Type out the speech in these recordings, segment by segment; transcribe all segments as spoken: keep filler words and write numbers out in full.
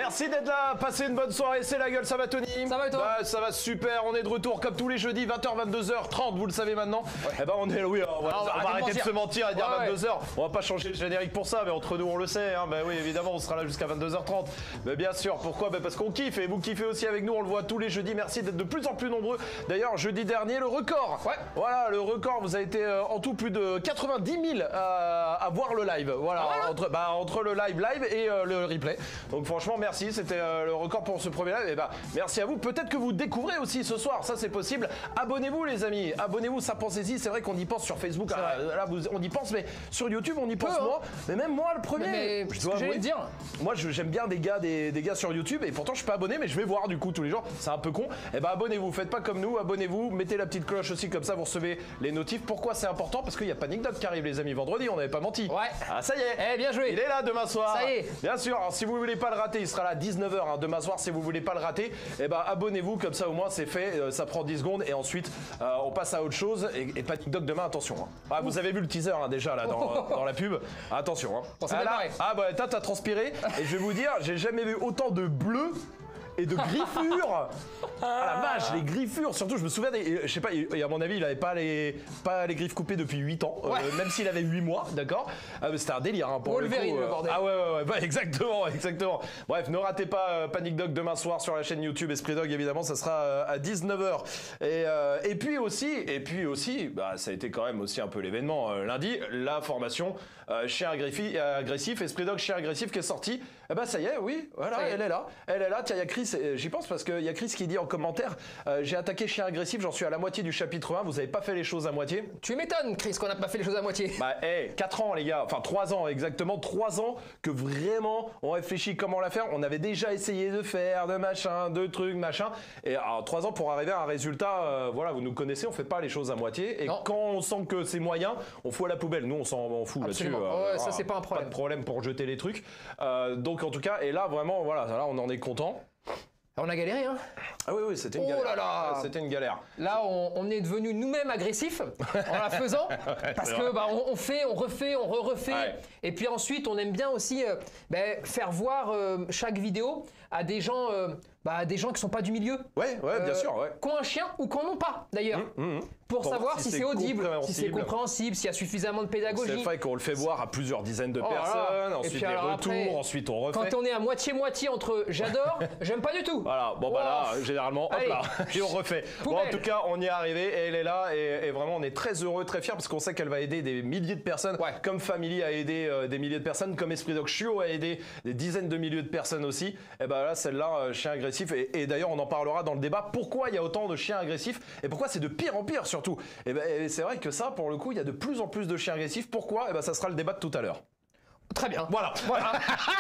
merci d'être là, passez une bonne soirée, c'est la gueule, ça va Tony? Ça va et toi? Bah, ça va super, on est de retour comme tous les jeudis, vingt heures, vingt-deux heures trente, vous le savez maintenant. Ouais. Eh ben on est, oui, on va, Alors, on va arrêter de, de se mentir et dire ouais, vingt-deux heures. On va pas changer le générique pour ça, mais entre nous on le sait, hein. Bah oui, évidemment, on sera là jusqu'à vingt-deux heures trente. Mais bien sûr, pourquoi? Bah parce qu'on kiffe et vous kiffez aussi avec nous, on le voit tous les jeudis, merci d'être de plus en plus nombreux. D'ailleurs, jeudi dernier, le record. Ouais. Voilà, le record, vous avez été euh, en tout plus de quatre-vingt-dix mille à, à voir le live. Voilà, ah, voilà. Entre, bah, entre le live live et euh, le replay. Donc franchement, merci, c'était euh, le record pour ce premier live. Et bah, merci à vous. Peut-être que vous découvrez aussi ce soir, ça c'est possible. Abonnez-vous les amis, abonnez-vous, ça pensez-y. C'est vrai qu'on y pense sur Facebook, ah, là vous, on y pense, mais sur YouTube on y pense Peu, moi. Hein. Mais même moi le premier. Mais, mais je dois j'allais dire. Moi j'aime bien des gars, des, des gars sur YouTube et pourtant je suis pas abonné, mais je vais voir du coup tous les jours. C'est un peu con. Et bah abonnez-vous, faites pas comme nous, abonnez-vous, mettez la petite cloche aussi comme ça vous recevez les notifs. Pourquoi c'est important? Parce qu'il y a Panic Dog qui arrive les amis vendredi, on n'avait pas menti. Ouais. Ah ça y est. Eh bien joué. Il est là demain soir. Ça y est. Bien sûr. Alors si vous voulez pas le rater, il sera là à dix-neuf heures hein, demain soir. Si vous voulez pas le rater, et bah abonnez-vous comme ça au moins c'est fait. Euh, ça prend dix secondes et ensuite euh, on passe à autre chose. Et, et Panic Dog demain, attention. Hein. Ah, vous avez vu le teaser hein, déjà là dans, dans la pub. Attention. Hein. On ah, là, ah bah t'as transpiré et je vais vous dire, j'ai jamais vu autant de bleu et de griffures. Ah la vache, les griffures. Surtout, je me souviens des, je sais pas, et à mon avis, il avait pas les, pas les griffes coupées depuis huit ans, ouais. euh, même s'il avait huit mois, d'accord. Ah, c'était un délire hein, pour Wolverine, le coup. le bordel. Ah ouais, ouais, ouais, bah, exactement, exactement. Bref, ne ratez pas euh, Panic Dog demain soir sur la chaîne YouTube Esprit Dog, évidemment, ça sera euh, à dix-neuf heures. Et, euh, et puis aussi, et puis aussi, bah, ça a été quand même aussi un peu l'événement euh, lundi, la formation euh, chien agressif, agressif, Esprit Dog chien agressif qui est sorti. Eh bah ça y est, oui, voilà, elle est là, elle est là. Tiens, il y a Chris. J'y pense parce qu'il y a Chris qui dit en commentaire euh, j'ai attaqué chien agressif, j'en suis à la moitié du chapitre un, vous avez pas fait les choses à moitié. Tu m'étonnes Chris qu'on n'a pas fait les choses à moitié. Bah hey, quatre ans les gars, enfin trois ans exactement, trois ans que vraiment on réfléchit comment la faire, on avait déjà essayé de faire, de machin, de trucs, machin, et alors trois ans pour arriver à un résultat, euh, voilà, vous nous connaissez, on fait pas les choses à moitié, et non. Quand on sent que c'est moyen, on fout à la poubelle, nous on s'en fout là-dessus. Euh, ouais, ça c'est pas un problème. Pas de problème pour jeter les trucs, euh, donc en tout cas, et là vraiment, voilà, là on en est content. On a galéré, hein? Ah oui, oui, c'était une oh galère. Là là. C'était une galère. Là, on, on est devenu nous-mêmes agressifs en la faisant, parce que bah, on, on fait, on refait, on re-refait, ouais. Et puis ensuite, on aime bien aussi euh, bah, faire voir euh, chaque vidéo à des gens, euh, bah, des gens qui sont pas du milieu. Ouais, ouais, bien euh, sûr, ouais. Qui ont un chien ou qui en ont pas, d'ailleurs. Mmh, mmh. Pour, pour savoir si, si c'est audible, si c'est compréhensible, s'il y a suffisamment de pédagogie. C'est vrai qu'on le fait voir à plusieurs dizaines de oh, personnes, voilà. Ensuite des retours, après, ensuite on refait. Quand on est à moitié-moitié entre j'adore, j'aime pas du tout. Voilà, bon bah là, généralement, hop Allez. Là, et on refait. Poubelle. Bon, en tout cas, on y est arrivé et elle est là et, et vraiment on est très heureux, très fiers parce qu'on sait qu'elle va aider des milliers de personnes, ouais. Comme Family a aidé euh, des milliers de personnes, comme Esprit Dog Chiot a aidé des dizaines de milliers de personnes aussi. Et ben là, celle-là, euh, chien agressif. Et, et d'ailleurs, on en parlera dans le débat. Pourquoi il y a autant de chiens agressifs et pourquoi c'est de pire en pire surtout. Et ben et c'est vrai que ça, pour le coup, il y a de plus en plus de chiens agressifs. Pourquoi? Et ben ça sera le débat de tout à l'heure. Très bien. Voilà. Voilà.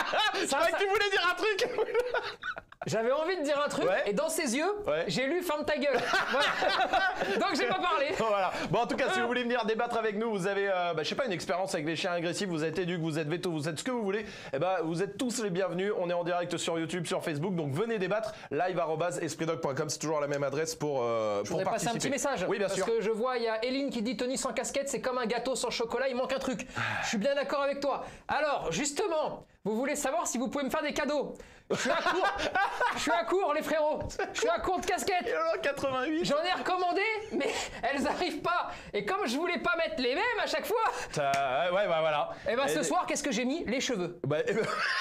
Je croyais que tu voulais dire un truc. J'avais envie de dire un truc, ouais. Et dans ses yeux, ouais. J'ai lu ferme ta gueule. Voilà. Donc j'ai pas parlé. Voilà. Bon, en tout cas, si vous voulez venir débattre avec nous, vous avez, euh, bah, je sais pas, une expérience avec les chiens agressifs, vous êtes éduque, vous êtes veto, vous êtes ce que vous voulez. Et ben, bah, vous êtes tous les bienvenus. On est en direct sur YouTube, sur Facebook, donc venez débattre. live arobase esprit dog point com, c'est toujours la même adresse pour euh, je pour participer. Passer un petit message. Oui, bien parce sûr. Parce que je vois, il y a Eline qui dit Tony sans casquette, c'est comme un gâteau sans chocolat, il manque un truc. Je suis bien d'accord avec toi. Alors, justement, vous voulez savoir si vous pouvez me faire des cadeaux? Je suis à court. Je suis à court, les frérots. Je suis à court de casquettes. quatre-vingt-huit. J'en ai recommandé, mais elles arrivent pas. Et comme je voulais pas mettre les mêmes à chaque fois. Euh, ouais, bah voilà. Et bah, et ce et... soir, qu'est-ce que j'ai mis? Les cheveux. Bah, et...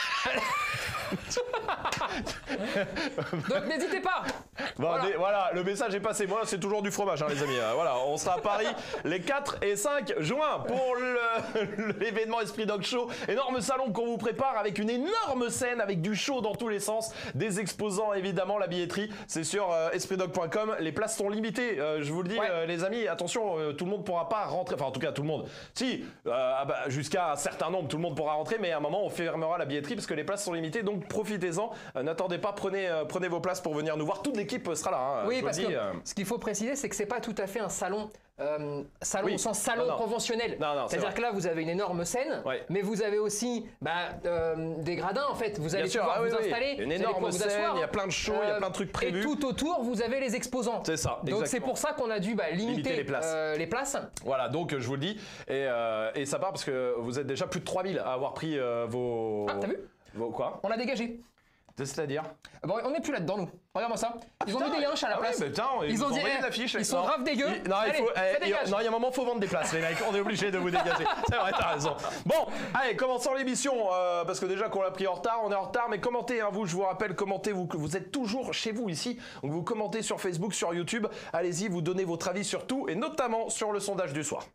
Donc n'hésitez pas. Bon, voilà. Des, voilà, le message est passé. Moi, c'est toujours du fromage, hein, les amis. Voilà, on sera à Paris les quatre et cinq juin pour l'événement Esprit Dog Show. Énorme salon qu'on vous prépare avec une énorme scène, avec du show dans tous les sens, des exposants évidemment, la billetterie. C'est sur euh, esprit dog point com. Les places sont limitées. Euh, je vous le dis, ouais. euh, les amis, attention, euh, tout le monde pourra pas rentrer. Enfin, en tout cas, tout le monde. Si, euh, bah, jusqu'à un certain nombre, tout le monde pourra rentrer, mais à un moment, on fermera la billetterie parce que les places sont limitées. Donc profitez-en, euh, n'attendez pas, prenez, euh, prenez vos places pour venir nous voir, toute l'équipe sera là. Hein, oui, parce dis, que euh... ce qu'il faut préciser, c'est que c'est pas tout à fait un salon, euh, salon oui. au sens salon non, non. conventionnel. C'est-à-dire que là, vous avez une énorme scène, ouais. Mais vous avez aussi bah, euh, des gradins en fait. Vous allez Bien pouvoir sûr, ah, vous oui, installer, oui. Une énorme scène, il y a plein de shows, il euh, y a plein de trucs prévus. Et tout autour, vous avez les exposants. C'est ça. Donc c'est pour ça qu'on a dû bah, limiter, limiter les, places. Euh, les places. Voilà, donc je vous le dis, et, euh, et ça part parce que vous êtes déjà plus de trois mille à avoir pris euh, vos. Ah, t'as vu? Vos quoi? On l'a dégagé. C'est-à-dire Bon, on n'est plus là-dedans, nous. Regarde-moi ça. Ils ah, ont mis des yinches à la ah place. Oui, mais putain, ils, ils ont dit, envoyé de l'affiche. Ils sont grave dégueux. Il, non, allez, il faut, eh, il, non, il y a un moment, il faut vendre des places, les mecs. On est obligé de vous dégager. C'est vrai, t'as raison. Bon, allez, commençons l'émission. Euh, parce que déjà qu'on l'a pris en retard, on est en retard. Mais commentez, hein, vous, je vous rappelle, commentez, vous, que vous êtes toujours chez vous ici. Donc vous commentez sur Facebook, sur YouTube. Allez-y, vous donnez votre avis sur tout, et notamment sur le sondage du soir.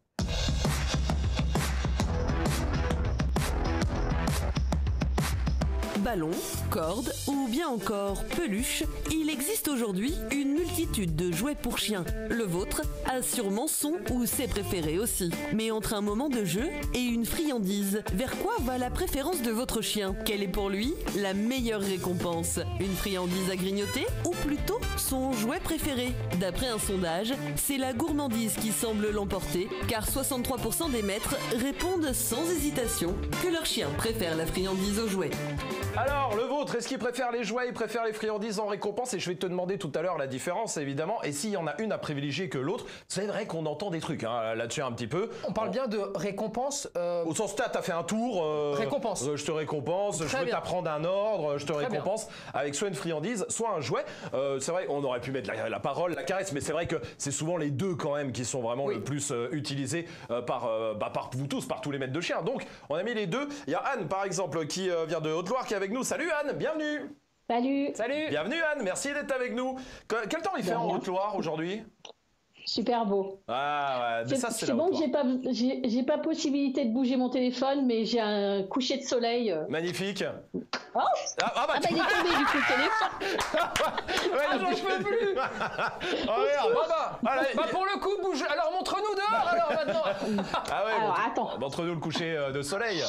Ballon, corde ou bien encore peluche, il existe aujourd'hui une multitude de jouets pour chiens. Le vôtre a sûrement son ou ses préférés aussi. Mais entre un moment de jeu et une friandise, vers quoi va la préférence de votre chien? Quelle est pour lui la meilleure récompense? Une friandise à grignoter ou plutôt son jouet préféré? D'après un sondage, c'est la gourmandise qui semble l'emporter, car soixante-trois pour cent des maîtres répondent sans hésitation que leur chien préfère la friandise aux jouets. Alors, le vôtre, est-ce qu'il préfère les jouets, il préfère les friandises en récompense? Et je vais te demander tout à l'heure la différence, évidemment. Et s'il y en a une à privilégier que l'autre, c'est vrai qu'on entend des trucs hein, là-dessus un petit peu. On parle on... bien de récompense. Euh... Au sens, t'as fait un tour. Euh, récompense. Euh, je te récompense, Très je veux t'apprendre un ordre, je te Très récompense bien. Avec soit une friandise, soit un jouet. Euh, c'est vrai, on aurait pu mettre la, la parole, la caresse, mais c'est vrai que c'est souvent les deux quand même qui sont vraiment oui. le plus euh, utilisés euh, par, euh, bah, par vous tous, par tous les maîtres de chiens. Donc, on a mis les deux. Il y a Anne, par exemple, qui euh, vient de Haute-Loire, qui est avec nous. Salut Anne, bienvenue. Salut. Salut. Bienvenue Anne, merci d'être avec nous. Quel temps il fait en Haute-Loire aujourd'hui? Super beau. Ah ouais, ça c'est C'est bon que j'ai pas, j'ai, j'ai pas possibilité de bouger mon téléphone, mais j'ai un coucher de soleil. Magnifique. Oh ah, ah, bah, ah bah il est tombé du coup le téléphone. ouais, ah, j'en peux plus. Oh merde. Bah, bah, voilà, bah pour le coup, bouge. Alors montre-nous dehors alors maintenant. Ah ouais. Alors montre, attends. Montre-nous le coucher de soleil.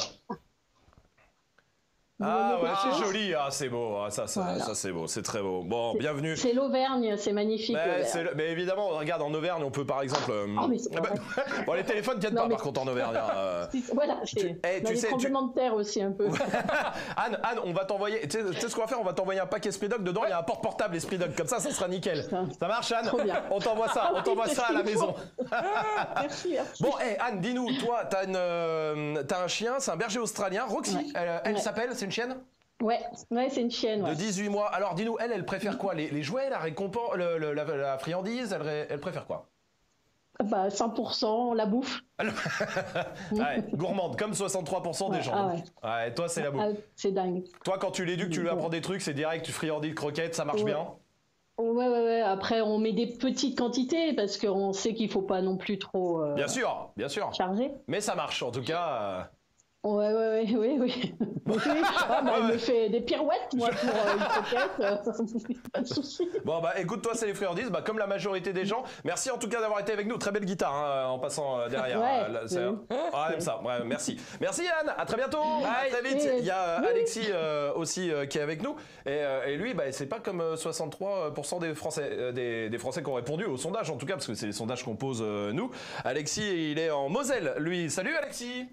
Ah ouais, c'est joli, ah, c'est beau, ah, ça, ça, voilà. ça c'est beau, c'est très beau. Bon, bienvenue. C'est l'Auvergne, c'est magnifique. Mais, c'est le, mais évidemment, regarde, en Auvergne, on peut par exemple. Euh, oh, mais c'est bah, bon, les téléphones tiennent non, pas, mais... par contre, en Auvergne. Euh, voilà, c'est. Tu, hey, tu sais, tremblements tu... de terre aussi un peu. Anne, Anne, on va t'envoyer. Tu sais, sais ce qu'on va faire? On va t'envoyer un pack Esprit Dog. Dedans, il y a un porte-portable Esprit Dog. Comme ça, ça sera nickel. Ça, ça marche, Anne? On t'envoie ça, on t'envoie ça à la maison. Merci, merci. Bon, hey, Anne, dis-nous, toi, t'as une, euh, t'as un chien, c'est un berger australien, Roxy. Ouais. Elle, elle ouais. s'appelle, c'est une chienne? Ouais, ouais c'est une chienne. Ouais. De dix-huit mois. Alors, dis-nous, elle, elle préfère quoi? les, les jouets, la récompense, le, le, la, la friandise, elle, elle préfère quoi? Bah, cent pour cent la bouffe. Ouais, gourmande, comme soixante-trois pour cent des ouais, gens. Ah ouais. Ouais, toi, c'est la bouffe. Ah, c'est dingue. Toi, quand tu l'éduques, tu lui apprends des trucs, c'est direct, tu friandises, croquettes, ça marche ouais. bien? Ouais, ouais, ouais. Après, on met des petites quantités parce qu'on sait qu'il faut pas non plus trop. Euh, bien sûr, bien sûr. Charger. Mais ça marche, en tout cas. Euh... Ouais, ouais, ouais, oui, oui. oui. Ah, bah, elle me fait des pirouettes, moi, pour euh, une coquette. Euh, pas de soucis. Bon, bah, écoute, toi, c'est les friandises, bah, comme la majorité des gens. Merci en tout cas d'avoir été avec nous. Très belle guitare, hein, en passant euh, derrière. Ouais, euh, c'est... Ah, même ça. Ouais, merci. Merci, Anne. À très bientôt. À très vite. Et... Il y a euh, Alexis euh, aussi euh, qui est avec nous. Et, euh, et lui, bah, c'est pas comme euh, soixante-trois pour cent des Français, euh, des, des Français qui ont répondu au sondage, en tout cas, parce que c'est les sondages qu'on pose euh, nous. Alexis, il est en Moselle, lui. Salut, Alexis.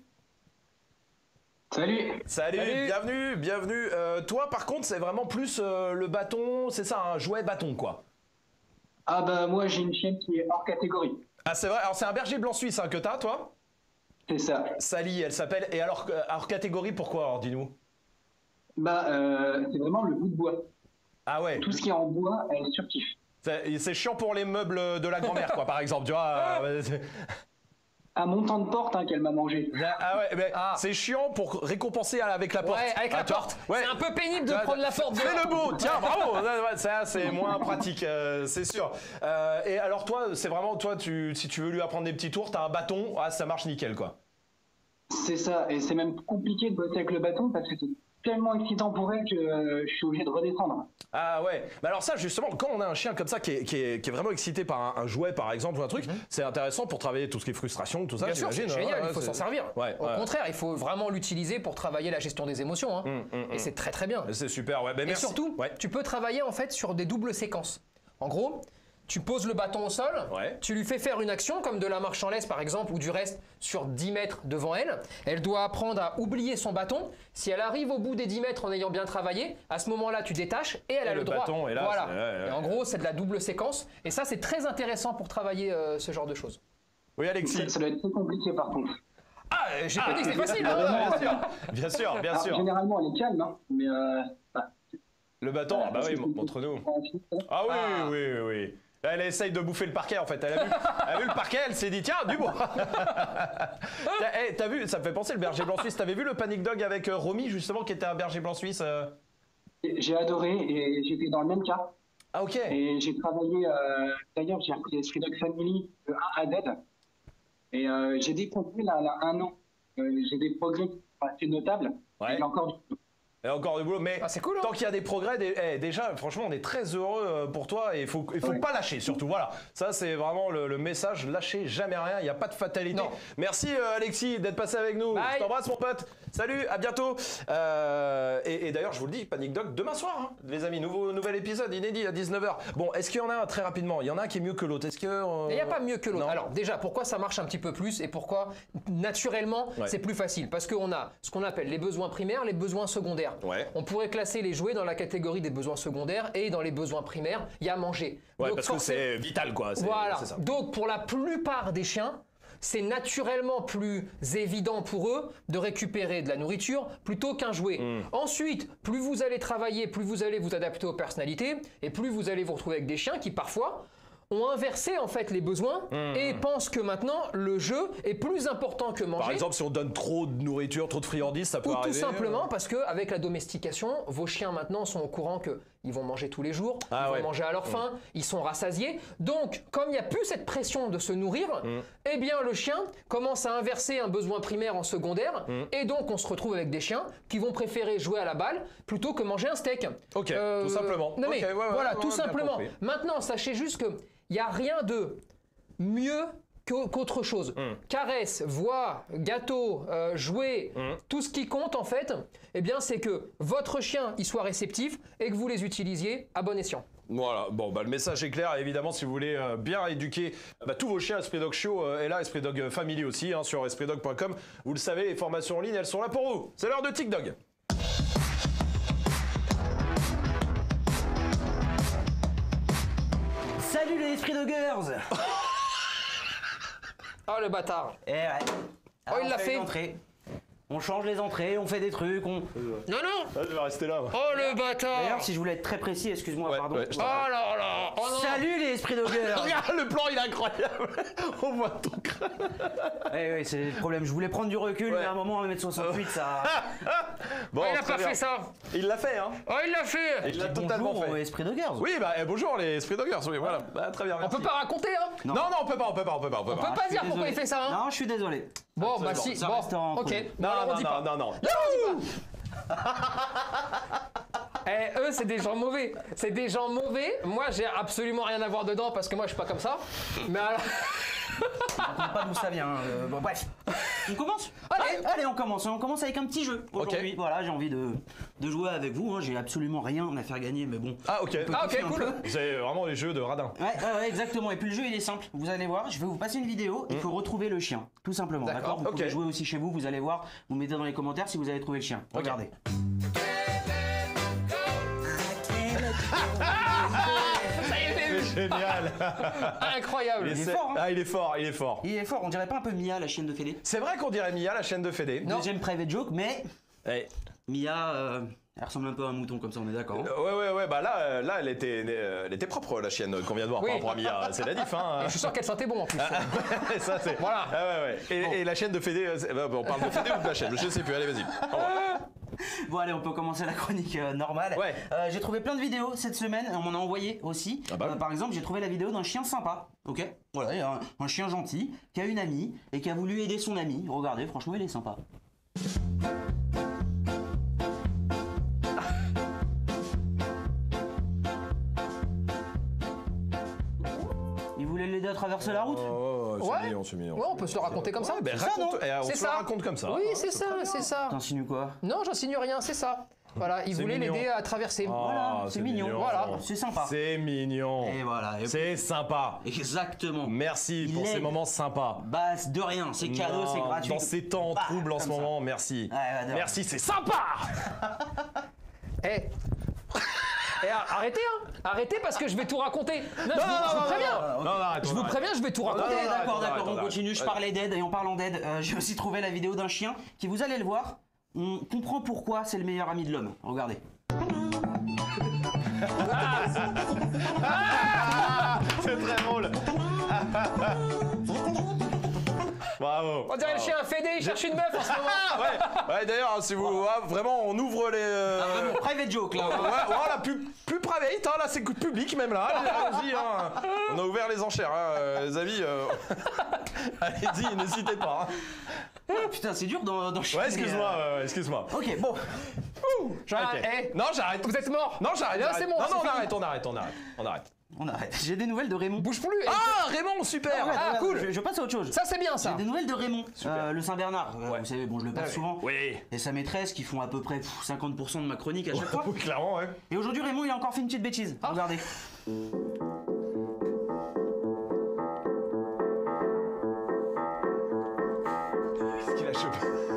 Salut. Salut, Salut, bienvenue, bienvenue. Euh, toi, par contre, c'est vraiment plus euh, le bâton, c'est ça, un jouet bâton, quoi. Ah bah moi, j'ai une chienne qui est hors catégorie. Ah c'est vrai, alors c'est un berger blanc suisse hein, que t'as, toi? C'est ça. Sally, elle s'appelle. Et alors, hors catégorie, pourquoi, alors, dis-nous? Bah, euh, c'est vraiment le bout de bois. Ah ouais. Tout ce qui est en bois, elle surkiffe. C'est, c'est chiant pour les meubles de la grand-mère, quoi, par exemple, tu vois. Euh, À mon temps de porte hein, qu'elle m'a mangé. Ah ouais, mais ah. C'est chiant pour récompenser avec la porte. Ouais, avec la ah, porte. Ouais. C'est un peu pénible de ah, prendre la porte. Fais le beau, tiens, bravo. Ça, c'est moins pratique, euh, c'est sûr. Euh, et alors toi, c'est vraiment toi, tu, si tu veux lui apprendre des petits tours, t'as un bâton, ah, ça marche nickel, quoi. C'est ça, et c'est même compliqué de bosser avec le bâton parce que c'est tellement excitant pour elle que euh, je suis obligé de redescendre. Ah ouais, mais alors ça justement, quand on a un chien comme ça qui est, qui est, qui est vraiment excité par un, un jouet par exemple ou un truc, mm-hmm. c'est intéressant pour travailler tout ce qui est frustration, tout ça. Bien sûr, c'est génial, ouais, il faut s'en servir. Ouais, Au ouais. contraire, il faut vraiment l'utiliser pour travailler la gestion des émotions. Hein. Mm, mm, et mm. c'est très très bien. C'est super, ouais. Ben, et merci. surtout, ouais. tu peux travailler en fait sur des doubles séquences. En gros, tu poses le bâton au sol, ouais. tu lui fais faire une action comme de la marche en laisse par exemple ou du reste sur dix mètres devant elle. Elle doit apprendre à oublier son bâton. Si elle arrive au bout des dix mètres en ayant bien travaillé, à ce moment-là tu détaches et elle et a le, le droit. Bâton est là, voilà. C'est... Ouais, ouais. Et en gros c'est de la double séquence et ça c'est très intéressant pour travailler euh, ce genre de choses. Oui Alexis. Ça, ça doit être très compliqué par contre. Ah j'ai ah, pas dit que c'était facile. Hein, bien sûr, bien sûr, bien Alors, sûr. Généralement elle est calme, hein, mais euh, bah, Le bâton, Voilà, ah bah parce oui, que c'est- montre-nous. c'est- Ah oui, Ah. oui, oui, oui. Elle essaye de bouffer le parquet en fait. Elle a vu, elle a vu le parquet, elle s'est dit tiens, du bois. T'as hey, t'as vu, ça me fait penser le berger blanc suisse. T'avais vu le Panic Dog avec euh, Romy justement qui était un berger blanc suisse euh... J'ai adoré et j'étais dans le même cas. Ah ok. Et j'ai travaillé, euh, d'ailleurs, j'ai repris Street Dog Family de A à Z. Et euh, j'ai découvert là, là, un an. Euh, j'ai des progrès assez notables. Ouais. Il y a encore du Et encore du boulot, mais Ah, c'est cool, hein. tant qu'il y a des progrès, des- eh, déjà, franchement, on est très heureux euh, pour toi et il faut, il faut Ouais. pas lâcher surtout. Voilà, ça c'est vraiment le, le message. Lâchez jamais rien, il n'y a pas de fatalité. Non. Merci euh, Alexis d'être passé avec nous. Bye. Je t'embrasse mon pote. Salut, à bientôt. Euh, et et d'ailleurs, je vous le dis, Panic Dog demain soir, hein, les amis, nouveau nouvel épisode inédit à dix-neuf heures. Bon, est-ce qu'il y en a un très rapidement? Il y en a un qui est mieux que l'autre. Est-ce que euh, Il n'y a pas mieux que l'autre. non. Alors déjà, pourquoi ça marche un petit peu plus et pourquoi naturellement Ouais. c'est plus facile? Parce qu'on a ce qu'on appelle les besoins primaires, les besoins secondaires. Ouais. On pourrait classer les jouets dans la catégorie des besoins secondaires et dans les besoins primaires, il y a manger. Ouais, Donc, parce que forcément- c'est vital quoi. c'est- Voilà. c'est ça. Donc pour la plupart des chiens, c'est naturellement plus évident pour eux de récupérer de la nourriture plutôt qu'un jouet. Mm. Ensuite, plus vous allez travailler, plus vous allez vous adapter aux personnalités et plus vous allez vous retrouver avec des chiens qui parfois ont inversé en fait les besoins et pensent que maintenant le jeu est plus important que manger. Par exemple, si on donne trop de nourriture, trop de friandises, ça peut Ou tout arriver. simplement parce qu'avec la domestication, vos chiens maintenant sont au courant qu'ils vont manger tous les jours, Ah ils ouais. vont manger à leur faim, ils sont rassasiés. Donc, comme il n'y a plus cette pression de se nourrir, eh bien le chien commence à inverser un besoin primaire en secondaire et donc on se retrouve avec des chiens qui vont préférer jouer à la balle plutôt que manger un steak. Ok, tout simplement. Non mais Ok, ouais, ouais, voilà, ouais, tout ouais, bien simplement. compris. Maintenant, sachez juste que il n'y a rien de mieux qu'au- qu'autre chose. Mm. Caresse, voix, gâteau, euh, jouet, Mm. tout ce qui compte en fait, eh bien c'est que votre chien y soit réceptif et que vous les utilisiez à bon escient. Voilà, bon, bah, le message est clair. Évidemment, si vous voulez euh, bien éduquer bah, tous vos chiens, Esprit Dog Show euh, est là, Esprit Dog Family aussi, hein, sur esprit dog point com. Vous le savez, les formations en ligne, elles sont là pour vous. C'est l'heure de TikTok. Salut les Esprit Doggers. Oh le bâtard. Eh ouais. Oh, il on l'a fait fait. les entrées. On change les entrées, on fait des trucs, on... Non non. Ah, je vais rester là. Oh le bâtard. D'ailleurs, si je voulais être très précis, excuse-moi, Ouais, pardon. ouais, je Oh là là. Oh non. Salut les Esprit Doggers. Regarde, le plan, il est incroyable. On voit ton crâne. Eh oui, c'est le problème. Je voulais prendre du recul, Ouais. mais à un moment, un mètre soixante-huit, ça... Bon, Oh, il a très pas bien. fait ça. Il l'a fait, hein. Oh il l'a fait. Il l'a totalement Bonjour aux fait. Esprit Doggers. Oui, bah, eh, bonjour les Esprit Doggers. Oui, voilà. Bah, très bien, On merci. peut pas raconter hein. Non, non, on peut pas, on peut pas, on peut pas. On peut On pas. peut Ah, pas je suis dire pourquoi désolé. il fait ça hein. Non, je suis désolé. Bon bah Absolument. si. Ça Bon. restera entre Ok. nous. Non, Non, on non, dit non, pas. non, non. Eh, eux, c'est des gens mauvais. C'est des gens mauvais. Moi, j'ai absolument rien à voir dedans parce que moi, je suis pas comme ça. Mais alors... On ne pas d'où ça vient. euh, bon, bref. On commence allez, allez, on commence. On commence avec un petit jeu. Aujourd'hui, voilà, j'ai envie de, de jouer avec vous. Hein. J'ai absolument rien à faire gagner, mais bon. Ah, ok. on peut Ah, ok, kiffer un cool. peu. Vous avez vraiment les jeux de radin. Ouais, ouais, ouais, exactement. Et puis le jeu, il est simple. Vous allez voir, je vais vous passer une vidéo. Il faut retrouver le chien, tout simplement. D'accord, D'accord. Vous ok. pouvez jouer aussi chez vous. Vous allez voir. Vous mettez dans les commentaires si vous avez trouvé le chien. Regardez. Ça y est, C'est génial. incroyable. est C'est- fort, hein. Ah, il est fort, il est fort. Il est fort. On dirait pas un peu Mia, la chienne de Fédé. C'est vrai qu'on dirait Mia, la chaîne de Fédé. Non. Deuxième private joke, mais Eh, Mia, euh, elle ressemble un peu à un mouton comme ça. On est d'accord. hein. euh, ouais, ouais, ouais, bah là, euh, là elle, était, euh, elle était propre, la chienne qu'on vient de voir Oui. par rapport à Mia. C'est la diff, hein. Je suis sûr qu'elle sentait bon en plus. Ça, c'est. Voilà. Ah, ouais, ouais. Et, Bon. et la chaîne de Fédé, euh, c'est- bah, on parle de Fédé ou de la chaîne? Je sais plus, allez, vas-y. Au revoir. Bon allez, on peut commencer la chronique euh, normale. Ouais. Euh, j'ai trouvé plein de vidéos cette semaine, on m'en a envoyé aussi. Ah bah oui. Euh, par exemple, j'ai trouvé la vidéo d'un chien sympa. Ok. Voilà, il y a un, un chien gentil qui a une amie et qui a voulu aider son amie. Regardez, franchement, il est sympa. Il voulait l'aider à traverser la route. Oh, c'est Ouais. mignon, c'est mignon. Ouais, on peut se le raconter comme ça. Ouais, ben, C'est ça, raconte, non eh, on C'est se le ça. raconte comme ça. Oui, hein, c'est ça, très bien. c'est ça. T'insinues quoi? Non, j'insinue rien, c'est ça. Voilà, il C'est voulait mignon. l'aider à traverser. Ah, Voilà, c'est mignon. Voilà. C'est sympa. C'est mignon. Et voilà. et- C'est sympa. Exactement. Merci Il pour ces aide. moments sympas. Bah, c'est de rien, c'est cadeau, Non, c'est gratuit. Dans ces temps Bah, troubles en ce comme ça. moment, merci. Ouais, ouais, de Merci, c'est sympa. Eh. Eh, arrêtez, hein. Arrêtez parce que je vais tout raconter. Non, je vous, je vous préviens. Non, non, arrête, Je vous arrête. préviens, je vais tout Non, Ok, raconter. non, non, d'accord, arrête, d'accord, arrête, on continue. Je arrête. parlais d'aide et en parlant d'aide, euh, j'ai aussi trouvé la vidéo d'un chien qui, vous allez le voir, on comprend pourquoi c'est le meilleur ami de l'homme. Regardez. Ah c'est très drôle. Bravo. On dirait le chien Fédé, il cherche une meuf en ce moment. Ouais, ouais d'ailleurs, si vous ah, vraiment, on ouvre les. Euh... Ah, vraiment, private joke là. Ouais, voilà, plus, plus private, hein, là c'est public même là. Allez-y, hein. On a ouvert les enchères, hein, les amis. Euh... Allez-y, n'hésitez pas. Hein. Oh, putain, c'est dur dans, dans Ouais, excuse-moi, euh, excuse-moi. Ok, bon. J'arrête. Okay. Hey, non, j'arrête. Vous êtes mort. Non, j'arrête. C'est bon. Non, non, on fini. arrête, on arrête, on arrête, on arrête. On arrête. J'ai des nouvelles de Raymond. Bouge plus. Ah, Raymond, super. Ah, ouais, Ah, ouais, cool. Je, je passe à autre chose. Ça c'est bien ça. J'ai des nouvelles de Raymond, euh, le Saint-Bernard. Euh, Ouais. Vous savez, bon, je le passe Ouais. souvent. Oui. Et sa maîtresse qui font à peu près pff, cinquante pour cent de ma chronique à chaque fois. Oui, clairement, ouais. Et aujourd'hui, Raymond, il a encore fait une petite bêtise. Ah. Regardez. Qu'est-ce qu'il a chopé?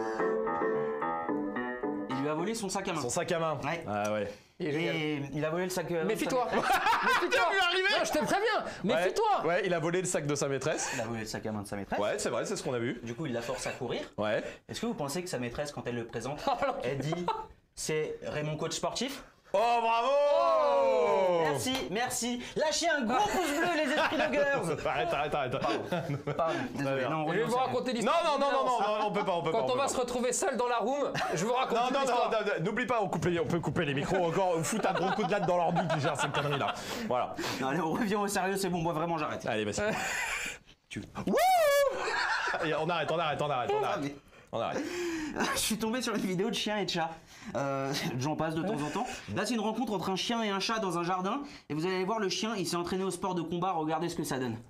Il lui a volé son sac à main. Son sac à main. Ouais. Ah ouais. Il est génial. Et il a volé le sac. euh, Méfie-toi. de sa maîtresse. Méfie-toi. vu arriver Non, je te préviens. Méfie-toi. Ouais, ouais, il a volé le sac de sa maîtresse. Il a volé le sac à main de sa maîtresse. Ouais, c'est vrai, c'est ce qu'on a vu. Du coup, il la force à courir. Ouais. Est-ce que vous pensez que sa maîtresse, quand elle le présente, Oh, non. elle dit c'est Raymond coach sportif? Oh, bravo. Merci, merci. Lâchez un gros pouce bleu, les esprits de girls. Arrête, arrête, arrête. Pardon, désolé. bien. Non, on Je vais revient vous au sérieux. raconter Non, l'histoire. non, non, non, non, non, on peut pas, on peut pas. Quand on peut va pas. se retrouver seul dans la room, je vous raconte Non, toute non, non, l'histoire. non, non, n'oublie pas, on, coupe les- on peut couper les micros encore, ou foutre un gros coup de latte dans leur but qui gère cette connerie là. Voilà. Non, allez, on revient au sérieux, c'est bon, moi vraiment j'arrête. Allez, vas-y. Tu- Allez, on arrête, on arrête, on arrête, on Ah, arrête. mais- On arrête. Je suis tombé sur une vidéo de chiens et de chats. Euh, J'en passe de temps en temps. Là, c'est une rencontre entre un chien et un chat dans un jardin. Et vous allez voir, le chien, il s'est entraîné au sport de combat. Regardez ce que ça donne.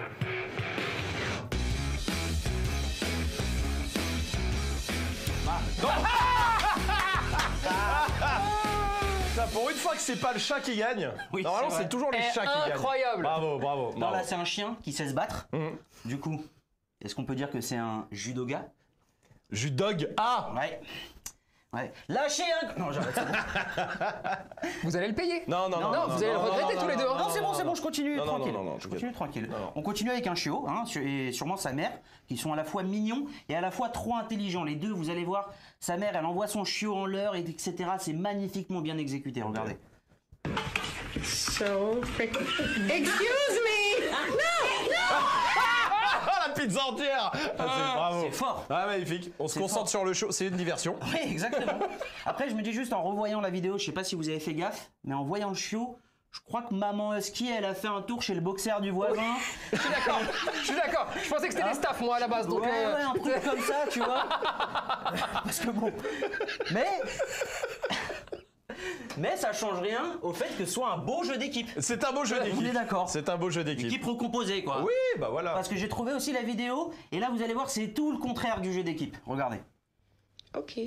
Ça, pour une fois que c'est pas le chat qui gagne, Oui, normalement c'est vrai. c'est toujours les Eh, chats qui gagnent. incroyable. Bravo, bravo. Non, bravo. là, c'est un chien qui sait se battre. Mhm. Du coup, est-ce qu'on peut dire que c'est un judoga? Judog A. Ouais. Ouais. Lâchez un... Non, j'arrête. c'est bon. Vous allez le payer. Non, non, non. Non, vous allez le regretter tous les deux. hein. Non, c'est bon, c'est bon, je continue Non, non, tranquille. non, non, non, je continue tranquille. Non, non. On continue avec un chiot, hein, sur- et sûrement sa mère, qui sont à la fois mignons et à la fois trop intelligents. Les deux, vous allez voir, sa mère, elle envoie son chiot en leurre, et etc. C'est magnifiquement bien exécuté, regardez. So freaking. Excuse me! Ah, la pizza entière. Ah, c'est bravo. C'est fort. Ah, magnifique. On se C'est concentre fort. sur le show, c'est une diversion. Oui, exactement. Après, je me dis juste en revoyant la vidéo, je sais pas si vous avez fait gaffe, mais en voyant le chiot, je crois que maman Husky, elle a fait un tour chez le boxeur du voisin. Je suis d'accord. Je suis d'accord. Je pensais que c'était des staffs moi à la base. Donc, ouais, euh, ouais, un truc comme ça, tu vois. Parce que bon. Mais. Mais ça change rien au fait que ce soit un beau jeu d'équipe. C'est un beau jeu On d'équipe. est d'accord. C'est un beau jeu d'équipe. Équipe recomposée, quoi. Oui, bah voilà. Parce que j'ai trouvé aussi la vidéo, et là vous allez voir, c'est tout le contraire du jeu d'équipe. Regardez. Ok.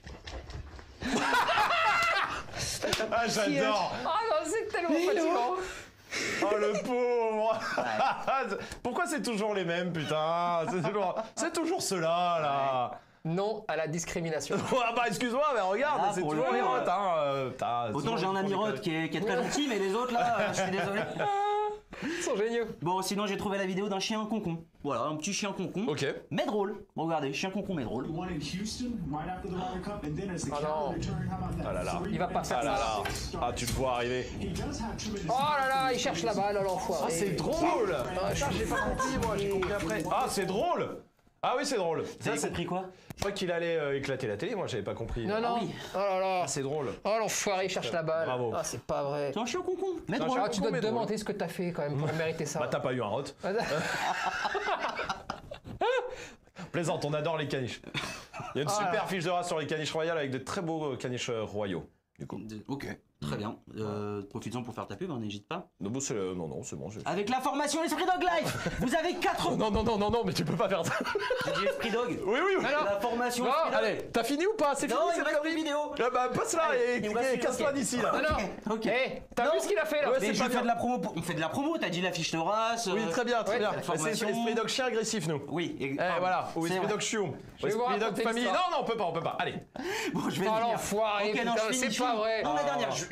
Ah, j'adore. Ah non, c'est tellement fatigant. Oh le pauvre. Pourquoi c'est toujours les mêmes, putain? C'est toujours, c'est toujours ceux-là, là. Non à la discrimination. Ah bah excuse-moi, mais regarde, Ah, c'est pour toujours le les coup, rottes, hein. euh, putain, Autant souvent, j'ai un ils ami font des Rod qui est, qui est très gentil, mais les autres là, euh, je suis désolé. Ils sont géniaux. Bon, sinon j'ai trouvé la vidéo d'un chien concon. Voilà, un petit chien concon. Ok. Mais drôle. Bon, regardez, chien concon mais drôle. One in Houston right after the Ryder Cup, and then as the Oh, calendar no. turned, how about that? Ah là là. Three Il va pas faire Ah là ça. là. Ah, tu le vois arriver. He does have tremendous Oh là là, il cherche la balle, l'enfoiré. Ah, c'est drôle. Ah, putain, j'ai pas compris, moi, j'ai compris après. Ah, c'est drôle. Ah oui, c'est drôle. Vous Ça, avez c'est compris quoi? Je crois qu'il allait euh, éclater la télé, moi, j'avais pas compris. Non, non. Ah oui. Oh là là. Ah, c'est drôle. Oh l'enfoiré, il cherche la balle. Bravo. Ah, c'est pas vrai. C'est un chien concon. Mais C'est un drôle. chien Ah, tu dois te mais drôle. demander ce que t'as fait quand même pour mériter ça. Bah, t'as pas eu un rot. Plaisante, on adore les caniches. Il y a une Ah super là. fiche de race sur les caniches royales avec de très beaux euh, caniches euh, royaux. Du coup. Ok, très bien. Euh, Profites-en pour faire ta pub, hein, n'hésite pas. Non, bon, c'est le- non, non, c'est bon. j'ai- Avec la formation Esprit Dog Life, vous avez quatre. Non, non, non, non, non, mais tu peux pas faire ça. J'ai dit Esprit Dog. Oui, oui, oui. Alors, La formation Non, Esprit Dog. Allez, t'as fini ou pas? C'est Non, fini il cette me reste connerie une vidéo. Ah bah, passe là Allez, et il me reste une, casse-toi ok. d'ici là. Non, non. Ok. Eh, t'as Non. vu ce qu'il a fait là Ouais, Mais c'est je pas fais bien. de la promo. pour- On fait de la promo. T'as dit la fiche de race. Oui, euh, très bien, très ouais, bien. la Bah, c'est formation. Esprit Dog chien agressif, nous. Oui. et- Eh pardon. voilà, ou C'est Esprit vrai. Dog chiou. vais vous Esprit Dog raconter famille. l'histoire. Non, non, on peut pas, on peut pas. Allez. Bon, je vais Oh venir. l'enfoiré, Ok, non, putain, je finis, c'est je pas finis. vrai. Non, la dernière. Je, je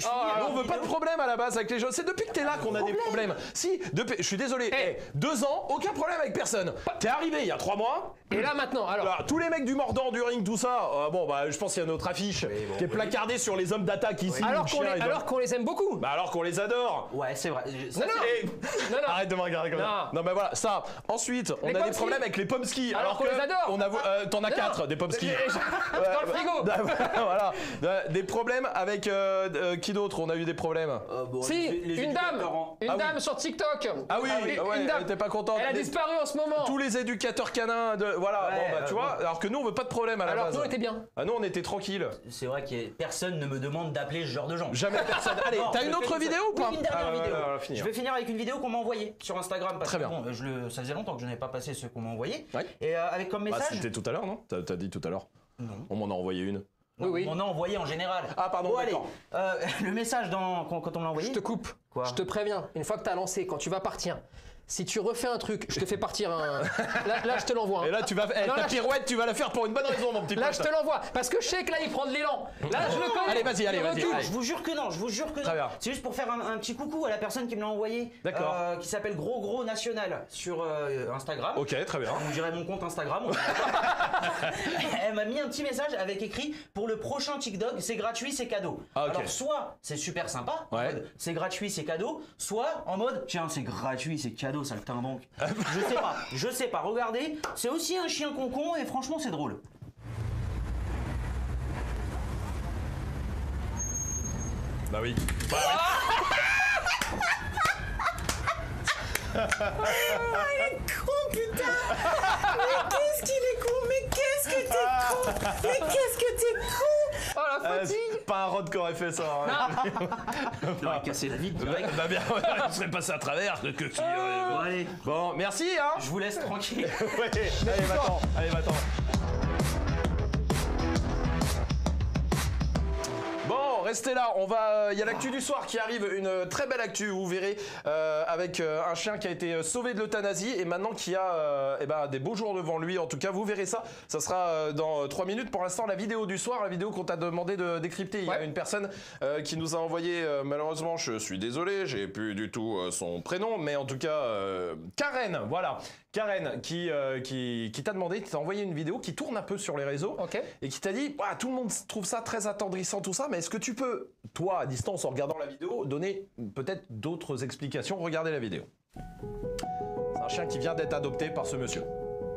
je Oh, finis Nous, avec on veut une pas de vidéo. problème à la base avec les gens. C'est depuis que t'es là qu'on a des problèmes. Si, depuis, je suis désolé. Eh. eh, deux ans, aucun problème avec personne. T'es arrivé il y a trois mois. Et là maintenant, alors. Alors, tous les mecs du mordant, du ring, tout ça, euh, bon, bah, je pense qu'il y a notre affiche bon, qui est oui. placardée sur les hommes d'attaque ici. Alors le qu'on chien, les, il doit- alors qu'on les aime beaucoup. Bah, alors qu'on les adore. Ouais, c'est vrai. Je- ça, Non, non. Et- Non, non. Arrête de me regarder comme ça. Non. Non, mais voilà, ça. Ensuite, on Les a des pommes-skis. problèmes avec les pommes ski. Alors Alors, qu'on que les adore. On a, euh, t'en as Non, quatre non. des pommes ski. Et- et- Dans le frigo. Voilà. Des problèmes avec euh, euh, qui d'autre on a eu des problèmes. Euh, bon, Si, les- les une dame, éducateurs en- une Ah oui. dame sur TikTok. Ah oui, Une- ouais, une dame. elle était pas contente. Elle a Les- disparu en ce moment. Tous les éducateurs canins, de, voilà, Ouais, bon, bah, tu euh, vois, alors que nous on veut pas de problème à la Alors base. nous on était bien. Ah nous on était tranquille. C'est vrai que personne ne me demande d'appeler ce genre de gens. Jamais personne. Allez, Non, t'as je une fais autre une vidéo seule- ou pas Oui, une dernière Ah, ouais, vidéo. ouais, on va finir. Je vais finir avec une vidéo qu'on m'a envoyée sur Instagram parce Très que bien. bon, je le, ça faisait longtemps que je n'avais pas passé ce qu'on m'a envoyé. Ouais. Et euh, avec comme Bah, message. c'était tout à l'heure, non T'as t'as dit tout à l'heure. Non. On m'en a envoyé une. Oui, oui. On en a envoyé en général. Ah, pardon, Bon, allez, d'accord. euh, le message dans, quand, quand on l'a envoyé. Je te coupe. Quoi Je te préviens. Une fois que t'as lancé, quand tu vas partir, si tu refais un truc, je te fais partir un. Là, là je te l'envoie. hein. Et là tu vas, eh, Non, ta là, je- pirouette, tu vas la faire pour une bonne raison, mon petit Là, pote. je te l'envoie. Parce que je sais que là, il prend de l'élan. Là, je le connais. Allez, vas-y, allez, Il vas-y, recule. allez. Je vous jure que non, je vous jure que non. Très bien. C'est juste pour faire un, un petit coucou à la personne qui me l'a envoyé. D'accord. euh, qui s'appelle Gros Gros National sur euh, Instagram. Ok, très bien. Vous direz mon compte Instagram. Elle m'a mis un petit message avec écrit pour le prochain TikTok, c'est gratuit, c'est cadeau. Ah, ok. Alors soit c'est super sympa, en Ouais. mode, c'est gratuit, c'est cadeau, soit en mode tiens c'est gratuit, c'est cadeau, ça le timbanque. Je sais pas, je sais pas. Regardez, c'est aussi un chien concon et franchement c'est drôle. Bah oui. Con, putain. Mais qu'est-ce qu'il est con. Mais qu'est-ce que t'es con. Mais qu'est-ce que t'es con. Oh la Euh, fatigue. c'est pas un rod qui aurait fait ça. hein. Il aurait cassé la vie direct. Bah bien, ouais, on serait passé à travers. Que, que- Bon, allez, Bon, merci hein. je vous laisse tranquille. Ouais, allez, va-t'en. Allez, va-t'en. Bon, restez là, on va. Il y a l'actu du soir qui arrive, une euh, très belle actu, vous verrez, euh, avec euh, un chien qui a été euh, sauvé de l'euthanasie et maintenant qui a euh, eh ben, des beaux jours devant lui. En tout cas, vous verrez ça. Ça sera euh, dans trois minutes. Pour l'instant, la vidéo du soir, la vidéo qu'on t'a demandé de décrypter. Il y a Ouais. une personne euh, qui nous a envoyé, euh, malheureusement, je suis désolé, j'ai plus du tout euh, son prénom, mais en tout cas, euh, Karen, voilà. Karen qui, euh, qui, qui t'a demandé, qui t'a envoyé une vidéo qui tourne un peu sur les réseaux Ok. et qui t'a dit Ouah, tout le monde trouve ça très attendrissant tout ça, mais est-ce que tu peux, toi à distance en regardant la vidéo, donner peut-être d'autres explications? Regardez la vidéo. C'est un chien qui vient d'être adopté par ce monsieur.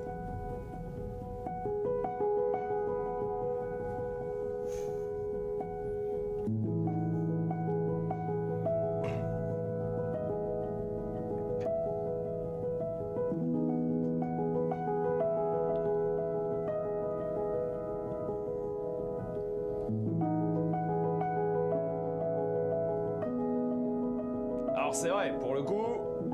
Alors c'est vrai, pour le coup,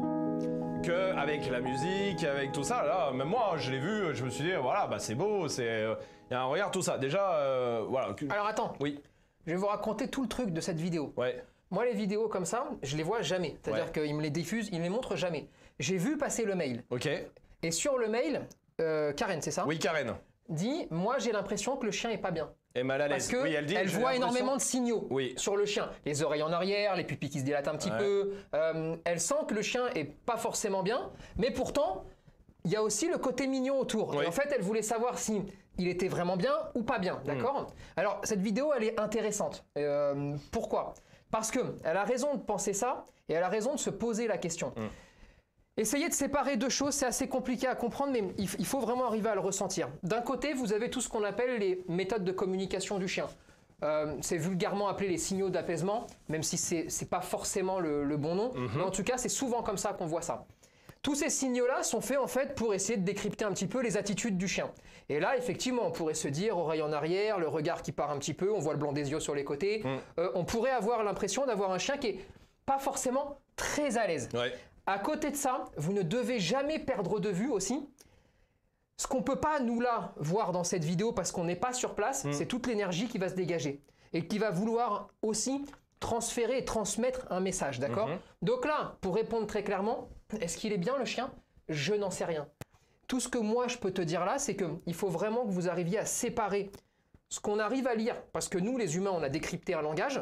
que avec la musique, avec tout ça, là, même moi, je l'ai vu, je me suis dit, voilà, bah c'est beau, c'est, euh, il y a un regard, tout ça. Déjà, euh, voilà. que- Alors attends. Oui, Je vais vous raconter tout le truc de cette vidéo. ouais, Moi, les vidéos comme ça, je les vois jamais. C'est-à-dire Ouais. qu'ils me les diffusent, ils me les montrent jamais. J'ai vu passer le mail. ok. Et sur le mail, euh, Karen, c'est ça Oui, Karen. Dit, moi j'ai l'impression que le chien est pas bien. Et mal à Parce l'aise. que Oui, elle dit. elle j'ai voit l'impression- énormément de signaux Oui. sur le chien. Les oreilles en arrière, les pupilles qui se dilatent un petit Ouais. peu. Euh, elle sent que le chien est pas forcément bien, mais pourtant, il y a aussi le côté mignon autour. Oui. Et en fait, elle voulait savoir si il était vraiment bien ou pas bien, d'accord Alors, cette vidéo, elle est intéressante. Euh, pourquoi Parce que elle a raison de penser ça et elle a raison de se poser la question. Essayez de séparer deux choses, c'est assez compliqué à comprendre, mais il il faut vraiment arriver à le ressentir. D'un côté, vous avez tout ce qu'on appelle les méthodes de communication du chien. Euh, c'est vulgairement appelé les signaux d'apaisement, même si c'est c'est pas forcément le, le bon nom, mais en tout cas, c'est souvent comme ça qu'on voit ça. Tous ces signaux-là sont faits en fait pour essayer de décrypter un petit peu les attitudes du chien. Et là, effectivement, on pourrait se dire oreille en arrière, le regard qui part un petit peu, on voit le blanc des yeux sur les côtés. Euh, on pourrait avoir l'impression d'avoir un chien qui est pas forcément très à l'aise. Ouais. À côté de ça, vous ne devez jamais perdre de vue aussi ce qu'on peut pas nous là voir dans cette vidéo parce qu'on n'est pas sur place, c'est toute l'énergie qui va se dégager et qui va vouloir aussi transférer et transmettre un message, d'accord Donc là, pour répondre très clairement, est-ce qu'il est bien le chien? Je n'en sais rien. Tout ce que moi je peux te dire là, c'est qu'il faut vraiment que vous arriviez à séparer ce qu'on arrive à lire, parce que nous les humains on a décrypté un langage,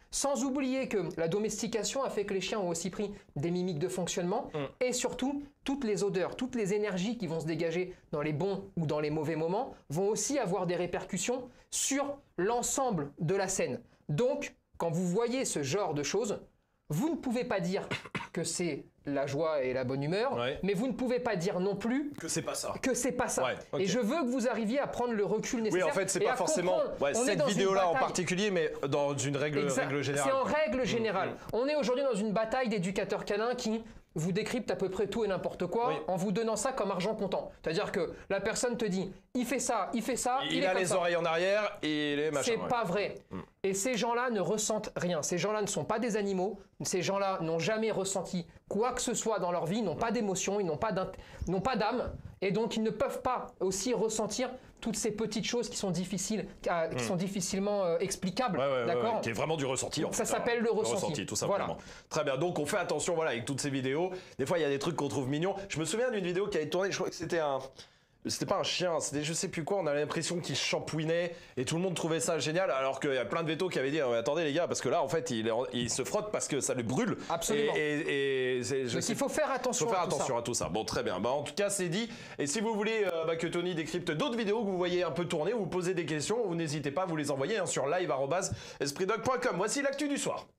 Sans oublier que la domestication a fait que les chiens ont aussi pris des mimiques de fonctionnement mm. et surtout, toutes les odeurs, toutes les énergies qui vont se dégager dans les bons ou dans les mauvais moments vont aussi avoir des répercussions sur l'ensemble de la scène. Donc, quand vous voyez ce genre de choses, vous ne pouvez pas dire que c'est la joie et la bonne humeur, ouais. mais vous ne pouvez pas dire non plus que c'est pas ça. Que c'est pas ça. Ouais, okay. Et je veux que vous arriviez à prendre le recul nécessaire. Oui, en fait, c'est pas forcément ouais, cette vidéo-là en particulier, mais dans une règle, règle générale. C'est en règle générale. Mmh, mmh. On est aujourd'hui dans une bataille d'éducateurs canins qui vous décrypte à peu près tout et n'importe quoi oui. en vous donnant ça comme argent comptant. C'est-à-dire que la personne te dit, il fait ça, il fait ça, il, il est a comme les ça. oreilles en arrière et les machins. C'est ouais. pas vrai. Mm. Et ces gens-là ne ressentent rien. Ces gens-là ne sont pas des animaux. Ces gens-là n'ont jamais ressenti quoi que ce soit dans leur vie, n'ont mm. pas d'émotion, ils n'ont pas n'ont pas d'âme. Et donc, ils ne peuvent pas aussi ressentir toutes ces petites choses qui sont difficiles, euh, qui mmh. sont difficilement euh, explicables, ouais, ouais, d'accord ouais, qui est vraiment du ressenti. En ça fait, s'appelle le ressenti. Le ressenti, tout simplement. Voilà. Très bien. Donc, on fait attention, voilà, avec toutes ces vidéos. Des fois, il y a des trucs qu'on trouve mignons. Je me souviens d'une vidéo qui a été tournée. Je crois que c'était un. C'était pas un chien, c'était je sais plus quoi, on avait l'impression qu'il champouinait et tout le monde trouvait ça génial, alors qu'il y a plein de vétos qui avaient dit oh, attendez les gars, parce que là en fait il, il se frotte parce que ça le brûle. Absolument. Et, et, et c'est, je Donc sais, il faut faire attention, faut faire à, attention tout à tout ça. Bon, très bien. Bah, en tout cas, c'est dit. Et si vous voulez euh, bah, que Tony décrypte d'autres vidéos que vous voyez un peu tourner ou vous posez des questions, vous n'hésitez pas à vous les envoyer hein, sur live arobase esprit dog point com. Voici l'actu du soir.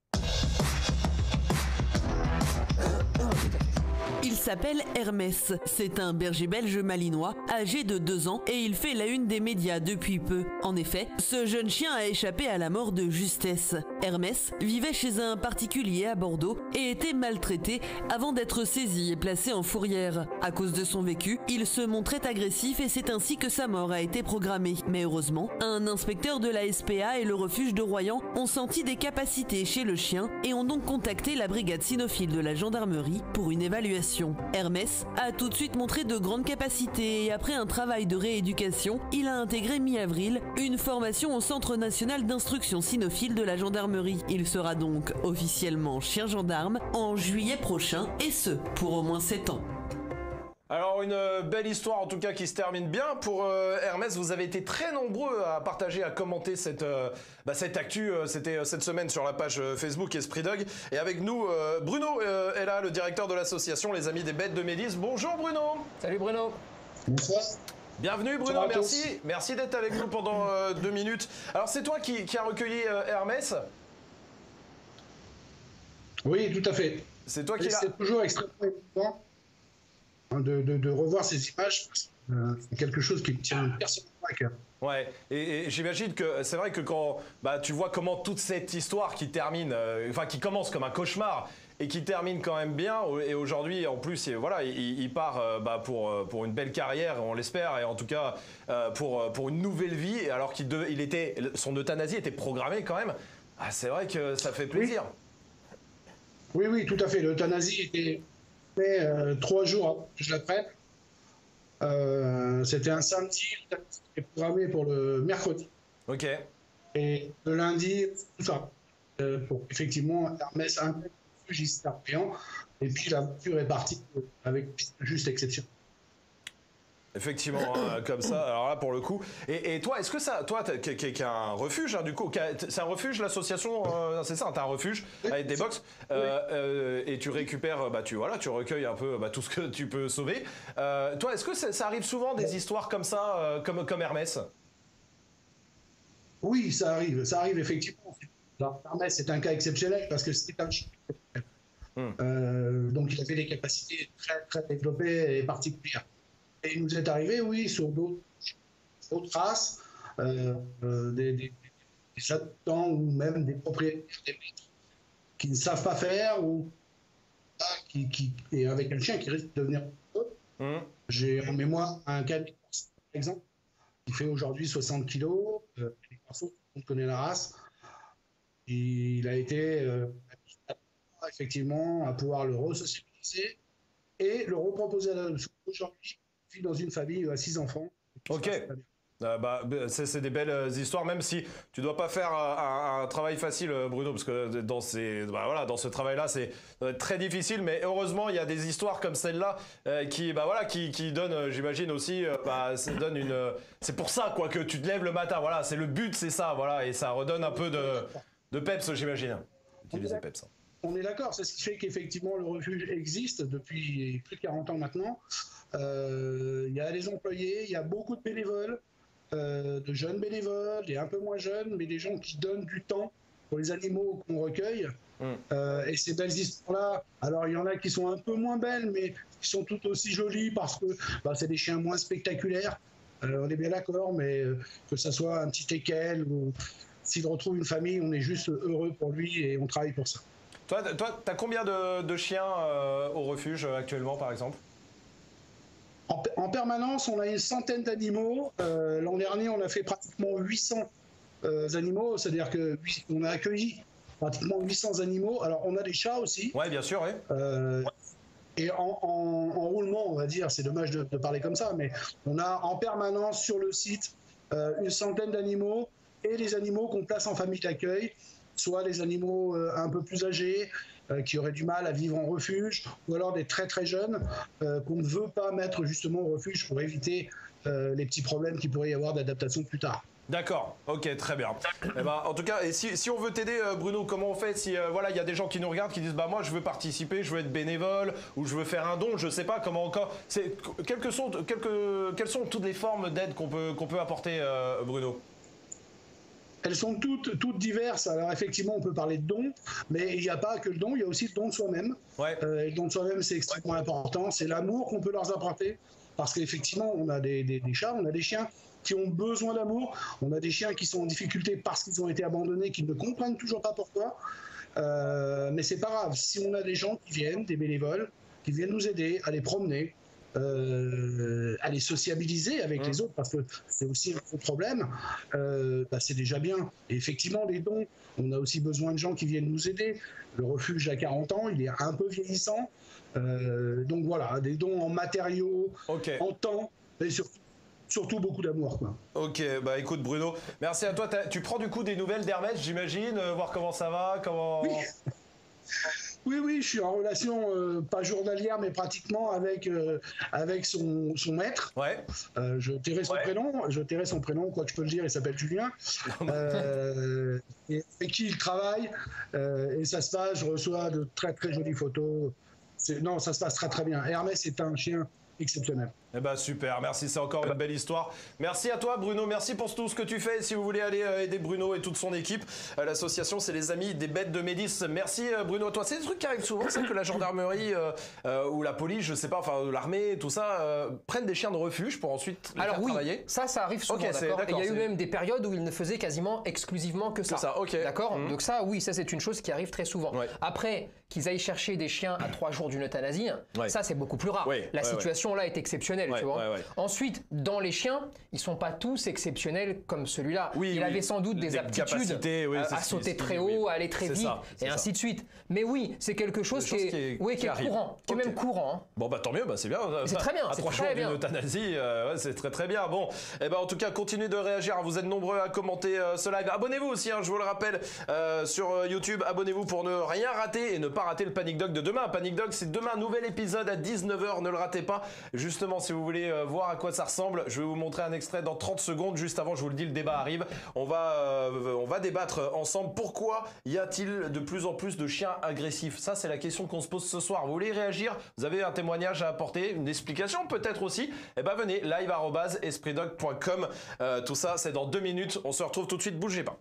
Il s'appelle Hermès. C'est un berger belge malinois, âgé de deux ans, et il fait la une des médias depuis peu. En effet, ce jeune chien a échappé à la mort de justesse. Hermès vivait chez un particulier à Bordeaux et était maltraité avant d'être saisi et placé en fourrière. À cause de son vécu, il se montrait agressif et c'est ainsi que sa mort a été programmée. Mais heureusement, un inspecteur de la S P A et le refuge de Royan ont senti des capacités chez le chien et ont donc contacté la brigade cynophile de la gendarmerie pour une évaluation. Hermès a tout de suite montré de grandes capacités et après un travail de rééducation, il a intégré mi-avril une formation au Centre national d'instruction cynophile de la gendarmerie. Il sera donc officiellement chien gendarme en juillet prochain et ce, pour au moins sept ans. Alors une belle histoire en tout cas qui se termine bien pour euh, Hermès. Vous avez été très nombreux à partager, à commenter cette, euh, bah, cette actu. Euh, C'était cette semaine sur la page euh, Facebook Esprit Dog. Et avec nous, euh, Bruno euh, est là, le directeur de l'association Les Amis des Bêtes de Médis. Bonjour Bruno. Salut Bruno. Bonsoir. Bienvenue Bruno, merci. Merci d'être avec nous pendant euh, deux minutes. Alors c'est toi qui, qui as recueilli euh, Hermès? Oui, tout à fait. C'est toi qui l'as... C'est toujours extrêmement important De, de, de revoir ces images, euh, c'est quelque chose qui me tient personnellement à cœur. Ouais, et, et j'imagine que c'est vrai que quand bah, tu vois comment toute cette histoire qui termine, euh, enfin qui commence comme un cauchemar et qui termine quand même bien, et aujourd'hui en plus, et voilà, il, il part euh, bah, pour, pour une belle carrière, on l'espère, et en tout cas euh, pour, pour une nouvelle vie, alors qu'il de, il était, son euthanasie était programmée quand même. Ah, c'est vrai que ça fait plaisir. Oui, oui, oui, tout à fait. L'euthanasie était Euh, trois jours avant que je la prenne. Euh, C'était un samedi, c'était programmé pour le mercredi. Ok. Et le lundi, tout ça. Euh, pour effectivement, Hermès a un refuge payant. Et puis la voiture est partie avec juste exception. Effectivement, hein, comme ça. Alors là, pour le coup. Et, et toi, est-ce que ça, toi, qui qui a un refuge, hein, du coup, c'est un refuge, l'association, euh, c'est ça, t'as un refuge avec des box, euh, euh, et tu récupères, bah, tu voilà, tu recueilles un peu bah, tout ce que tu peux sauver. Euh, toi, est-ce que ça, ça arrive souvent des histoires comme ça, euh, comme comme Hermès? Oui, ça arrive, ça arrive effectivement. Alors, Hermès, c'est un cas exceptionnel parce que c'était un chien. Hum. Euh, donc, il avait des capacités très très développées et particulières. Et il nous est arrivé, oui, sur d'autres races, euh, euh, des, des, des habitants ou même des propriétaires qui ne savent pas faire ou ah, qui, qui, et avec un chien qui risque de devenir mmh. J'ai en mémoire un cas, par exemple, qui fait aujourd'hui soixante kilos, euh, on connaît la race, il a été euh, effectivement à pouvoir le resocialiser et le reproposer à l'adoption aujourd'hui. Dans une famille à six enfants. Ok. Euh, bah, c'est des belles histoires, même si tu dois pas faire un, un travail facile, Bruno, parce que dans, ces, bah, voilà, dans ce travail-là, c'est très difficile. Mais heureusement, il y a des histoires comme celle-là euh, qui, bah, voilà, qui, qui donnent, j'imagine aussi, euh, bah, ça donne une. C'est pour ça, quoi, que tu te lèves le matin. Voilà, c'est le but, c'est ça, voilà, et ça redonne un peu de. De peps, j'imagine. Utiliser peps. On est d'accord, c'est ce qui fait qu'effectivement le refuge existe depuis plus de quarante ans maintenant. Euh, Il y a les employés, il y a beaucoup de bénévoles, euh, de jeunes bénévoles, et un peu moins jeunes, mais des gens qui donnent du temps pour les animaux qu'on recueille. Mm. Euh, et ces belles histoires-là, alors il y en a qui sont un peu moins belles, mais qui sont tout aussi jolies parce que bah, c'est des chiens moins spectaculaires. Euh, on est bien d'accord, mais euh, que ça soit un petit teckel ou s'il retrouve une famille, on est juste heureux pour lui et on travaille pour ça. Toi, toi, t'as combien de, de chiens euh, au refuge actuellement, par exemple? en, en permanence, on a une centaine d'animaux. Euh, L'an dernier, on a fait pratiquement huit cents euh, animaux, c'est-à-dire qu'on a accueilli pratiquement huit cents animaux. Alors, on a des chats aussi. Oui, bien sûr, oui. Euh, et en, en, en roulement, on va dire, c'est dommage de, de parler comme ça, mais on a en permanence sur le site euh, une centaine d'animaux et les animaux qu'on place en famille d'accueil, soit les animaux euh, un peu plus âgés, euh, qui auraient du mal à vivre en refuge, ou alors des très très jeunes euh, qu'on ne veut pas mettre justement au refuge pour éviter euh, les petits problèmes qu'il pourrait y avoir d'adaptation plus tard. D'accord, ok, très bien. Eh ben, en tout cas, et si, si on veut t'aider, Bruno, comment on fait? Si euh, voilà, il y a des gens qui nous regardent, qui disent bah moi je veux participer, je veux être bénévole, ou je veux faire un don, je sais pas comment encore. C'est quelles que sont, quelques, quelles sont toutes les formes d'aide qu'on peut qu'on peut apporter, euh, Bruno? Elles sont toutes, toutes diverses. Alors effectivement, on peut parler de dons, mais il n'y a pas que le don, il y a aussi le don de soi-même. Ouais. Euh, et le don de soi-même, c'est extrêmement ouais. important. C'est l'amour qu'on peut leur apporter, parce qu'effectivement, on a des, des, des chats, on a des chiens qui ont besoin d'amour, on a des chiens qui sont en difficulté parce qu'ils ont été abandonnés, qui ne comprennent toujours pas pourquoi. Euh, mais c'est pas grave. Si on a des gens qui viennent, des bénévoles, qui viennent nous aider à les promener, Euh, à les sociabiliser avec mmh. les autres, parce que c'est aussi un gros problème, euh, bah, c'est déjà bien. Et effectivement, les dons, on a aussi besoin de gens qui viennent nous aider. Le refuge à quarante ans, il est un peu vieillissant. Euh, donc voilà, des dons en matériaux, okay. en temps, et surtout, surtout beaucoup d'amour. Quoi. Ok, bah écoute Bruno, merci à toi. Tu prends du coup des nouvelles d'Hermès, j'imagine, euh, voir comment ça va, comment... Oui. Oui, oui, je suis en relation, euh, pas journalière, mais pratiquement avec, euh, avec son, son maître. Ouais. Euh, je tairai son ouais. prénom, je tairai son prénom, quoi que je peux le dire, il s'appelle Julien. euh, et avec qui il travaille, euh, et ça se passe, je reçois de très très jolies photos. Non, ça se passe très très bien. Hermès est un chien exceptionnel. Eh ben super, merci, c'est encore une belle histoire. Merci à toi Bruno, merci pour tout ce que tu fais. Si vous voulez aller euh, aider Bruno et toute son équipe, euh, l'association c'est les Amis des Bêtes de Médis. Merci euh, Bruno, toi c'est des trucs qui arrivent souvent, c'est que la gendarmerie euh, euh, ou la police, je sais pas, enfin l'armée, tout ça, euh, prennent des chiens de refuge pour ensuite les Alors faire oui, travailler. ça, ça arrive souvent, okay, d'accord. Il y a eu même des périodes où ils ne faisaient quasiment exclusivement que ça. Que ça, ok. D'accord. Mmh. Donc ça, oui, ça c'est une chose qui arrive très souvent. Ouais. Après, qu'ils aillent chercher des chiens à trois jours d'une euthanasie, ouais. ça c'est beaucoup plus rare. Ouais, la ouais, situation ouais. là est exceptionnelle, ouais, tu vois. Ouais, ouais. Ensuite, dans les chiens, ils sont pas tous exceptionnels comme celui-là. Oui, il oui. avait sans doute des, des aptitudes oui, à, à sauter très haut, oui. à aller très vite, ça, et ainsi ça. de suite. Mais oui, c'est quelque chose qui est, qui est, oui, qui est courant, qui okay. est même courant. Hein. Bon bah tant mieux, bah, c'est bien. C'est très bien. À trois jours d'une euthanasie, euh, ouais, c'est très très bien. Bon, et ben en tout cas, continuez de réagir. Vous êtes nombreux à commenter euh, ce live. Abonnez-vous aussi, hein, je vous le rappelle, euh, sur euh, YouTube. Abonnez-vous pour ne rien rater et ne pas rater le Panic Dog de demain. Panic Dog, c'est demain, nouvel épisode à dix-neuf heures. Ne le ratez pas. Justement, si vous voulez euh, voir à quoi ça ressemble, je vais vous montrer un extrait dans trente secondes. Juste avant, je vous le dis, le débat arrive. On va, euh, on va débattre ensemble. Pourquoi y a-t-il de plus en plus de chiens agressifs? Ça, c'est la question qu'on se pose ce soir. Vous voulez réagir? Vous avez un témoignage à apporter, une explication peut-être aussi? Eh ben venez, live arobase esprit dog point com. Euh, tout ça, c'est dans deux minutes. On se retrouve tout de suite. Bougez pas.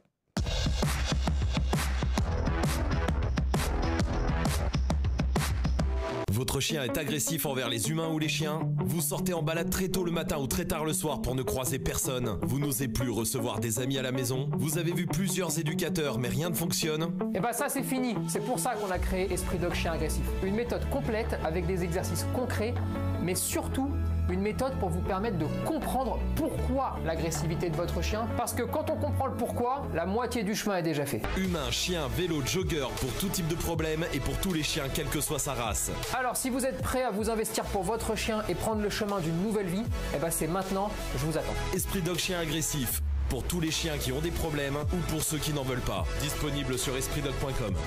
Votre chien est agressif envers les humains ou les chiens? Vous sortez en balade très tôt le matin ou très tard le soir pour ne croiser personne? Vous n'osez plus recevoir des amis à la maison? Vous avez vu plusieurs éducateurs mais rien ne fonctionne? Et bah ça c'est fini, c'est pour ça qu'on a créé Esprit Dog Chien Agressif. Une méthode complète avec des exercices concrets, mais surtout une méthode pour vous permettre de comprendre pourquoi l'agressivité de votre chien, parce que quand on comprend le pourquoi, la moitié du chemin est déjà fait. Humain, chien, vélo, jogger, pour tout type de problème et pour tous les chiens, quelle que soit sa race. Alors si vous êtes prêt à vous investir pour votre chien et prendre le chemin d'une nouvelle vie, eh ben c'est maintenant, je vous attends. Esprit Dog Chien Agressif, pour tous les chiens qui ont des problèmes ou pour ceux qui n'en veulent pas. Disponible sur esprit dog point com.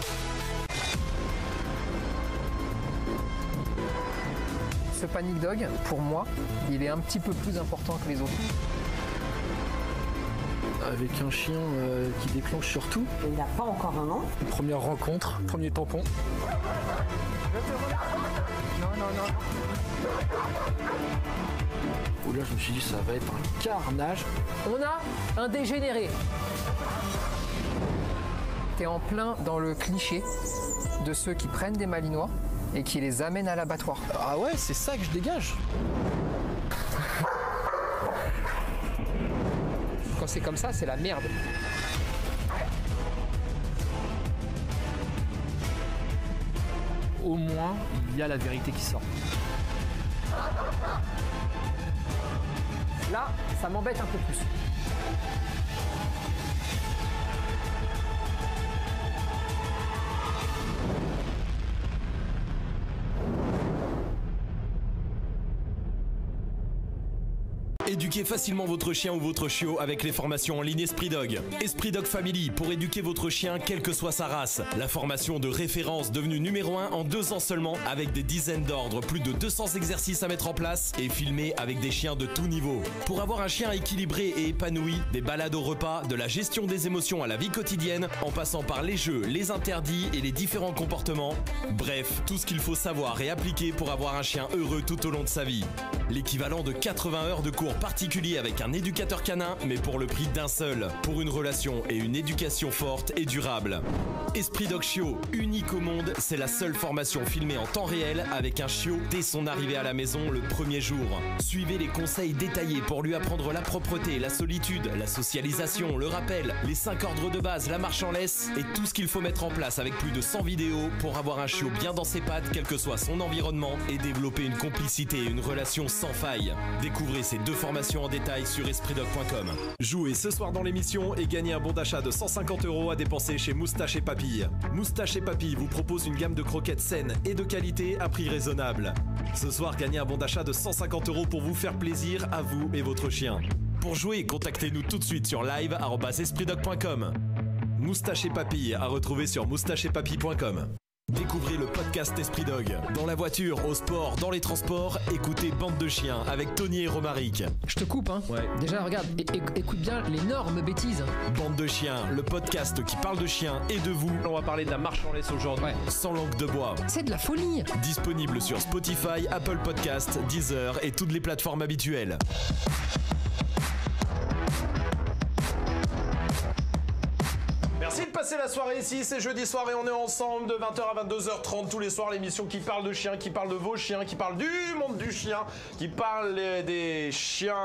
Ce Panic Dog, pour moi, il est un petit peu plus important que les autres. avec un chien euh, qui déclenche sur tout. Il n'a pas encore un an. Première rencontre, premier tampon. Non, non, non. Où là, je me suis dit, ça va être un carnage. On a un dégénéré. T'es en plein dans le cliché de ceux qui prennent des malinois et qui les amènent à l'abattoir. Ah ouais, c'est ça que je dégage. Quand c'est comme ça, c'est la merde. Au moins, il y a la vérité qui sort. Là, ça m'embête un peu plus. Éduquez facilement votre chien ou votre chiot avec les formations en ligne Esprit Dog. Esprit Dog Family pour éduquer votre chien quelle que soit sa race. La formation de référence devenue numéro un en deux ans seulement avec des dizaines d'ordres, plus de deux cents exercices à mettre en place et filmés avec des chiens de tout niveau. Pour avoir un chien équilibré et épanoui, des balades au repas, de la gestion des émotions à la vie quotidienne, en passant par les jeux, les interdits et les différents comportements. Bref, tout ce qu'il faut savoir et appliquer pour avoir un chien heureux tout au long de sa vie. L'équivalent de quatre-vingts heures de cours particulier avec un éducateur canin, mais pour le prix d'un seul, pour une relation et une éducation forte et durable. Esprit Dog Chiot, unique au monde, c'est la seule formation filmée en temps réel avec un chiot dès son arrivée à la maison le premier jour. Suivez les conseils détaillés pour lui apprendre la propreté, la solitude, la socialisation, le rappel, les cinq ordres de base, la marche en laisse et tout ce qu'il faut mettre en place avec plus de cent vidéos pour avoir un chiot bien dans ses pattes, quel que soit son environnement, et développer une complicité et une relation sans faille. Découvrez ces deux formations en détail sur esprit dog point com. Jouez ce soir dans l'émission et gagnez un bon d'achat de cent cinquante euros à dépenser chez Moustache et Papille. Moustache et Papille vous propose une gamme de croquettes saines et de qualité à prix raisonnable. Ce soir, gagnez un bon d'achat de cent cinquante euros pour vous faire plaisir à vous et votre chien. Pour jouer, contactez-nous tout de suite sur live arobase esprit dog point com. Moustache et Papille à retrouver sur moustache et papille point com. Découvrez le podcast Esprit Dog. Dans la voiture, au sport, dans les transports, écoutez Bande de chiens avec Tony et Romaric. Je te coupe, hein. Ouais. Déjà, regarde, é- é- écoute bien l'énorme bêtise. Bande de chiens, le podcast qui parle de chiens et de vous. On va parler de la marche en laisse aujourd'hui. Ouais. Sans langue de bois. C'est de la folie. Disponible sur Spotify, Apple Podcasts, Deezer et toutes les plateformes habituelles. Merci de passer la soirée ici, c'est jeudi soir et on est ensemble de vingt heures à vingt-deux heures trente tous les soirs, l'émission qui parle de chiens, qui parle de vos chiens, qui parle du monde du chien, qui parle des chiens...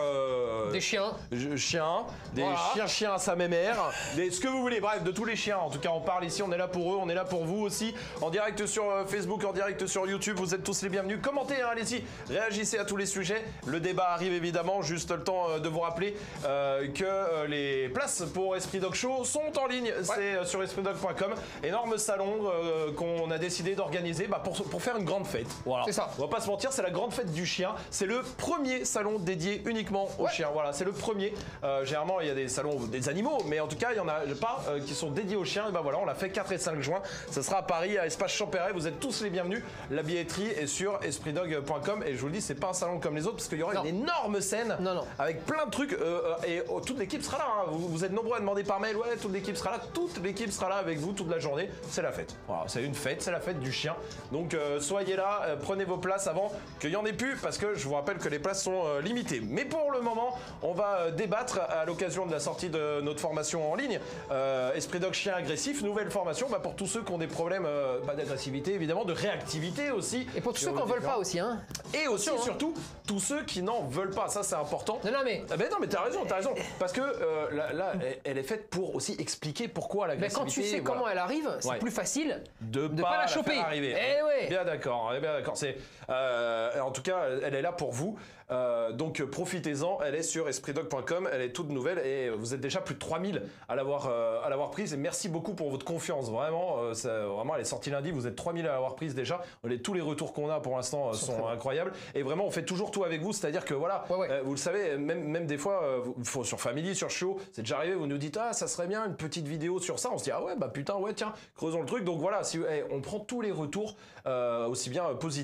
Euh, des chiens. Je, chiens, des voilà. chiens chiens à sa mémère, des, ce que vous voulez, bref, de tous les chiens. En tout cas, on parle ici, on est là pour eux, on est là pour vous aussi, en direct sur Facebook, en direct sur YouTube, vous êtes tous les bienvenus. Commentez, hein, allez-y, réagissez à tous les sujets. Le débat arrive évidemment, juste le temps de vous rappeler euh, que euh, les places pour Esprit Dog Show sont en ligne. Ouais. C'est sur esprit dog point com, énorme salon euh, qu'on a décidé d'organiser bah, pour, pour faire une grande fête. Voilà. C'est ça. On va pas se mentir, c'est la grande fête du chien. C'est le premier salon dédié uniquement aux ouais. chiens. Voilà, c'est le premier. Euh, généralement, il y a des salons des animaux, mais en tout cas, il y en a pas euh, qui sont dédiés aux chiens. Et ben voilà, on l'a fait quatre et cinq juin. Ça sera à Paris, à Espace Champéret. Vous êtes tous les bienvenus. La billetterie est sur esprit dog point com et je vous le dis, c'est pas un salon comme les autres parce qu'il y aura non. une énorme scène non, non. avec plein de trucs euh, et oh, toute l'équipe sera là. Hein. Vous, vous êtes nombreux à demander par mail. Ouais, toute l'équipe sera là. Toute l'équipe sera là avec vous toute la journée. C'est la fête. Voilà, c'est une fête, c'est la fête du chien. Donc euh, soyez là, euh, prenez vos places avant qu'il y en ait plus parce que je vous rappelle que les places sont euh, limitées. Mais pour le moment, on va euh, débattre à l'occasion de la sortie de notre formation en ligne. Euh, Esprit Dog Chien Agressif, nouvelle formation bah, pour tous ceux qui ont des problèmes euh, bah, d'agressivité, évidemment, de réactivité aussi. Et pour tous ceux qui n'en veulent pas aussi. Hein. Et aussi, Attention, surtout, hein. tous ceux qui n'en veulent pas. Ça, c'est important. Non, non, mais. Ah, ben non, mais t'as raison, t'as raison. Parce que euh, là, là, elle est faite pour aussi expliquer pourquoi l'agressivité. Mais quand tu sais voilà. comment elle arrive, c'est ouais. plus facile de, de pas, pas la la choper. Faire arriver. Eh ouais. Bien d'accord, bien d'accord. C'est euh, en tout cas, elle est là pour vous. Euh, donc profitez-en. Elle est sur esprit dog point com. Elle est toute nouvelle et vous êtes déjà plus de trois mille à l'avoir euh, à l'avoir prise. Et merci beaucoup pour votre confiance. Vraiment, euh, ça, vraiment, elle est sortie lundi. Vous êtes trois mille à l'avoir prise déjà. Les, tous les retours qu'on a pour l'instant euh, sont, sont incroyables. Et vraiment, on fait toujours tout avec vous. C'est-à-dire que voilà, ouais, ouais. Euh, vous le savez, même même des fois, euh, vous, sur Family, sur Chiot, c'est déjà arrivé. Vous nous dites ah, ça serait bien une petite vidéo sur ça. On se dit ah ouais, bah putain ouais, tiens, creusons le truc. Donc voilà, si, hey, on prend tous les retours, euh, aussi bien positifs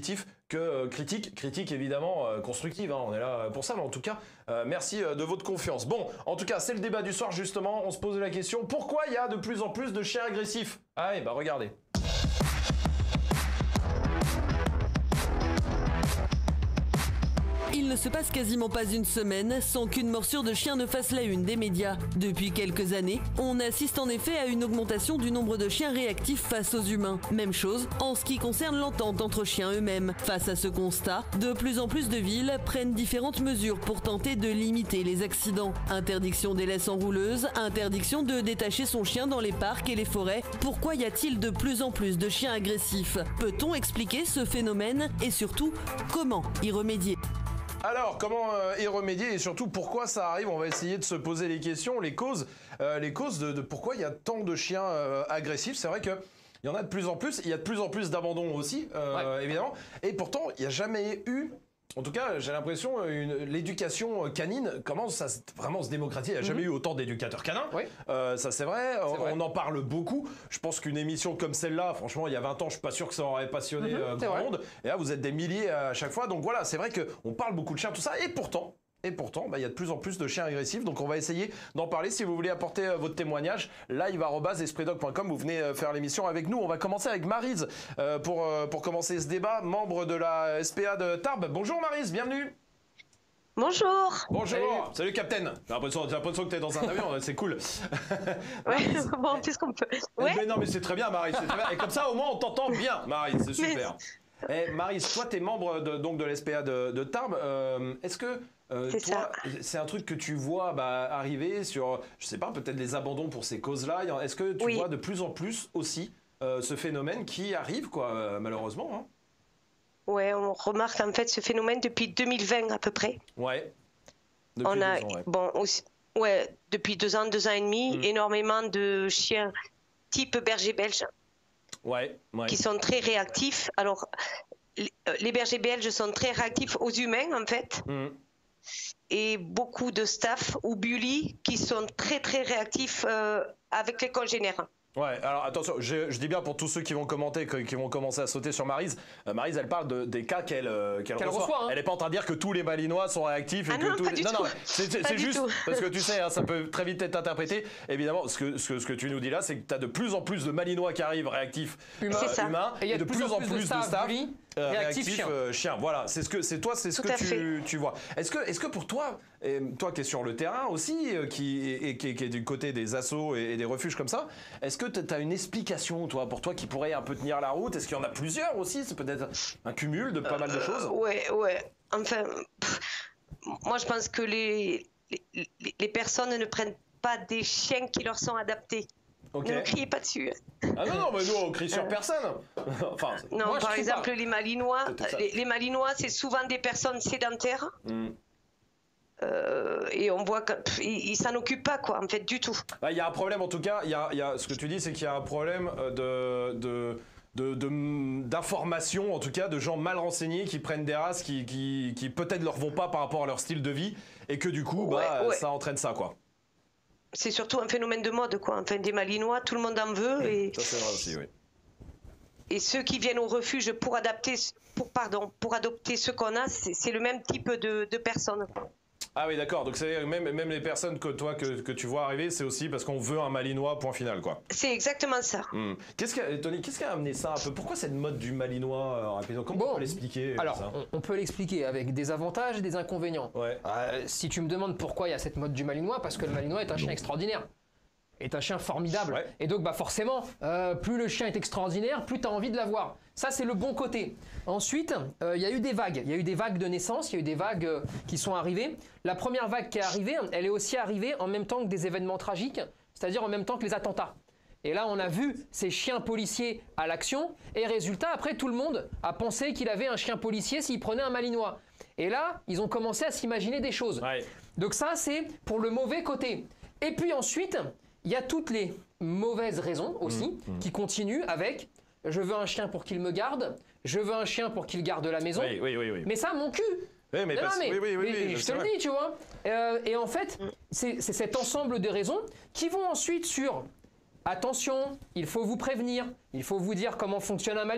que euh, critique, critique évidemment euh, constructive, hein, on est là pour ça, mais en tout cas, euh, merci euh, de votre confiance. Bon, en tout cas, c'est le débat du soir justement, on se pose la question, pourquoi il y a de plus en plus de chiens agressifs? Ah, et bah regardez. Il ne se passe quasiment pas une semaine sans qu'une morsure de chien ne fasse la une des médias. Depuis quelques années, on assiste en effet à une augmentation du nombre de chiens réactifs face aux humains. Même chose en ce qui concerne l'entente entre chiens eux-mêmes. Face à ce constat, de plus en plus de villes prennent différentes mesures pour tenter de limiter les accidents. Interdiction des laisses en rouleuse, interdiction de détacher son chien dans les parcs et les forêts. Pourquoi y a-t-il de plus en plus de chiens agressifs? Peut-on expliquer ce phénomène et surtout, comment y remédier? Alors, comment euh, y remédier et surtout pourquoi ça arrive? On va essayer de se poser les questions, les causes, euh, les causes de, de pourquoi il y a tant de chiens euh, agressifs. C'est vrai que il y en a de plus en plus, il y a de plus en plus d'abandons aussi, euh, ouais. évidemment. Et pourtant, il n'y a jamais eu, en tout cas, j'ai l'impression, l'éducation canine commence à vraiment se démocratiser. Il n'y a jamais mm-hmm. eu autant d'éducateurs canins. Oui. Euh, ça, c'est vrai. On, vrai. On en parle beaucoup. Je pense qu'une émission comme celle-là, franchement, il y a vingt ans, je ne suis pas sûr que ça aurait passionné mm-hmm. euh, grand vrai. monde. Et là, vous êtes des milliers à chaque fois. Donc voilà, c'est vrai qu'on parle beaucoup de chiens, tout ça. Et pourtant... Et pourtant, bah, il y a de plus en plus de chiens agressifs, donc on va essayer d'en parler. Si vous voulez apporter euh, votre témoignage, live arobase esprit dog point com, vous venez euh, faire l'émission avec nous. On va commencer avec Maryse euh, pour, euh, pour commencer ce débat, membre de la S P A de Tarbes. Bonjour Maryse, bienvenue. Bonjour. Bonjour. Salut, Salut Captain. J'ai l'impression, l'impression que tu es dans un avion, c'est cool. Ouais, bon, tout ce qu'on peut. Ouais. Mais non, mais c'est très bien Maryse, c'est très bien. Et comme ça, au moins, on t'entend bien Maryse, c'est super. Mais... Eh, Maryse, toi, tu es membre de, donc, de l'S P A de, de Tarbes. Euh, Est-ce que Euh, c'est toi, c'est un truc que tu vois bah, arriver sur, je sais pas, peut-être les abandons pour ces causes-là. Est-ce que tu oui. vois de plus en plus aussi euh, ce phénomène qui arrive, quoi, euh, malheureusement hein. Ouais, on remarque en fait ce phénomène depuis deux mille vingt à peu près. Ouais. Depuis on a, deux ans, ouais. Bon, aussi, ouais, depuis deux ans, deux ans et demi, mmh. énormément de chiens type berger belge. Ouais, ouais. Qui sont très réactifs. Alors, les, les bergers belges sont très réactifs aux humains en fait. Mmh. Et beaucoup de staff ou bullies qui sont très très réactifs euh, avec les congénères. Ouais, alors attention, je, je dis bien pour tous ceux qui vont commenter, qui vont commencer à sauter sur Maryse. Euh, Maryse, elle parle de, des cas qu'elle euh, qu'elle qu'elle reçoit. reçoit hein. Elle n'est pas en train de dire que tous les Malinois sont réactifs. Et ah que non, tous pas les... du non, tout. non, c'est juste tout. Parce que tu sais, hein, ça peut très vite être interprété. Évidemment, ce que, ce que, ce que tu nous dis là, c'est que tu as de plus en plus de Malinois qui arrivent réactifs humains, euh, humains et, y a de, de plus, plus en plus de staff, de staff euh, réactifs chiens. Euh, chiens. Voilà, c'est ce que c'est toi, c'est ce tout que tu, tu vois. Est-ce que, est-ce que pour toi, et toi qui es sur le terrain aussi, euh, qui, et, et, qui, qui est du côté des assos et, et des refuges comme ça, est-ce que tu as une explication, toi, pour toi, qui pourrait un peu tenir la route? Est-ce qu'il y en a plusieurs aussi? C'est peut-être un cumul de pas euh, mal de choses. Ouais, ouais. Enfin, pff, moi je pense que les, les, les personnes ne prennent pas des chiens qui leur sont adaptés. Okay. Ne criez pas dessus. Ah non, non, mais nous on crie sur euh... personne. Enfin, non, moi, par exemple, pas. les Malinois, les, les Malinois, c'est souvent des personnes sédentaires. Mm. Euh, et on voit qu'ils ne s'en occupent pas, quoi, en fait, du tout. Il bah, y a un problème, en tout cas. Y a, y a, ce que tu dis, c'est qu'il y a un problème de. de... De, de, d'informations, en tout cas, de gens mal renseignés qui prennent des races qui, qui, qui peut-être leur vont pas par rapport à leur style de vie et que du coup, ouais, bah, ouais. ça entraîne ça, quoi. C'est surtout un phénomène de mode, quoi. Enfin, des Malinois, tout le monde en veut. Et... Ça, c'est vrai aussi, oui. Et ceux qui viennent au refuge pour adapter, pour, pardon, pour adopter ce qu'on a, c'est, c'est le même type de, de personnes, quoi. Ah oui, d'accord. Donc c'est même même les personnes que toi que, que tu vois arriver, c'est aussi parce qu'on veut un Malinois, point final, quoi. C'est exactement ça. Mmh. Qu'est-ce qui a, Tony, qu'est-ce qui a amené ça un peu? Pourquoi cette mode du Malinois euh, rapidement? Comment bon, on peut l'expliquer? Alors, ça on, on peut l'expliquer avec des avantages et des inconvénients. Ouais. Euh, si tu me demandes pourquoi il y a cette mode du Malinois, parce que le Malinois est un chien extraordinaire. Est un chien formidable. Ouais. Et donc, bah forcément, euh, plus le chien est extraordinaire, plus tu as envie de l'avoir. Ça, c'est le bon côté. Ensuite, il euh, y a eu des vagues. Il y a eu des vagues de naissance, il y a eu des vagues euh, qui sont arrivées. La première vague qui est arrivée, elle est aussi arrivée en même temps que des événements tragiques, c'est-à-dire en même temps que les attentats. Et là, on a vu ces chiens policiers à l'action. Et résultat, après, tout le monde a pensé qu'il avait un chien policier s'il prenait un Malinois. Et là, ils ont commencé à s'imaginer des choses. Ouais. Donc ça, c'est pour le mauvais côté. Et puis ensuite... il y a toutes les mauvaises raisons aussi mmh, mmh. qui continuent avec « je veux un chien pour qu'il me garde, je veux un chien pour qu'il garde la maison oui, oui, oui, oui. ». Mais ça, mon cul oui, mais, non, parce... mais, oui, oui, oui, mais oui, je te le dis, tu vois. Euh, et en fait, c'est, c'est cet ensemble de raisons qui vont ensuite sur « attention, il faut vous prévenir, il faut vous dire comment fonctionne un Malinois ouais. ».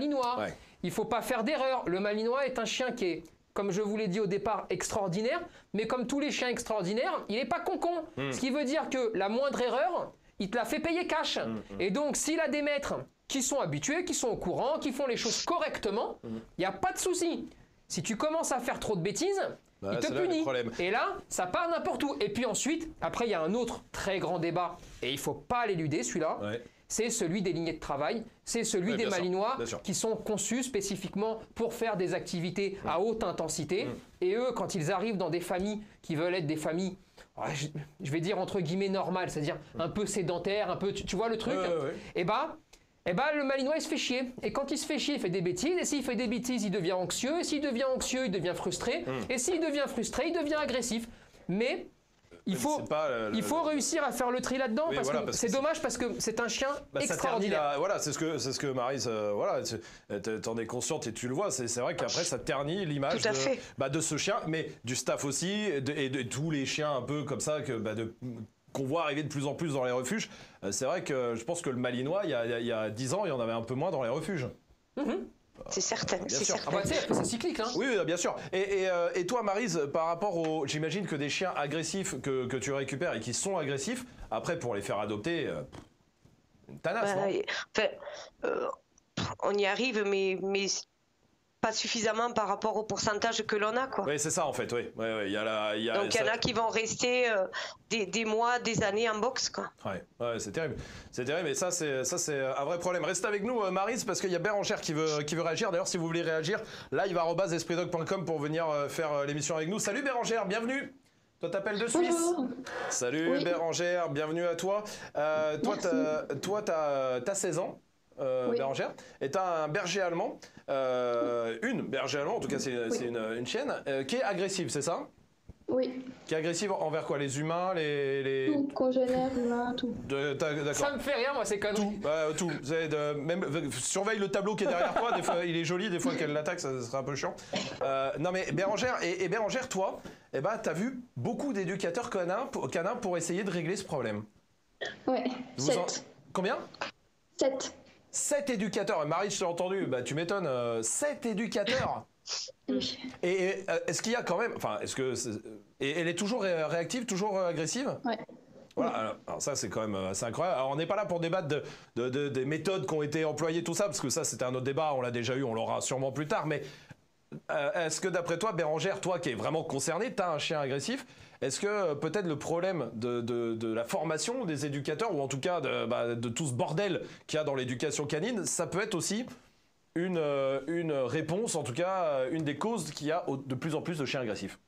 il faut pas faire d'erreur. Le Malinois est un chien qui est, comme je vous l'ai dit au départ, extraordinaire, mais comme tous les chiens extraordinaires, il n'est pas con-con. Mmh. Ce qui veut dire que la moindre erreur, il te la fait payer cash. Mmh, mmh. Et donc, s'il a des maîtres qui sont habitués, qui sont au courant, qui font les choses correctement, il mmh. n'y a pas de souci. Si tu commences à faire trop de bêtises, bah, il te punit. Et là, ça part n'importe où. Et puis ensuite, après, il y a un autre très grand débat, et il ne faut pas l'éluder, celui-là. Ouais. C'est celui des lignées de travail, c'est celui oui, des Malinois qui sont conçus spécifiquement pour faire des activités mmh. à haute intensité. Mmh. Et eux, quand ils arrivent dans des familles qui veulent être des familles, je vais dire entre guillemets normales, c'est-à-dire mmh. un peu sédentaires, un peu, tu, tu vois le truc, ouais, ouais, ouais. et bah, et bah le Malinois il se fait chier. Et quand il se fait chier, il fait des bêtises. Et s'il fait des bêtises, il devient anxieux. Et s'il devient anxieux, il devient frustré. Mmh. Et s'il devient frustré, il devient agressif. Mais il faut, le, il faut le, réussir à faire le tri là-dedans oui, parce voilà, que c'est dommage parce que c'est un chien bah, extraordinaire. La, voilà, c'est ce que c'est ce que Maryse, euh, voilà, t'en es consciente et tu le vois. C'est vrai qu'après ça ternit l'image de, bah, de ce chien, mais du staff aussi et de, et de tous les chiens un peu comme ça que bah, de qu'on voit arriver de plus en plus dans les refuges. C'est vrai que je pense que le Malinois, il y a, il y a dix ans, il y en avait un peu moins dans les refuges. Mmh. C'est certain, c'est certain. Ah bah, c'est cyclique, hein. Oui, oui, bien sûr. Et, et, euh, et toi, Maryse, par rapport au... J'imagine que des chiens agressifs que, que tu récupères et qui sont agressifs, après, pour les faire adopter, euh, une tanasse, bah, non enfin, euh, on y arrive, mais... mais... pas suffisamment par rapport au pourcentage que l'on a, quoi. Oui, c'est ça en fait, oui. Ouais, ouais, il y a la, il y a, Donc il y en ça... a qui vont rester euh, des, des mois, des années en boxe, quoi. Ouais, ouais, c'est terrible. C'est terrible, et ça c'est, ça c'est un vrai problème. Reste avec nous, euh, Maryse, parce qu'il y a Bérangère qui veut, qui veut réagir. D'ailleurs, si vous voulez réagir, live arobase esprit dog point com pour venir euh, faire euh, l'émission avec nous. Salut Bérangère, bienvenue. Toi, t'appelles de Suisse. Bonjour. Salut oui. Bérangère, bienvenue à toi. Euh, toi, t'as, toi, t'as, t'as seize ans. Euh, oui. Bérangère, est un berger allemand, euh, une berger allemand, en tout cas c'est oui. une, une chienne, euh, qui est agressive, c'est ça? Oui. Qui est agressive envers quoi? Les humains, les... les... Tout, congénères, humains, tout. De, ça me fait rien, moi, ces conneries. Tout, euh, tout. De, même, surveille le tableau qui est derrière toi, des fois, il est joli, des fois qu'elle l'attaque, ça serait un peu chiant. Euh, non mais Bérangère, et, et Bérangère, toi, eh ben, t'as vu beaucoup d'éducateurs canins pour, canins pour essayer de régler ce problème. Ouais, sept. En... Combien? Sept. Sept éducateurs. Marie, je t'ai entendu, bah, tu m'étonnes. Euh, sept éducateurs. Oui. Et, et est-ce qu'il y a quand même, enfin, est-ce que, est, et elle est toujours ré réactive, toujours agressive? Ouais. Voilà. Alors, alors ça, c'est quand même assez incroyable. Alors, on n'est pas là pour débattre de, de, de, des méthodes qui ont été employées, tout ça, parce que ça, c'était un autre débat. On l'a déjà eu, on l'aura sûrement plus tard. Mais euh, est-ce que d'après toi, Bérangère, toi qui es vraiment concernée, t'as un chien agressif? Est-ce que peut-être le problème de, de, de la formation des éducateurs, ou en tout cas de, bah, de tout ce bordel qu'il y a dans l'éducation canine, ça peut être aussi une, une réponse, en tout cas une des causes qu'il y a de plus en plus de chiens agressifs?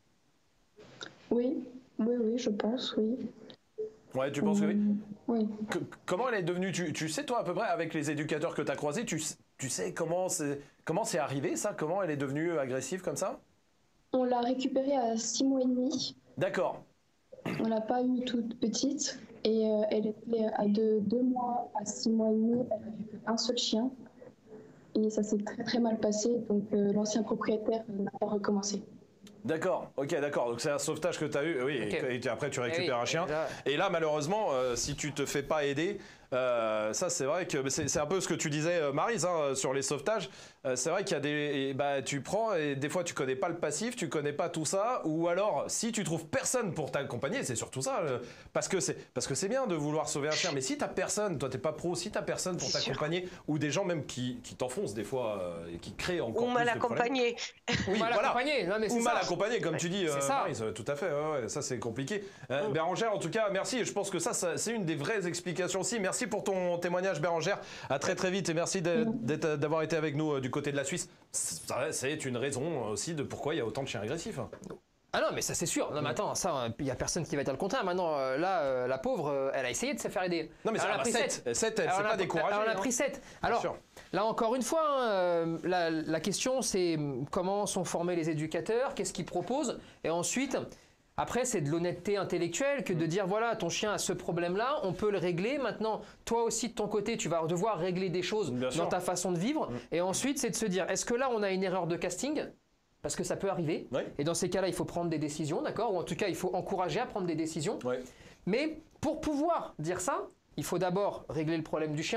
Oui, oui, oui, je pense, oui. Ouais, tu penses mmh, que oui? Oui. Que, comment elle est devenue, tu, tu sais toi à peu près, avec les éducateurs que tu as croisés, tu, tu sais comment c'est, comment c'est arrivé ça? Comment elle est devenue agressive comme ça? On l'a récupérée à six mois et demi. D'accord. On l'a pas eue toute petite et euh, elle était à de deux mois à six mois et demi. Elle avait qu'un seul chien et ça s'est très très mal passé. Donc euh, l'ancien propriétaire n'a pas recommencé. D'accord, ok, d'accord. Donc c'est un sauvetage que tu as eu, oui, okay. et, et après tu récupères oui, un chien. Là... Et là, malheureusement, euh, si tu te fais pas aider, euh, ça c'est vrai que c'est un peu ce que tu disais, euh, Maryse, hein, sur les sauvetages. Euh, c'est vrai qu'il y a des, et, bah, tu prends et des fois tu connais pas le passif, tu connais pas tout ça, ou alors si tu trouves personne pour t'accompagner, c'est surtout ça, euh, parce que c'est parce que c'est bien de vouloir sauver un chien, mais si t'as personne, toi t'es pas pro, si t'as personne pour t'accompagner, ou des gens même qui, qui t'enfoncent des fois, euh, et qui créent encore ou plus mal accompagné. Oui, ou mal voilà. accompagné, non, mais ou mal ça. accompagné, comme ouais, tu dis, euh, ça. Maryse, tout à fait. Ouais, ouais, ça c'est compliqué. Euh, mmh. Bérangère, en tout cas, merci. Je pense que ça, ça c'est une des vraies explications aussi. Merci pour ton témoignage, Bérangère. À très très vite et merci d'avoir été avec nous euh, du côté de la Suisse. C'est une raison aussi de pourquoi il y a autant de chiens agressifs. Ah non, mais ça c'est sûr. Non, mais attends, ça, il n'y a personne qui va dire le contraire. Maintenant, euh, là, euh, la pauvre, euh, elle a essayé de se faire aider. Non, mais ça, elle a pris sept. sept, elle s'est pas découragée. Elle en a pris sept. Alors, là encore une fois, hein, la, la question c'est comment sont formés les éducateurs, qu'est-ce qu'ils proposent, et ensuite. Après, c'est de l'honnêteté intellectuelle que de dire, voilà, ton chien a ce problème-là, on peut le régler. Maintenant, toi aussi, de ton côté, tu vas devoir régler des choses Bien dans sûr. ta façon de vivre. Mmh. Et ensuite, c'est de se dire, est-ce que là, on a une erreur de casting? Parce que ça peut arriver. Oui. Et dans ces cas-là, il faut prendre des décisions, d'accord? Ou en tout cas, il faut encourager à prendre des décisions. Oui. Mais pour pouvoir dire ça, il faut d'abord régler le problème du chien.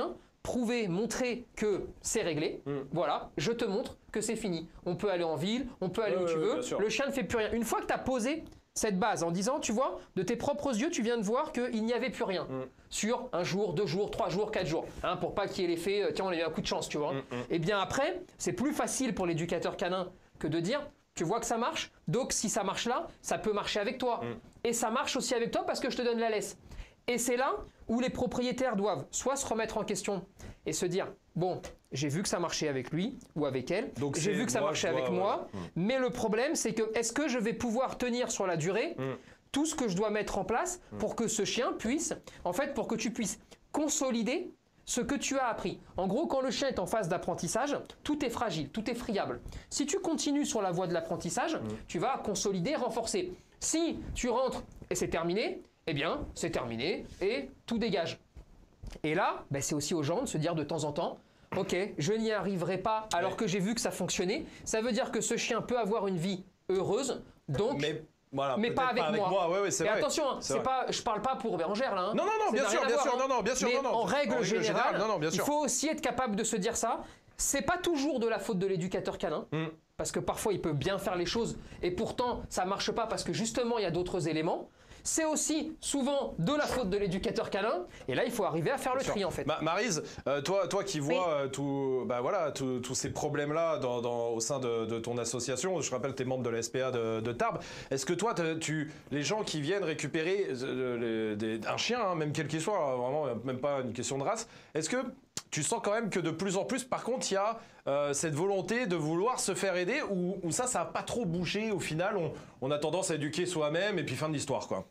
prouver, montrer que c'est réglé, mmh. voilà, je te montre que c'est fini. On peut aller en ville, on peut aller ouais, où tu ouais, veux, le chien ne fait plus rien. Une fois que tu as posé cette base en disant, tu vois, de tes propres yeux, tu viens de voir qu'il n'y avait plus rien mmh. sur un jour, deux jours, trois jours, quatre jours, hein, pour pas qu'il y ait l'effet, euh, tiens, on a eu un coup de chance, tu vois. Mmh, mmh. Et bien après, c'est plus facile pour l'éducateur canin que de dire, tu vois que ça marche, donc si ça marche là, ça peut marcher avec toi. Mmh. Et ça marche aussi avec toi parce que je te donne la laisse. Et c'est là où les propriétaires doivent soit se remettre en question et se dire, bon, j'ai vu que ça marchait avec lui ou avec elle, j'ai vu que ça moi, marchait dois, avec ouais. moi, mmh. mais le problème c'est que est-ce que je vais pouvoir tenir sur la durée mmh. tout ce que je dois mettre en place mmh. pour que ce chien puisse, en fait, pour que tu puisses consolider ce que tu as appris. En gros, quand le chien est en phase d'apprentissage, tout est fragile, tout est friable. Si tu continues sur la voie de l'apprentissage, mmh. tu vas consolider, renforcer. Si tu rentres et c'est terminé, eh bien, c'est terminé et tout dégage. Et là, ben, c'est aussi aux gens de se dire de temps en temps, ok, je n'y arriverai pas alors ouais. que j'ai vu que ça fonctionnait. Ça veut dire que ce chien peut avoir une vie heureuse, donc... Mais... Voilà, mais pas avec, pas avec moi. moi. Ouais, ouais, c'est et vrai. attention, hein, c'est pas, je parle pas pour Bérangère là. Hein. Non, non, non, bien sûr, bien sûr, non, non, bien sûr, mais non, non. En règle en générale, générale non, non, bien sûr. il faut aussi être capable de se dire ça. C'est pas toujours de la faute de l'éducateur canin, mm. parce que parfois il peut bien faire les choses et pourtant ça marche pas parce que justement il y a d'autres éléments. C'est aussi souvent de la faute de l'éducateur canin, et là il faut arriver à faire le tri en fait. Ma Maryse, euh, toi, toi qui vois oui. euh, tout, bah, voilà, tous ces problèmes-là dans, dans, au sein de, de ton association, je rappelle, tu es membre de la S P A de, de Tarbes, est-ce que toi, tu, les gens qui viennent récupérer euh, les, des, un chien, hein, même quel qu'il soit, vraiment même pas une question de race, est-ce que tu sens quand même que de plus en plus, par contre, il y a euh, cette volonté de vouloir se faire aider, ou, ou ça, ça n'a pas trop bougé au final, on, on a tendance à éduquer soi-même et puis fin de l'histoire, quoi.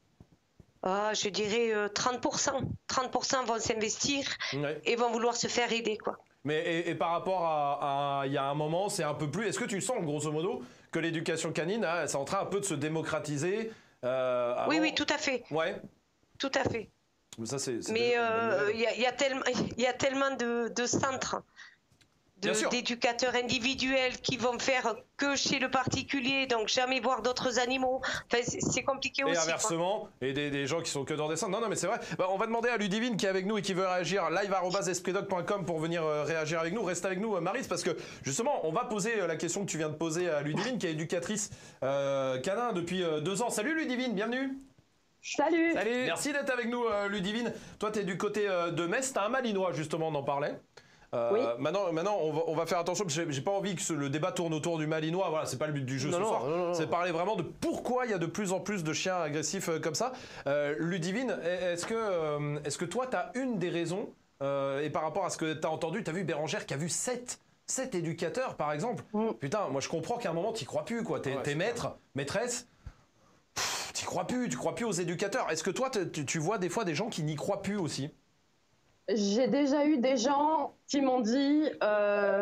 Ah, je dirais euh, trente pour cent. trente pour cent vont s'investir ouais. et vont vouloir se faire aider, quoi. Mais et, et par rapport à, à il y a un moment, c'est un peu plus. Est-ce que tu sens, grosso modo, que l'éducation canine, hein, c'est en train un peu de se démocratiser euh, avant... Oui, oui, tout à fait. Ouais. Tout à fait. Ça, c'est, c'est Mais il euh, y, y a tellement, il y a tellement de, de centres. De, d'éducateurs individuels qui vont faire que chez le particulier, donc jamais voir d'autres animaux. Enfin, c'est, c'est compliqué et aussi. Et inversement, quoi. Et des, des gens qui sont que dans des centres. Non, non, mais c'est vrai. Bah, on va demander à Ludivine qui est avec nous et qui veut réagir. live arobase esprit dog point com pour venir euh, réagir avec nous. Reste avec nous, euh, Maryse, parce que justement, on va poser euh, la question que tu viens de poser à Ludivine, qui est éducatrice euh, canin depuis euh, deux ans. Salut Ludivine, bienvenue. Salut. Salut. Merci d'être avec nous, euh, Ludivine. Toi, tu es du côté euh, de Metz. Tu as un Malinois, justement, on en parlait. Euh, oui. Maintenant, maintenant on, va, on va faire attention parce que j'ai, j'ai pas envie que ce, le débat tourne autour du Malinois. Voilà, c'est pas le but du jeu non, ce non, soir. Non, non, c'est parler vraiment de pourquoi il y a de plus en plus de chiens agressifs euh, comme ça. Euh, Ludivine, est-ce que, euh, est-ce que toi, tu as une des raisons euh, et par rapport à ce que tu as entendu, tu as vu Bérangère qui a vu sept, sept éducateurs par exemple. Mm. Putain, moi je comprends qu'à un moment, tu crois plus quoi. T'es, ouais, t'es maître, maîtresse. Tu crois plus, tu crois plus aux éducateurs. Est-ce que toi, tu, tu vois des fois des gens qui n'y croient plus aussi? J'ai déjà eu des gens qui m'ont dit euh,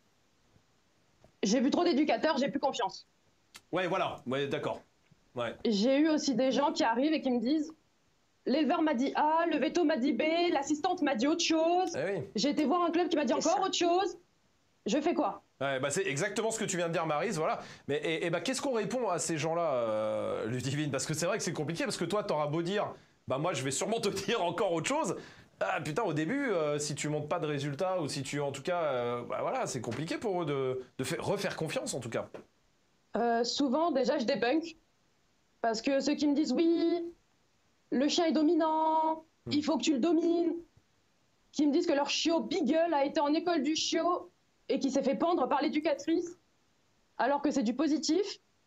j'ai vu trop d'éducateurs, j'ai plus confiance. Ouais, voilà, ouais, d'accord. Ouais. J'ai eu aussi des gens qui arrivent et qui me disent l'éleveur m'a dit A, le veto m'a dit B, l'assistante m'a dit autre chose. Eh oui. J'ai été voir un club qui m'a dit encore autre chose. Je fais quoi? Ouais, bah c'est exactement ce que tu viens de dire, Maryse, voilà. Mais et, et bah, qu'est-ce qu'on répond à ces gens-là, euh, Ludivine? Parce que c'est vrai que c'est compliqué, parce que toi, t'auras beau dire, bah moi, je vais sûrement te dire encore autre chose. Ah putain, au début, euh, si tu montes pas de résultats ou si tu, en tout cas, euh, bah voilà, c'est compliqué pour eux de, de faire, refaire confiance en tout cas. Euh, souvent, déjà, je débunk parce que ceux qui me disent oui, le chien est dominant, hmm. il faut que tu le domines, qui me disent que leur chiot Beagle a été en école du chiot et qui s'est fait pendre par l'éducatrice, alors que c'est du positif.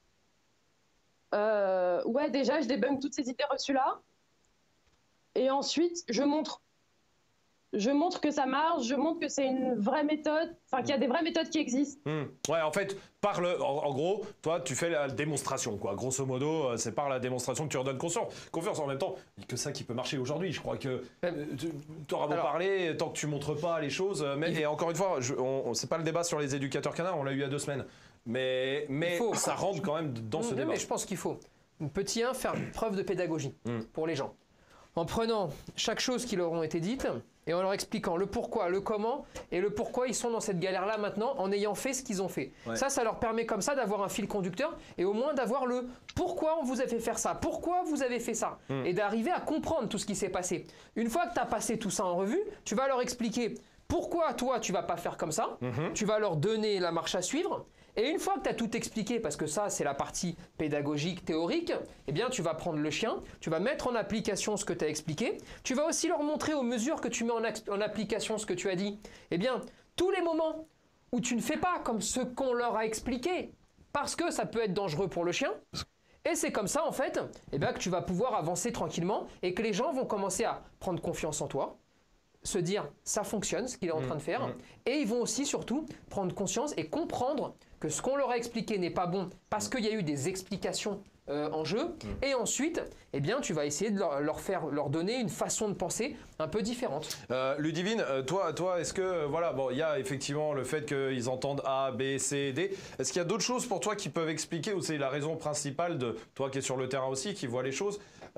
Euh, ouais, déjà, je débunk toutes ces idées reçues là, et ensuite, je montre. Je montre que ça marche, je montre que c'est une vraie méthode, enfin qu'il y a des vraies méthodes qui existent. Mmh. Ouais, en fait, par le, en, en gros, toi, tu fais la démonstration, quoi. Grosso modo, c'est par la démonstration que tu redonnes confiance. Confiance en même temps, il n'y a que ça qui peut marcher aujourd'hui. Je crois que euh, tu auras beau parler, tant que tu montres pas les choses. Mais, et encore une fois, je, on, on, c'est pas le débat sur les éducateurs canins, on l'a eu il y a deux semaines. Mais, mais faut, ça rentre quand même dans ce mmh, débat. Mais je pense qu'il faut, petit un, faire preuve de pédagogie mmh. pour les gens. en prenant chaque chose qui leur ont été dites et en leur expliquant le pourquoi, le comment et le pourquoi ils sont dans cette galère-là maintenant en ayant fait ce qu'ils ont fait. Ouais. Ça, ça leur permet comme ça d'avoir un fil conducteur et au moins d'avoir le pourquoi on vous a fait faire ça, pourquoi vous avez fait ça mmh. et d'arriver à comprendre tout ce qui s'est passé. Une fois que tu as passé tout ça en revue, tu vas leur expliquer pourquoi toi tu vas pas faire comme ça, mmh. tu vas leur donner la marche à suivre. Et une fois que tu as tout expliqué, parce que ça c'est la partie pédagogique, théorique, eh bien tu vas prendre le chien, tu vas mettre en application ce que tu as expliqué, tu vas aussi leur montrer aux mesures que tu mets en, en application ce que tu as dit. Eh bien, tous les moments où tu ne fais pas comme ce qu'on leur a expliqué, parce que ça peut être dangereux pour le chien, et c'est comme ça en fait eh bien, que tu vas pouvoir avancer tranquillement et que les gens vont commencer à prendre confiance en toi, se dire ça fonctionne ce qu'il est en train de faire, mmh. et ils vont aussi surtout prendre conscience et comprendre que ce qu'on leur a expliqué n'est pas bon parce qu'il y a eu des explications euh, en jeu, mmh. et ensuite, eh bien, tu vas essayer de leur, leur faire, leur donner une façon de penser un peu différente. Euh, Ludivine, toi, toi, est-ce que, voilà, bon, il y a effectivement le fait qu'ils entendent A, B, C, D. Est-ce qu'il y a d'autres choses pour toi qui peuvent expliquer, ou c'est la raison principale de toi qui es sur le terrain aussi, qui vois les choses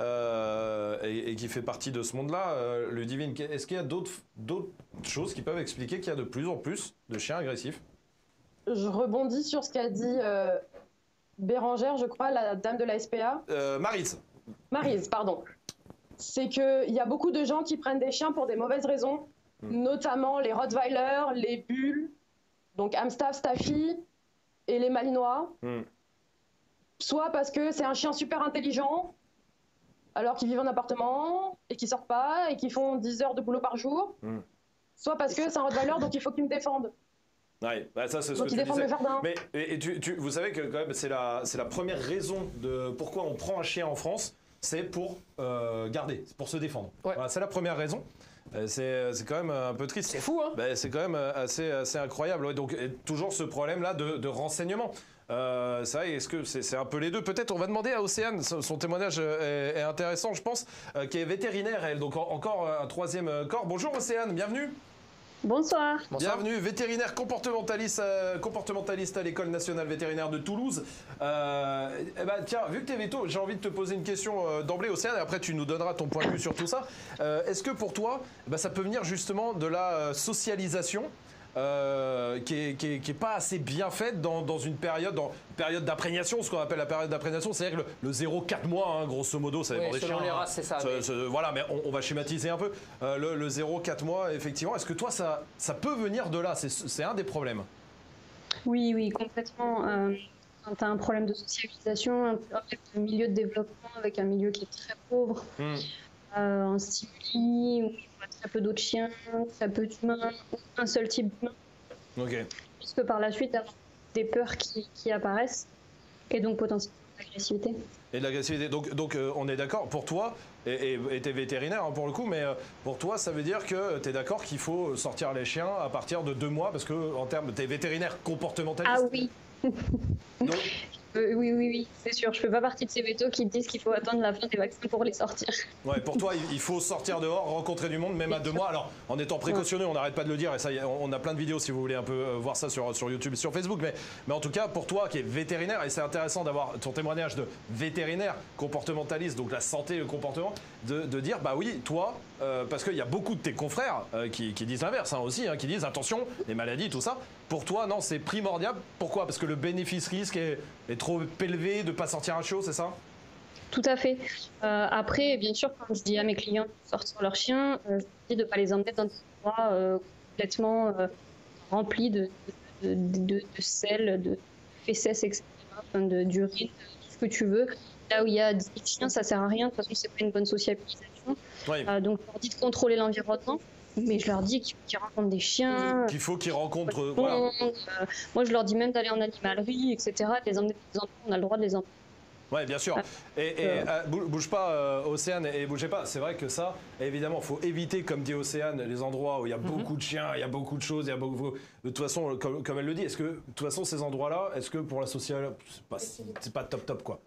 euh, et, et qui fait partie de ce monde-là, euh, Ludivine, est-ce qu'il y a d'autres, d'autres choses qui peuvent expliquer qu'il y a de plus en plus de chiens agressifs? Je rebondis sur ce qu'a dit euh, Bérangère, je crois, la dame de la S P A. Euh, Maryse. Maryse, pardon. C'est qu'il y a beaucoup de gens qui prennent des chiens pour des mauvaises raisons, mmh. notamment les Rottweiler, les Bulls, donc Amstaff, Staffy et les Malinois. Mmh. Soit parce que c'est un chien super intelligent, alors qu'ils vivent en appartement et qu'ils sortent pas et qu'ils font dix heures de boulot par jour. Mmh. Soit parce que c'est un Rottweiler, donc il faut qu'il me défende. Ouais, bah ça c'est ce donc que il tu défend disais. le jardin. Mais et, et tu, tu, vous savez que quand même c'est la, c'est la première raison de pourquoi on prend un chien en France, c'est pour euh, garder, c'est pour se défendre. Ouais. Voilà, c'est la première raison. C'est, c'est quand même un peu triste. C'est fou, hein. Bah, c'est quand même assez, assez incroyable. Ouais, donc toujours ce problème-là de, de renseignement. Euh, c'est vrai, est-ce que c'est, c'est un peu les deux? Peut-être on va demander à Océane, son, son témoignage est, est intéressant, je pense, euh, qui est vétérinaire, elle. Donc en, encore un troisième corps. Bonjour Océane, bienvenue. Bonsoir. Bienvenue, vétérinaire comportementaliste, euh, comportementaliste à l'École nationale vétérinaire de Toulouse. Euh, eh ben, tiens, vu que tu es véto, j'ai envie de te poser une question euh, d'emblée, Océane, et après tu nous donneras ton point de vue sur tout ça. Euh, est-ce que pour toi, eh ben, ça peut venir justement de la euh, socialisation euh, qui est, qui est, qui est pas assez bien faite dans, dans une période, dans une période d'imprégnation, ce qu'on appelle la période d'imprégnation, c'est-à-dire que le, le zéro quatre mois, hein, grosso modo, ça dépend oui, des selon chiens. les races, c'est ça. Ce, mais... ce, voilà, mais on, on va schématiser un peu. Euh, le, le zéro quatre mois, effectivement, est-ce que toi, ça, ça peut venir de là? C'est, c'est un des problèmes. Oui, oui, complètement. Euh, quand tu as un problème de socialisation, un, un milieu de développement avec un milieu qui est très pauvre, mmh. euh, un stimuli où il y a très peu d'autres chiens, très peu d'humains, un seul type d'humain. Okay. Puisque par la suite, il y a des peurs qui, qui apparaissent et donc potentiellement de l'agressivité. Et de l'agressivité. Donc, donc euh, on est d'accord, pour toi, et tu es vétérinaire hein, pour le coup, mais euh, pour toi, ça veut dire que tu es d'accord qu'il faut sortir les chiens à partir de deux mois, parce que en termes, tu es vétérinaire comportementaliste. Ah oui. Donc, euh, oui, oui, oui, c'est sûr. Je fais pas partie de ces vétos qui disent qu'il faut attendre la fin des vaccins pour les sortir. Ouais, pour toi, il faut sortir dehors, rencontrer du monde, même à deux mois. Alors, en étant précautionneux, on n'arrête pas de le dire, et ça, on a plein de vidéos si vous voulez un peu voir ça sur, sur YouTube et sur Facebook. Mais, mais en tout cas, pour toi qui est vétérinaire, et c'est intéressant d'avoir ton témoignage de vétérinaire comportementaliste, donc la santé et le comportement, de, de dire, bah oui, toi, euh, parce qu'il y a beaucoup de tes confrères euh, qui, qui disent l'inverse hein, aussi, hein, qui disent attention, les maladies, tout ça. Pour toi, non, c'est primordial. Pourquoi? Parce que le bénéfice-risque est, est trop élevé de ne pas sortir un chiot, c'est ça? Tout à fait. Euh, après, bien sûr, quand je dis à mes clients de sortir leur chien, euh, je dis de ne pas les emmener dans des endroits euh, complètement euh, remplis de, de, de, de, de sel, de fesses, et cetera, enfin, de, d'urine, tout ce que tu veux. Là où il y a dix chiens, ça ne sert à rien. De toute façon, ce n'est pas une bonne sociabilisation. Oui. Euh, donc, je leur dis de contrôler l'environnement. Mais je leur dis qu'il faut qu'ils rencontrent des chiens. Qu'il faut qu'ils rencontrent. Euh, voilà. euh, moi, je leur dis même d'aller en animalerie, et cetera. De les emmener des endroits, on a le droit de les emmener. Oui, bien sûr. Et, et euh, bouge pas, euh, Océane, et bougez pas. C'est vrai que ça, évidemment, il faut éviter, comme dit Océane, les endroits où il y a mm-hmm. beaucoup de chiens, il y a beaucoup de choses, il y a beaucoup. De toute façon, comme, comme elle le dit, est-ce que, de toute façon, ces endroits-là, est-ce que pour la sociale, c'est pas, c'est pas top top quoi?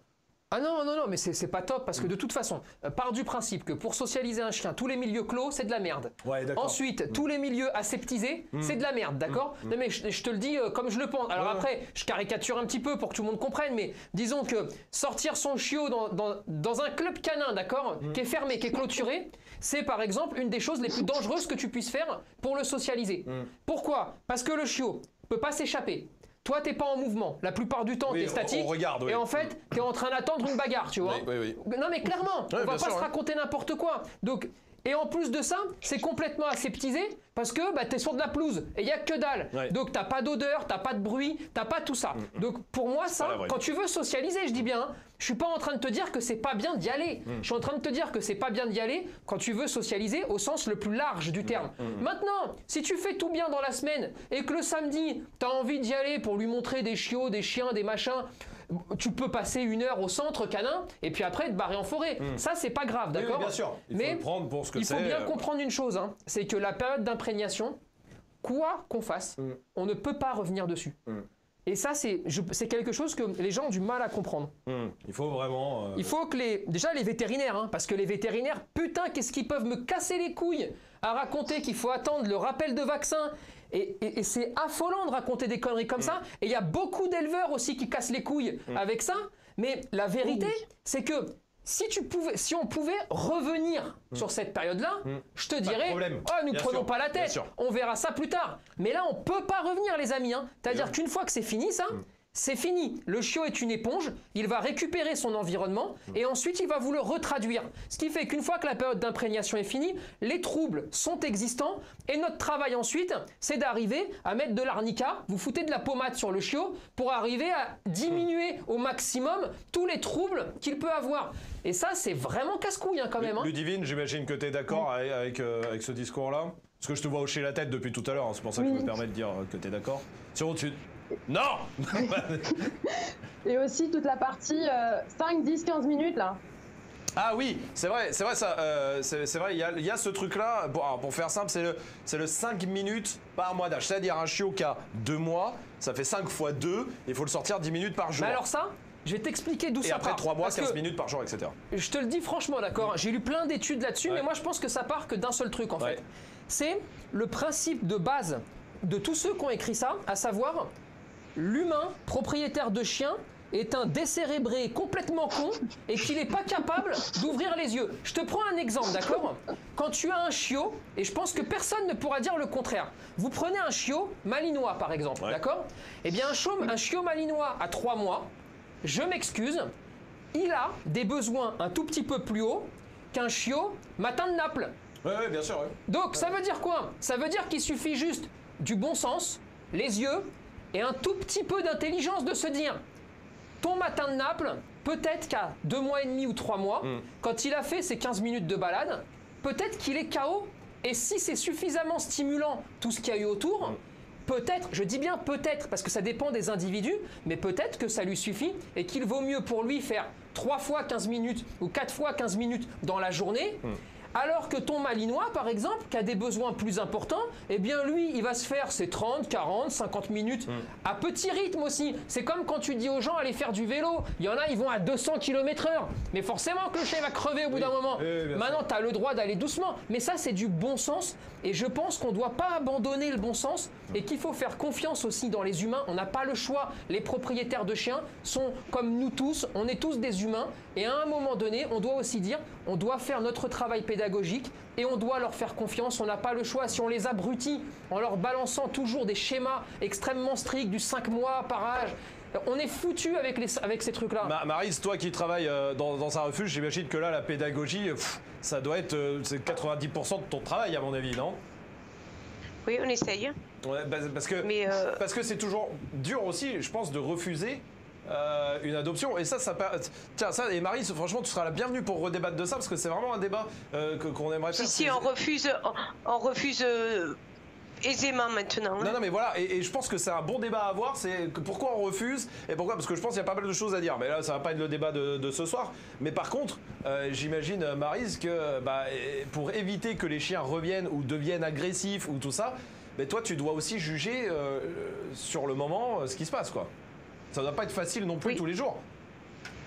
Ah non, non, non, mais c'est pas top parce que de toute façon, euh, part du principe que pour socialiser un chien, tous les milieux clos, c'est de la merde. Ouais, d'accord. Ensuite, mmh. tous les milieux aseptisés, mmh. c'est de la merde, d'accord mmh. Non, mais je, je te le dis euh, comme je le pense. Alors ouais. après, je caricature un petit peu pour que tout le monde comprenne, mais disons que sortir son chiot dans, dans, dans un club canin, d'accord, mmh. qui est fermé, qui est clôturé, c'est par exemple une des choses les plus dangereuses que tu puisses faire pour le socialiser. Mmh. Pourquoi? Parce que le chiot peut pas s'échapper. Toi, t'es pas en mouvement. La plupart du temps, oui, t'es statique. On regarde, oui. Et en fait, t'es en train d'attendre une bagarre, tu vois. Oui, oui, oui. Non, mais clairement, oui, on va pas sûr, se hein. raconter n'importe quoi. Donc, et en plus de ça, c'est complètement aseptisé parce que bah, t'es sur de la pelouse et il y a que dalle. Ouais. Donc, t'as pas d'odeur, t'as pas de bruit, t'as pas tout ça. Mm-hmm. Donc, pour moi, ça, quand tu veux socialiser, je dis bien, hein, je suis pas en train de te dire que c'est pas bien d'y aller. Mm. Je suis en train de te dire que c'est pas bien d'y aller quand tu veux socialiser au sens le plus large du terme. Mm. Maintenant, si tu fais tout bien dans la semaine et que le samedi, t'as envie d'y aller pour lui montrer des chiots, des chiens, des machins, tu peux passer une heure au centre canin et puis après te barrer en forêt. Mm. Ça, c'est pas grave, d'accord? Oui, bien sûr. Il faut Mais le prendre pour ce que il c'est. faut bien comprendre une chose, hein, c'est que la période d'imprégnation, quoi qu'on fasse, mm. on ne peut pas revenir dessus. Mm. Et ça, c'est quelque chose que les gens ont du mal à comprendre. Mmh, il faut vraiment... Euh... Il faut que les... Déjà, les vétérinaires, hein, parce que les vétérinaires, putain, qu'est-ce qu'ils peuvent me casser les couilles à raconter qu'il faut attendre le rappel de vaccin. Et, et, et c'est affolant de raconter des conneries comme mmh. ça. Et il y a beaucoup d'éleveurs aussi qui cassent les couilles mmh. avec ça. Mais la vérité, mmh. c'est que si, tu pouvais, si on pouvait revenir mmh. sur cette période-là, mmh. je te dirais, oh, nous bien prenons sûr, pas la tête, on verra ça plus tard. Mais là, on peut pas revenir, les amis. Hein. C'est-à-dire qu'une fois que c'est fini, ça, mmh. c'est fini. Le chiot est une éponge, il va récupérer son environnement mmh. et ensuite, il va vous le retraduire. Ce qui fait qu'une fois que la période d'imprégnation est finie, les troubles sont existants et notre travail ensuite, c'est d'arriver à mettre de l'arnica, vous foutez de la pommade sur le chiot pour arriver à diminuer mmh. au maximum tous les troubles qu'il peut avoir. Et ça, c'est vraiment casse-couille hein, quand même. Hein. Ludivine, j'imagine que tu es d'accord mmh. avec, avec, euh, avec ce discours-là? Parce que je te vois hocher la tête depuis tout à l'heure, hein, c'est pour ça que oui. je me permets de dire que tu es d'accord. Sur au-dessus. Non. Et aussi toute la partie euh, cinq, dix, quinze minutes là. Ah oui, c'est vrai, c'est vrai ça, euh, c'est vrai, il y, y a ce truc-là, pour, pour faire simple, c'est le, le cinq minutes par mois d'âge. C'est-à-dire un chiot qui a deux mois, ça fait cinq fois deux, il faut le sortir dix minutes par jour. Mais alors ça, je vais t'expliquer d'où ça part. Et après trois mois, quinze minutes par jour, et cetera. Je te le dis franchement, d'accord, j'ai lu plein d'études là-dessus, ouais. mais moi je pense que ça part que d'un seul truc en ouais. fait. C'est le principe de base de tous ceux qui ont écrit ça, à savoir l'humain propriétaire de chien est un décérébré complètement con et qu'il n'est pas capable d'ouvrir les yeux. Je te prends un exemple, d'accord? Quand tu as un chiot, et je pense que personne ne pourra dire le contraire, vous prenez un chiot malinois par exemple, ouais. d'accord? Eh bien un chiot, un chiot malinois à trois mois, je m'excuse, il a des besoins un tout petit peu plus hauts qu'un chiot matin de Naples. Oui, ouais, bien sûr. Ouais. Donc ça veut dire quoi? Ça veut dire qu'il suffit juste du bon sens, les yeux et un tout petit peu d'intelligence de se dire ton matin de Naples, peut-être qu'à deux mois et demi ou trois mois, mm. quand il a fait ses quinze minutes de balade, peut-être qu'il est K O. Et si c'est suffisamment stimulant tout ce qu'il y a eu autour, mm. peut-être, je dis bien peut-être, parce que ça dépend des individus, mais peut-être que ça lui suffit et qu'il vaut mieux pour lui faire trois fois quinze minutes ou quatre fois quinze minutes dans la journée. Mm. Alors que ton malinois, par exemple, qui a des besoins plus importants, eh bien lui, il va se faire ses trente, quarante, cinquante minutes mmh. à petit rythme aussi. C'est comme quand tu dis aux gens allez faire du vélo. Il y en a, ils vont à deux cents kilomètres heure. Mais forcément que le chien va crever au bout oui. d'un moment. Oui, Maintenant, tu as le droit d'aller doucement. Mais ça, c'est du bon sens. Et je pense qu'on ne doit pas abandonner le bon sens et qu'il faut faire confiance aussi dans les humains. On n'a pas le choix. Les propriétaires de chiens sont comme nous tous. On est tous des humains. Et à un moment donné, on doit aussi dire, on doit faire notre travail pédagogique pédagogique et on doit leur faire confiance, on n'a pas le choix. Si on les abrutit en leur balançant toujours des schémas extrêmement stricts du cinq mois par âge, on est foutu avec, les, avec ces trucs-là. Ma, Maryse, toi qui travailles euh, dans, dans un refuge, j'imagine que là, la pédagogie, pff, ça doit être euh, quatre-vingt-dix pour cent de ton travail, à mon avis, non? Oui, on essaye. Ouais, bah, parce que Mais euh... parce que c'est toujours dur aussi, je pense, de refuser Euh, une adoption. Et ça, ça tiens, ça, et Marie, franchement, tu seras la bienvenue pour redébattre de ça, parce que c'est vraiment un débat euh, qu'on aimerait faire. Si, si, on refuse, on, on refuse euh, aisément maintenant. Hein. Non, non, mais voilà, et, et je pense que c'est un bon débat à avoir, c'est pourquoi on refuse, et pourquoi, parce que je pense qu'il y a pas mal de choses à dire, mais là, ça va pas être le débat de, de ce soir. Mais par contre, euh, j'imagine, Maryse, que bah, pour éviter que les chiens reviennent ou deviennent agressifs ou tout ça, mais toi, tu dois aussi juger euh, sur le moment ce qui se passe, quoi. Ça ne doit pas être facile non plus oui. tous les jours.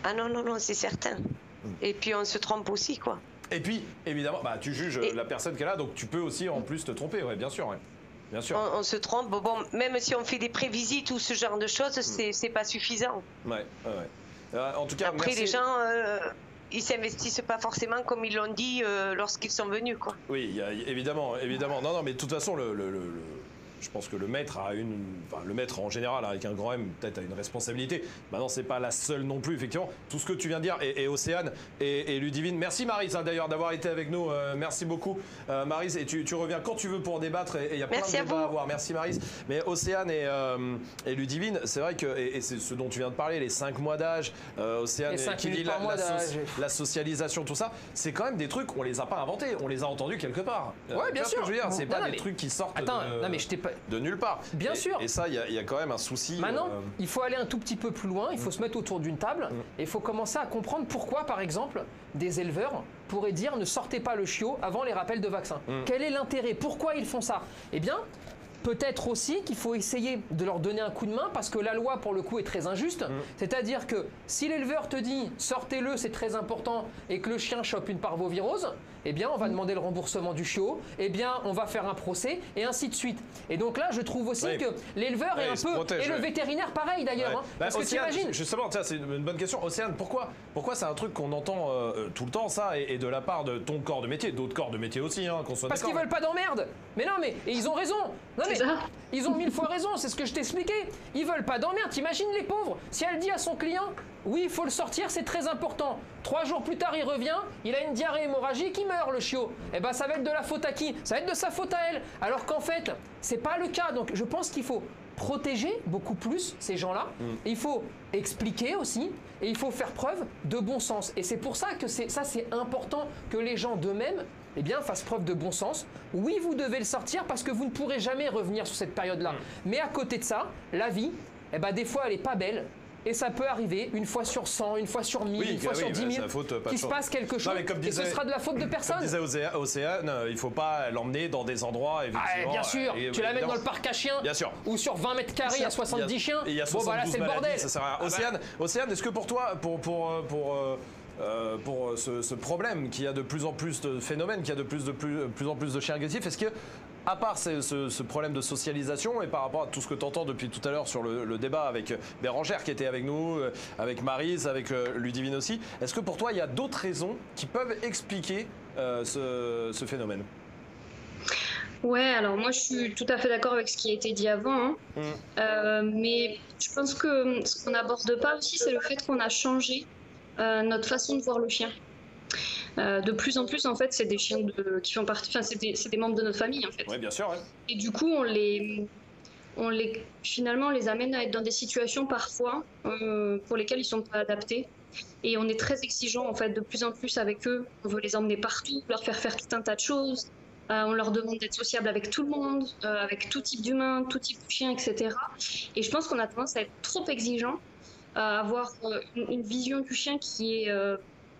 Ah non, non, non, c'est certain. Et puis on se trompe aussi, quoi. Et puis, évidemment, bah, tu juges Et... la personne qui est là, donc tu peux aussi en plus te tromper, ouais, bien sûr. Ouais. Bien sûr. On, on se trompe, bon, même si on fait des prévisites ou ce genre de choses, mm. c'est pas suffisant. Ouais, ouais, ouais. Euh, en tout cas, Après, merci. les gens, euh, ils s'investissent pas forcément comme ils l'ont dit euh, lorsqu'ils sont venus, quoi. Oui, y a, évidemment, évidemment. Non, non, mais de toute façon, le... le, le, le... je pense que le maître a une, enfin le maître en général avec un grand M peut-être a une responsabilité. Maintenant c'est pas la seule non plus effectivement. Tout ce que tu viens de dire et, et Océane et, et Ludivine. Merci Maryse hein, d'ailleurs d'avoir été avec nous. Euh, merci beaucoup euh, Maryse et tu, tu reviens quand tu veux pour débattre et il y a plein merci de à débats vous. à voir. Merci Maryse. Mais Océane et, euh, et Ludivine, c'est vrai que et, et c'est ce dont tu viens de parler, les cinq mois d'âge, euh, Océane les qui dit la, la, so la socialisation, tout ça, c'est quand même des trucs on les a pas inventés, on les a entendus quelque part. Ouais, euh, bien sûr. Ce que je veux dire, c'est non, pas non, des mais... trucs qui sortent Attends, de, non, mais je t'ai pas... de nulle part. Bien et, sûr. Et ça, il y, y a quand même un souci. Maintenant, euh... il faut aller un tout petit peu plus loin, il faut mmh. se mettre autour d'une table mmh. et il faut commencer à comprendre pourquoi, par exemple, des éleveurs pourraient dire ne sortez pas le chiot avant les rappels de vaccins. Mmh. Quel est l'intérêt? Pourquoi ils font ça? Eh bien, peut-être aussi qu'il faut essayer de leur donner un coup de main parce que la loi, pour le coup, est très injuste. Mmh. C'est-à-dire que si l'éleveur te dit sortez-le, c'est très important et que le chien chope une parvovirose, eh bien, on va demander le remboursement du chiot, eh bien, on va faire un procès, et ainsi de suite. Et donc là, je trouve aussi oui. que l'éleveur oui, est un peu... Protège, et le ouais. vétérinaire, pareil, d'ailleurs. Ouais. Hein, bah, parce Océane, que t'imagines... Justement, c'est une bonne question. Océane, pourquoi, pourquoi c'est un truc qu'on entend euh, tout le temps, ça, et, et de la part de ton corps de métier, d'autres corps de métier aussi, hein, qu'on soit Parce qu'ils veulent pas d'emmerde. Mais non, mais... Et ils ont raison. Non, mais ça. Ils ont mille fois raison, c'est ce que je t'expliquais. Ils veulent pas d'emmerde. T'imagines les pauvres? Si elle dit à son client... Oui, il faut le sortir, c'est très important. Trois jours plus tard, il revient, il a une diarrhée hémorragique, il meurt, le chiot. Eh ben, ça va être de la faute à qui? Ça va être de sa faute à elle. Alors qu'en fait, c'est pas le cas. Donc, je pense qu'il faut protéger beaucoup plus ces gens-là. Mm. Il faut expliquer aussi, et il faut faire preuve de bon sens. Et c'est pour ça que ça, c'est important que les gens d'eux-mêmes eh bien, fassent preuve de bon sens. Oui, vous devez le sortir parce que vous ne pourrez jamais revenir sur cette période-là. Mm. Mais à côté de ça, la vie, eh ben, des fois, elle n'est pas belle. Et ça peut arriver une fois sur cent, une fois sur mille, oui, une fois oui, sur dix mille, qu'il se passe quelque chose, non, disait, et ce sera de la faute de personne. Comme disait Océane, il ne faut pas l'emmener dans des endroits, effectivement. Ah, bien sûr, et, tu l'amènes dans le parc à chiens, bien sûr. Ou sur vingt mètres carrés, il y a soixante-dix chiens, et il y a bon bah là c'est le bordel. Ça sert à rien. Océane, Océane, est-ce que pour toi, pour... pour, pour euh, Euh, pour ce, ce problème qu'il y a de plus en plus de phénomènes, qu'il y a de plus, de plus, plus en plus de chiens agressifs, est-ce que, à part ce, ce, ce problème de socialisation et par rapport à tout ce que tu entends depuis tout à l'heure sur le, le débat avec Bérangère qui était avec nous, avec Maryse, avec euh, Ludivine aussi, est-ce que pour toi il y a d'autres raisons qui peuvent expliquer euh, ce, ce phénomène? Ouais, alors moi je suis tout à fait d'accord avec ce qui a été dit avant, hein. mmh. euh, mais je pense que ce qu'on n'aborde pas aussi, c'est le fait qu'on a changé Euh, notre façon de voir le chien. Euh, de plus en plus, en fait, c'est des chiens de, qui font partie, enfin, c'est des, des membres de notre famille, en fait. Oui, bien sûr. Ouais. Et du coup, on les, on les, finalement, on les amène à être dans des situations parfois euh, pour lesquelles ils sont pas adaptés. Et on est très exigeant, en fait, de plus en plus avec eux. On veut les emmener partout, leur faire faire tout un tas de choses. Euh, on leur demande d'être sociable avec tout le monde, euh, avec tout type d'humain, tout type de chien, et cetera. Et je pense qu'on a tendance à être trop exigeant, à avoir euh, une, une vision du chien qui est euh,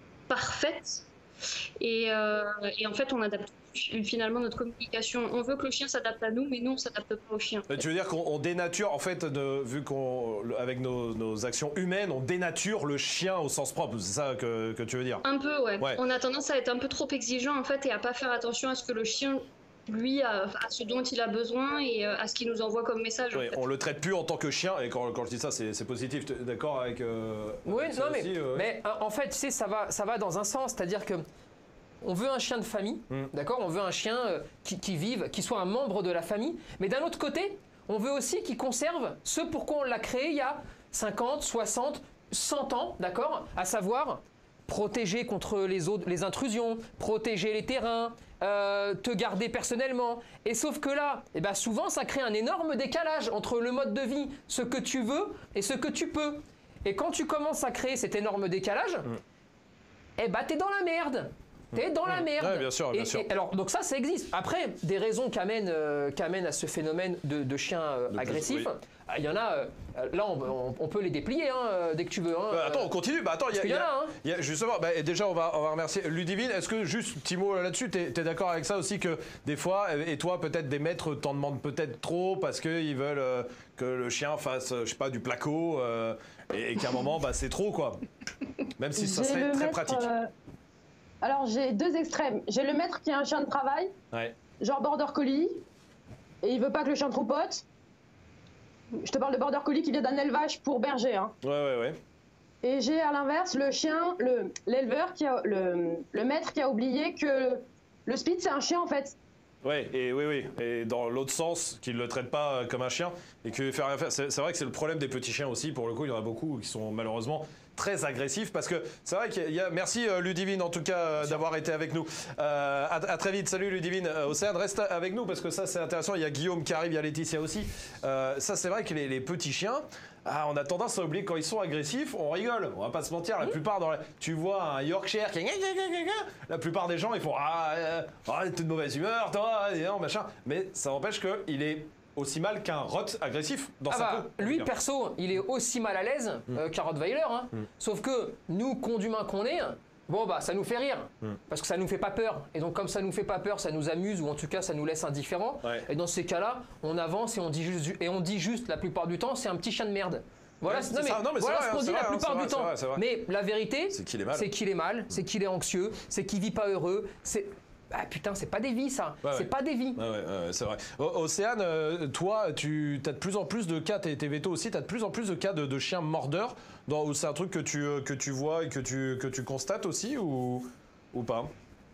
parfaite et, euh, et en fait on adapte finalement notre communication. On veut que le chien s'adapte à nous, mais nous on s'adapte pas au chien. Mais tu veux dire qu'on dénature en fait, de, vu qu'on avec nos, nos actions humaines, on dénature le chien au sens propre, c'est ça que, que tu veux dire? Un peu, ouais. ouais. On a tendance à être un peu trop exigeant en fait et à pas faire attention à ce que le chien lui à, à ce dont il a besoin et à ce qu'il nous envoie comme message. Oui, en fait. On le traite plus en tant que chien et quand, quand je dis ça c'est positif, d'accord avec euh, oui, avec non ça mais, aussi, euh... mais en fait tu sais ça va, ça va dans un sens, c'est-à-dire que on veut un chien de famille, mm. d'accord, on veut un chien euh, qui, qui vive, qui soit un membre de la famille, mais d'un autre côté on veut aussi qu'il conserve ce pourquoi on l'a créé il y a cinquante, soixante, cent ans, d'accord, à savoir protéger contre les, autres, les intrusions, protéger les terrains, euh, te garder personnellement. Et sauf que là, eh ben souvent, ça crée un énorme décalage entre le mode de vie, ce que tu veux et ce que tu peux. Et quand tu commences à créer cet énorme décalage, mmh. eh ben t'es dans la merde. T'es dans mmh. la merde. Ouais, bien sûr, bien et, sûr. Et, alors, donc ça, ça existe. Après, des raisons qui amènent, euh, qui amènent à ce phénomène de, de chiens euh, de agressifs, oui. Il y en a, euh, là on, on, on peut les déplier hein, dès que tu veux. Hein, bah, attends, on continue. Bah, attends, il y, y, y, hein. y a justement, bah, déjà on va, on va remercier Ludivine. Est-ce que juste petit mot là-dessus, tu es, es d'accord avec ça aussi que des fois, et toi peut-être des maîtres t'en demandent peut-être trop parce qu'ils veulent euh, que le chien fasse, je sais pas, du placo euh, et, et qu'à un moment, bah, c'est trop quoi. Même si ça J'ai serait le très maître, pratique. euh, Alors j'ai deux extrêmes. J'ai le maître qui a un chien de travail, Ouais. genre border collie, et il veut pas que le chien troupote. Je te parle de border collie qui vient d'un élevage pour berger. Hein. Ouais, ouais, ouais. Et j'ai à l'inverse le chien, le l'éleveur qui a le, le maître qui a oublié que le speed c'est un chien en fait. Ouais, et oui, oui, et dans l'autre sens, qu'il ne le traite pas euh, comme un chien, et que faire rien faire. C'est c'est vrai que c'est le problème des petits chiens aussi, pour le coup, il y en a beaucoup qui sont malheureusement très agressifs, parce que c'est vrai qu'il y a... Merci euh, Ludivine, en tout cas, euh, d'avoir été avec nous. Euh, à, à très vite, salut Ludivine. Euh, Océane, reste avec nous, parce que ça, c'est intéressant. Il y a Guillaume qui arrive, il y a Laetitia aussi. Euh, ça, c'est vrai que les, les petits chiens, ah, on a tendance à oublier quand ils sont agressifs, on rigole, on va pas se mentir, la plupart dans la... tu vois un Yorkshire qui la plupart des gens ils font ah, euh, ah t'es de mauvaise humeur toi, et non, machin, mais ça n'empêche qu'il est aussi mal qu'un rot agressif dans Ah sa bah, peau. lui perso, il est aussi mal à l'aise Mm. euh, qu'un Rottweiler. Hein. Mm. Sauf que nous, cons d'humains qu'on est, bon bah ça nous fait rire. Mm. Parce que ça nous fait pas peur. Et donc comme ça nous fait pas peur, ça nous amuse ou en tout cas ça nous laisse indifférents. Ouais. Et dans ces cas-là, on avance et on dit juste, et on dit juste la plupart du temps, c'est un petit chien de merde. Voilà, Ouais, c'est- c'est non, mais, ça. Non, mais voilà c'est ce vrai, qu'on hein, dit c'est la vrai, hein, plupart c'est du vrai, temps. c'est vrai, c'est vrai. Mais la vérité, C'est qu'il est mal. c'est qu'il est mal, c'est qu'il est anxieux, c'est qu'il vit pas heureux. C'est ah putain, c'est pas des vies ça. Ouais, c'est ouais. pas des vies. Ouais, ouais, ouais, c'est vrai. O- Océane, euh, toi, tu as de plus en plus de cas, t'es t'es véto aussi, tu as de plus en plus de cas de, de chiens mordeurs. Dans- ou c'est un truc que tu, euh, que tu vois et que tu, que tu constates aussi ou, ou pas?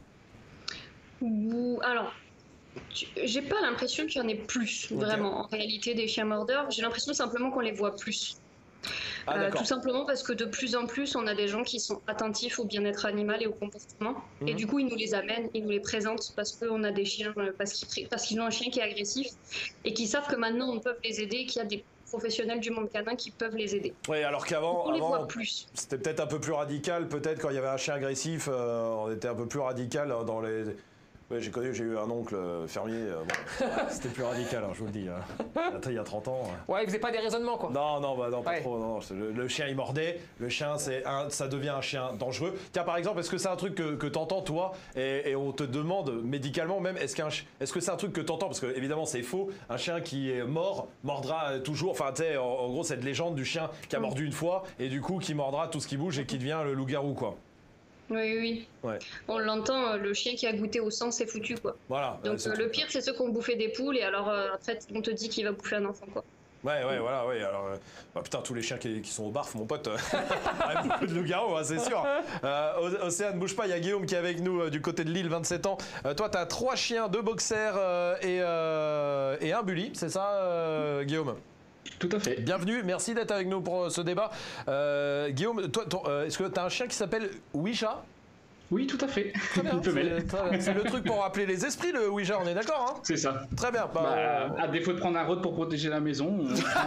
Ou- Alors, tu- j'ai pas l'impression qu'il y en ait plus, Ok. vraiment, en réalité, des chiens mordeurs. J'ai l'impression simplement qu'on les voit plus. Ah, Euh, d'accord. tout simplement parce que de plus en plus, on a des gens qui sont attentifs au bien-être animal et au comportement. Et Mhm. du coup, ils nous les amènent, ils nous les présentent parce qu'on a des chiens, euh, parce qu'ils pré- parce qu'ils ont un chien qui est agressif et qui savent que maintenant on peut les aider, qu'il y a des professionnels du monde canin qui peuvent les aider. Oui, alors qu'avant, On les avant, voit plus. c'était peut-être un peu plus radical. Peut-être quand il y avait un chien agressif, euh, on était un peu plus radical dans les. Ouais, j'ai connu, j'ai eu un oncle euh, fermier. euh, bon, c'était plus radical, hein, je vous le dis. hein. Attends, il y a trente ans. hein. Ouais, il faisait pas des raisonnements quoi. Non, non, bah non, pas Ouais. trop. Non, c'est le, le chien il mordait. Le chien, c'est un, ça devient un chien dangereux. Tiens, par exemple, est-ce que c'est un truc que, que t'entends toi et, et on te demande médicalement même, est-ce qu'un, ch- est-ce que c'est un truc que t'entends parce que évidemment c'est faux. Un chien qui est mort mordra euh, toujours. Enfin, tu sais, en, en gros cette légende du chien qui a mordu une fois et du coup qui mordra tout ce qui bouge et qui devient le loup-garou quoi. Oui, oui. Ouais. On l'entend, euh, le chien qui a goûté au sang, c'est foutu, quoi. Voilà. Donc ouais, c'est euh, tout. le pire, c'est ceux qui ont bouffé des poules et alors euh, après, on te dit qu'il va bouffer un enfant, quoi. Ouais, ouais, voilà, ouais. Alors, euh, bah, putain, tous les chiens qui, qui sont au barf, mon pote. euh, ouais, beaucoup de loup-garou, hein, c'est sûr. Euh, Océ- Océane, bouge pas, il y a Guillaume qui est avec nous euh, du côté de Lille, vingt-sept ans. Euh, toi, t'as trois chiens, deux boxers euh, et, euh, et un bully, c'est ça, euh, Guillaume? Tout à fait. Bienvenue, merci d'être avec nous pour euh, ce débat. Euh, Guillaume, toi, ton- euh, est-ce que t'as un chien qui s'appelle Ouija? Oui, tout à fait. Très bien, Une femelle. c'est- très bien. C'est le truc pour rappeler les esprits, le Ouija, on est d'accord, hein? C'est ça. Très bien. Bah, Bah, euh, à défaut de prendre un rôde pour protéger la maison, on prend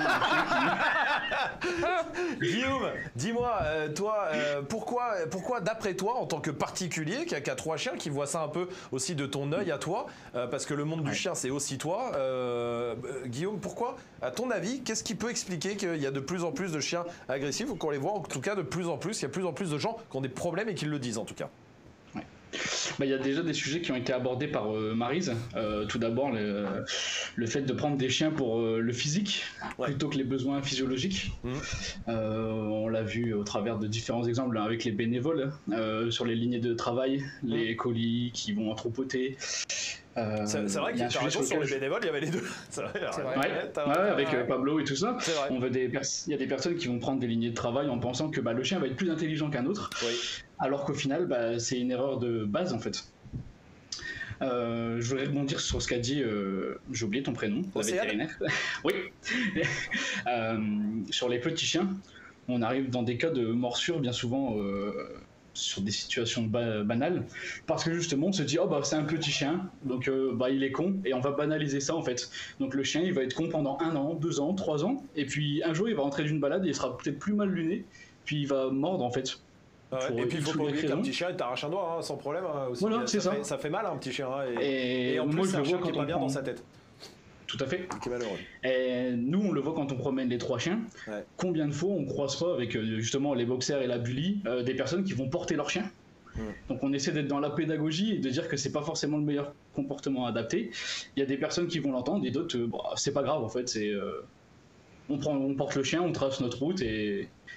Guillaume, dis-moi, euh, toi, euh, pourquoi, pourquoi d'après toi, en tant que particulier, qui a, qui a trois chiens, qui voit ça un peu aussi de ton œil à toi, euh, parce que le monde du chien, c'est aussi toi, euh, euh, Guillaume, pourquoi, à ton avis, qu'est-ce qui peut expliquer qu'il y a de plus en plus de chiens agressifs, ou qu'on les voit en tout cas de plus en plus, il y a de plus en plus de gens qui ont des problèmes et qui le disent en tout cas? Bah, il y a déjà des sujets qui ont été abordés par euh, Maryse. Euh, tout d'abord, le, le fait de prendre des chiens pour euh, le physique plutôt que les besoins physiologiques. Mmh. Euh, on l'a vu au travers de différents exemples avec les bénévoles euh, sur les lignes de travail, les colis qui vont entrepoter. Euh, C'est c'est vrai il y a qu'il un y a sujet raison, sur les lequel- bénévoles, il y avait les deux. C'est vrai, C'est ouais, vrai. t'as Ouais, raison. avec euh, Pablo et tout ça. C'est vrai. On veut des pers- il y a des personnes qui vont prendre des lignées de travail en pensant que bah, le chien va être plus intelligent qu'un autre, alors qu'au final, bah, c'est une erreur de base en fait. Euh, je voudrais rebondir sur ce qu'a dit, euh, j'ai oublié ton prénom, la Océane. vétérinaire. Oui. Euh, sur les petits chiens, on arrive dans des cas de morsure bien souvent euh, sur des situations ba- banales, parce que justement on se dit oh bah c'est un petit chien, donc euh, bah il est con, et on va banaliser ça en fait. Donc le chien il va être con pendant un an, deux ans, trois ans, et puis un jour il va rentrer d'une balade et il sera peut-être plus mal luné, puis il va mordre en fait. Ah ouais, Pour et puis il X faut ou pas Y oublier qu'un raison. petit chien il t'arrache un doigt hein, sans problème hein, aussi. Voilà, c'est ça. Fait, ça fait mal un petit chien hein, et, Et et en moi, plus je c'est un le chien vois qui est quand pas on bien prend- dans sa tête. Tout à fait. Qui est malheureux. Et nous, on le voit quand on promène les trois chiens. Ouais. Combien de fois on croise pas avec euh, justement les boxers et la bully euh, des personnes qui vont porter leur chien. Mm. Donc on essaie d'être dans la pédagogie et de dire que c'est pas forcément le meilleur comportement adapté. Il y a des personnes qui vont l'entendre et d'autres, euh, bah, c'est pas grave en fait. C'est euh, on prend, on porte le chien, on trace notre route et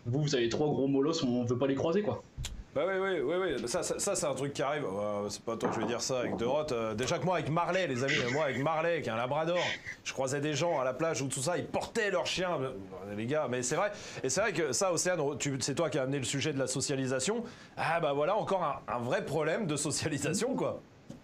vous, vous avez trois gros molosses, on veut pas les croiser, quoi. Bah oui, oui, oui, oui. Ça, ça, ça c'est un truc qui arrive. Euh, c'est pas toi que je vais dire ça avec Doroth. Euh, déjà que moi, avec Marley, les amis, moi, avec Marley, qui est un labrador, je croisais des gens à la plage ou tout ça, ils portaient leurs chiens, euh, les gars. Mais c'est vrai, et c'est vrai que ça, Océane, tu, c'est toi qui as amené le sujet de la socialisation. Ah bah voilà, encore un, un vrai problème de socialisation, quoi.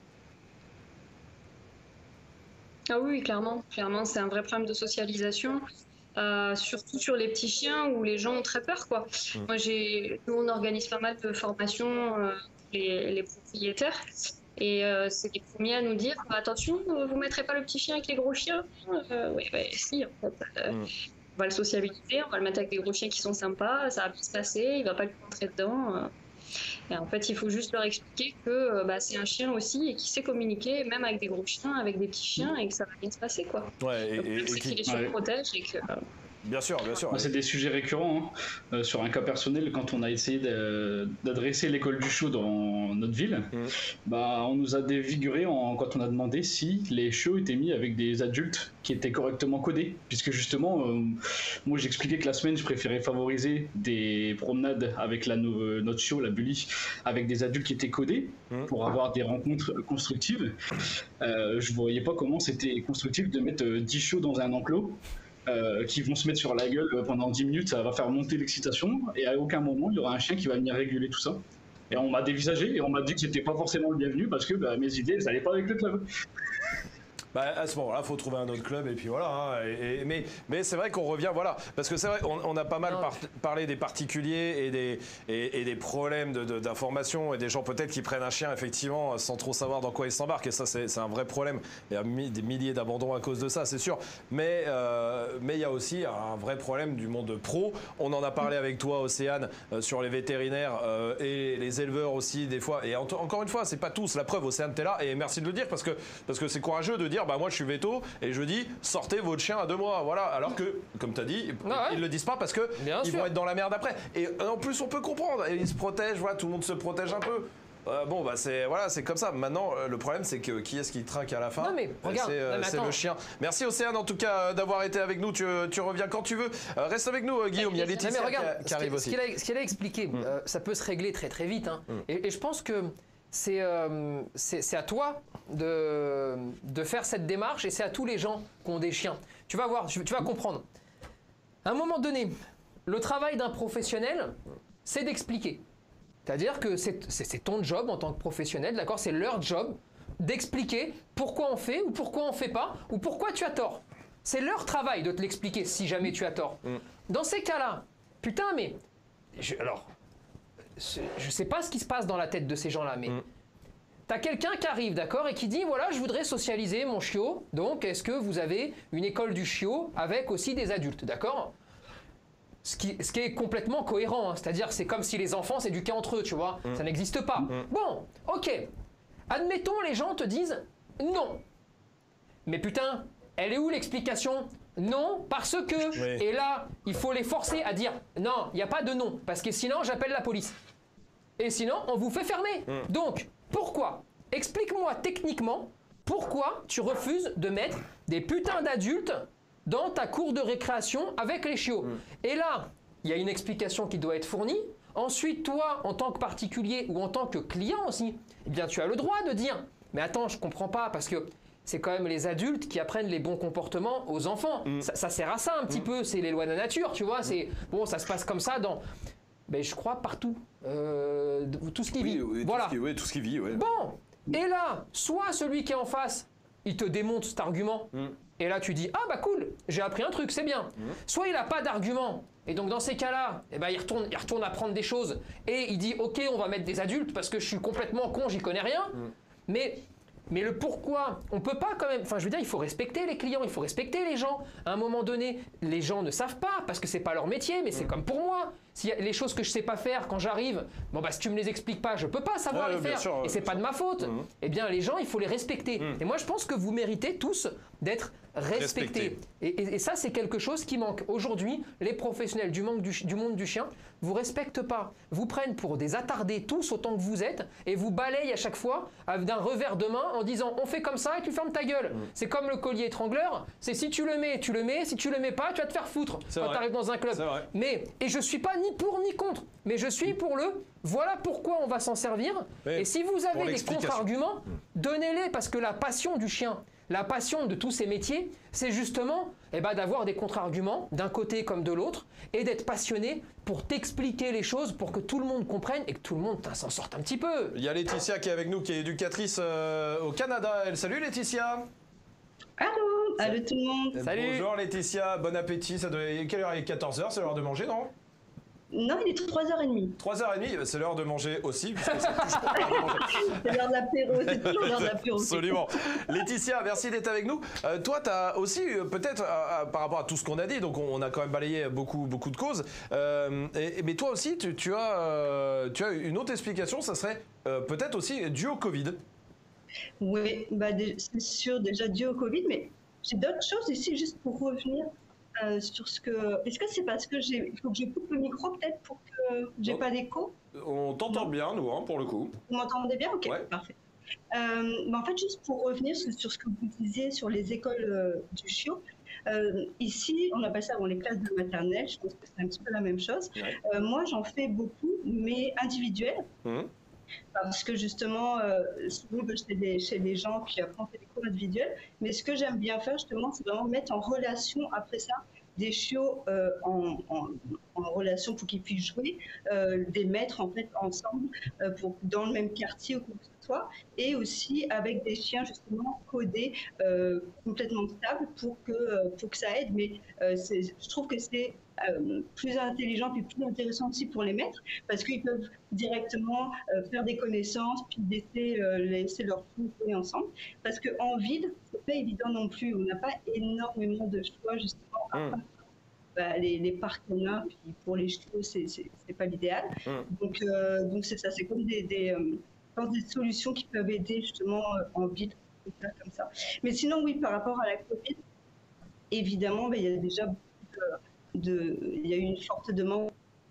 Ah oui, clairement, clairement, c'est un vrai problème de socialisation. Euh, surtout sur les petits chiens où les gens ont très peur, quoi. Mmh. Moi, j'ai, nous, on organise pas mal de formations euh, les, les propriétaires et euh, c'est les premiers à nous dire bah, attention, vous mettrez pas le petit chien avec les gros chiens. Euh, oui, ouais, si, en fait, euh, mmh. on va le sociabiliser, on va le mettre avec des gros chiens qui sont sympas, ça va bien se passer, il va pas lui rentrer dedans. Euh. Et en fait, il faut juste leur expliquer que bah, c'est un chien aussi et qui sait communiquer, même avec des gros chiens, avec des petits chiens, et que ça va bien se passer, quoi. Ouais, et, Le problème, et, c'est et qu'il qui... les surprotège et que... Euh... Bien sûr, bien sûr. C'est des sujets récurrents. Hein. Euh, sur un cas personnel, quand on a essayé de, d'adresser l'école du chiot dans notre ville, mmh. bah, on nous a défiguré en, quand on a demandé si les chiots étaient mis avec des adultes qui étaient correctement codés. Puisque justement, euh, moi j'expliquais que la semaine, je préférais favoriser des promenades avec la, no, notre chiot, la Bully, avec des adultes qui étaient codés mmh. pour avoir des rencontres constructives. Euh, je ne voyais pas comment c'était constructif de mettre dix chiots dans un enclos. Euh, qui vont se mettre sur la gueule pendant dix minutes, ça va faire monter l'excitation et à aucun moment il y aura un chien qui va venir réguler tout ça. Et on m'a dévisagé et on m'a dit que j'étais pas forcément le bienvenu parce que bah, mes idées elles allaient pas avec le club. Bah, à ce moment-là, il faut trouver un autre club et puis voilà. Hein, et, et, mais mais c'est vrai qu'on revient, voilà, parce que c'est vrai, on, on a pas mal par, parlé des particuliers et des, et, et des problèmes de, de, d'information et des gens peut-être qui prennent un chien effectivement sans trop savoir dans quoi ils s'embarquent. Et ça, c'est, c'est un vrai problème. Il y a des milliers d'abandons à cause de ça, c'est sûr. Mais euh, mais il y a aussi un vrai problème du monde pro. On en a parlé avec toi, Océane, euh, sur les vétérinaires euh, et les éleveurs aussi des fois. Et en, encore une fois, c'est pas tous. La preuve, Océane, t'es là et merci de le dire parce que parce que c'est courageux de dire. Bah moi je suis véto et je dis sortez votre chien à deux mois, voilà, alors que comme tu as dit ah ouais. ils le disent pas parce que Bien ils sûr. vont être dans la merde après et en plus on peut comprendre et ils se protègent, voilà, tout le monde se protège un peu. Euh, bon bah c'est voilà c'est comme ça. Maintenant euh, le problème c'est que qui est-ce qui trinque à la fin? Non mais regarde, c'est, euh, non, mais c'est le chien. Merci Océane en tout cas d'avoir été avec nous. Tu, tu reviens quand tu veux. Euh, reste avec nous Guillaume. Il y a Laetitia mais regarde, qui, qui arrive ce aussi. Ce qu'il a, ce qu'il a expliqué, mm. euh, ça peut se régler très très vite. Hein. Mm. Et, et je pense que c'est, euh, c'est, c'est à toi de, de faire cette démarche et c'est à tous les gens qui ont des chiens. Tu vas voir, tu, tu vas comprendre. À un moment donné, le travail d'un professionnel, c'est d'expliquer. C'est-à-dire que c'est, c'est, c'est ton job en tant que professionnel, d'accord ? C'est leur job d'expliquer pourquoi on fait ou pourquoi on ne fait pas ou pourquoi tu as tort. C'est leur travail de te l'expliquer si jamais tu as tort. Mm. Dans ces cas-là, putain mais... Je, alors... Je sais pas ce qui se passe dans la tête de ces gens-là, mais mm. t'as quelqu'un qui arrive, d'accord, et qui dit voilà, je voudrais socialiser mon chiot. Donc, est-ce que vous avez une école du chiot avec aussi des adultes, d'accord ? Ce qui, ce qui est complètement cohérent, hein, c'est-à-dire c'est comme si les enfants s'éduquaient entre eux, tu vois, mm. ça n'existe pas. Mm. Bon, ok, admettons les gens te disent non. Mais putain, elle est où l'explication ? Non, parce que... Oui. Et là, il faut les forcer à dire non, il n'y a pas de non, parce que sinon j'appelle la police. Et sinon, on vous fait fermer. Mm. Donc, pourquoi ? Explique-moi techniquement pourquoi tu refuses de mettre des putains d'adultes dans ta cour de récréation avec les chiots. Mm. Et là, il y a une explication qui doit être fournie. Ensuite, toi, en tant que particulier ou en tant que client aussi, eh bien, tu as le droit de dire mais attends, je comprends pas, parce que c'est quand même les adultes qui apprennent les bons comportements aux enfants. Mm. Ça, ça sert à ça un petit mm. peu, c'est les lois de la nature, tu vois. Mm. C'est, bon, ça se passe comme ça dans, ben, je crois, partout. Euh, tout ce qui oui, vit. Oui, voilà. Tout ce qui, oui, tout ce qui vit, ouais. Bon, et là, soit celui qui est en face, il te démonte cet argument, mm. et là tu dis, ah bah cool, j'ai appris un truc, c'est bien. Mm. Soit il n'a pas d'argument, et donc dans ces cas-là, eh ben, il, retourne, il retourne apprendre des choses, et il dit, ok, on va mettre des adultes, parce que je suis complètement con, j'y connais rien, mm. mais... Mais le pourquoi, on peut pas quand même, enfin je veux dire, il faut respecter les clients, il faut respecter les gens. À un moment donné, les gens ne savent pas parce que c'est pas leur métier, mais c'est mmh. comme pour moi. S'il y a les choses que je sais pas faire quand j'arrive, bon bah si tu me les expliques pas, je peux pas savoir ouais, les faire. Sûr, et c'est pas sûr. de ma faute. Mmh. Eh bien les gens, il faut les respecter. Mmh. Et moi je pense que vous méritez tous d'être respectés. Respecté. Et, et, et ça c'est quelque chose qui manque. Aujourd'hui, les professionnels du, manque du, du monde du chien vous respectent pas. Vous prennent pour des attardés tous autant que vous êtes et vous balayent à chaque fois d'un revers de main en disant on fait comme ça et tu fermes ta gueule. Mmh. C'est comme le collier étrangleur, c'est si tu le mets, tu le mets, si tu le mets pas, tu vas te faire foutre c'est quand tu arrives dans un club. Mais, et je suis pas ni pour ni contre, mais je suis pour le voilà pourquoi on va s'en servir. Mais et si vous pour avez des l'explication. contre-arguments, donnez-les, parce que la passion du chien, la passion de tous ces métiers, c'est justement eh ben, d'avoir des contre-arguments d'un côté comme de l'autre et d'être passionné pour t'expliquer les choses pour que tout le monde comprenne et que tout le monde s'en sorte un petit peu. Il y a Laetitia qui est avec nous, qui est éducatrice euh, au Canada. Elle, salut Laetitia. Allô, allô tout le monde. Salut. Bonjour Laetitia, bon appétit. Ça doit... Quelle heure il est? quatorze heures, c'est l'heure de manger, non? Non, il est trois heures trente. trois heures trente, c'est l'heure de manger aussi, puisque c'est toujours l'heure de manger. C'est l'heure de l'apéro, c'est toujours l'heure de l'apéro. Absolument. Laetitia, merci d'être avec nous. Euh, toi, tu as aussi, euh, peut-être, euh, euh, par rapport à tout ce qu'on a dit, donc on, on a quand même balayé beaucoup, beaucoup de causes, euh, et, mais toi aussi, tu, tu, as, euh, tu as une autre explication, ça serait euh, peut-être aussi dû au Covid. Oui, bah, c'est sûr, déjà dû au Covid, mais j'ai d'autres choses ici, juste pour revenir. Euh, sur ce que. Est-ce que c'est parce que j'ai. Il faut que je coupe le micro peut-être pour que j'ai Oh. pas d'écho? On t'entend bien, nous, hein, pour le coup. Vous m'entendez bien? Ok, Ouais. parfait. Euh, bah, en fait, juste pour revenir sur, sur ce que vous disiez sur les écoles euh, du chiot, euh, ici, on appelle ça bon, les classes de maternelle, je pense que c'est un petit peu la même chose. Ouais. Euh, moi, j'en fais beaucoup, mais individuels. Mmh. Parce que justement, euh, souvent chez des, chez des gens, puis après on fait des cours individuels. Mais ce que j'aime bien faire, justement, c'est vraiment mettre en relation, après ça, des chiots euh, en, en, en relation pour qu'ils puissent jouer, euh, des maîtres en fait ensemble euh, pour, dans le même quartier ou quoi que ce soit, et aussi avec des chiens justement codés, euh, complètement stables pour que, euh, pour que ça aide. Mais euh, c'est- je trouve que c'est euh, plus intelligent puis plus intéressant aussi pour les maîtres parce qu'ils peuvent directement euh, faire des connaissances puis laisser, euh, laisser leur fou jouer ensemble. Parce qu'en vide, c'est pas évident non plus. On n'a pas énormément de choix justement. à part, bah, les, les partenaires, puis pour les chiots, c'est c'est- c'est pas l'idéal. Mmh. Donc euh, donc c'est ça, c'est comme des, des, euh, je pense des solutions qui peuvent aider justement euh, en vide, de faire comme ça. Mais sinon oui, par rapport à la Covid, évidemment, bah, il y a déjà beaucoup de, de- il y a eu une forte demande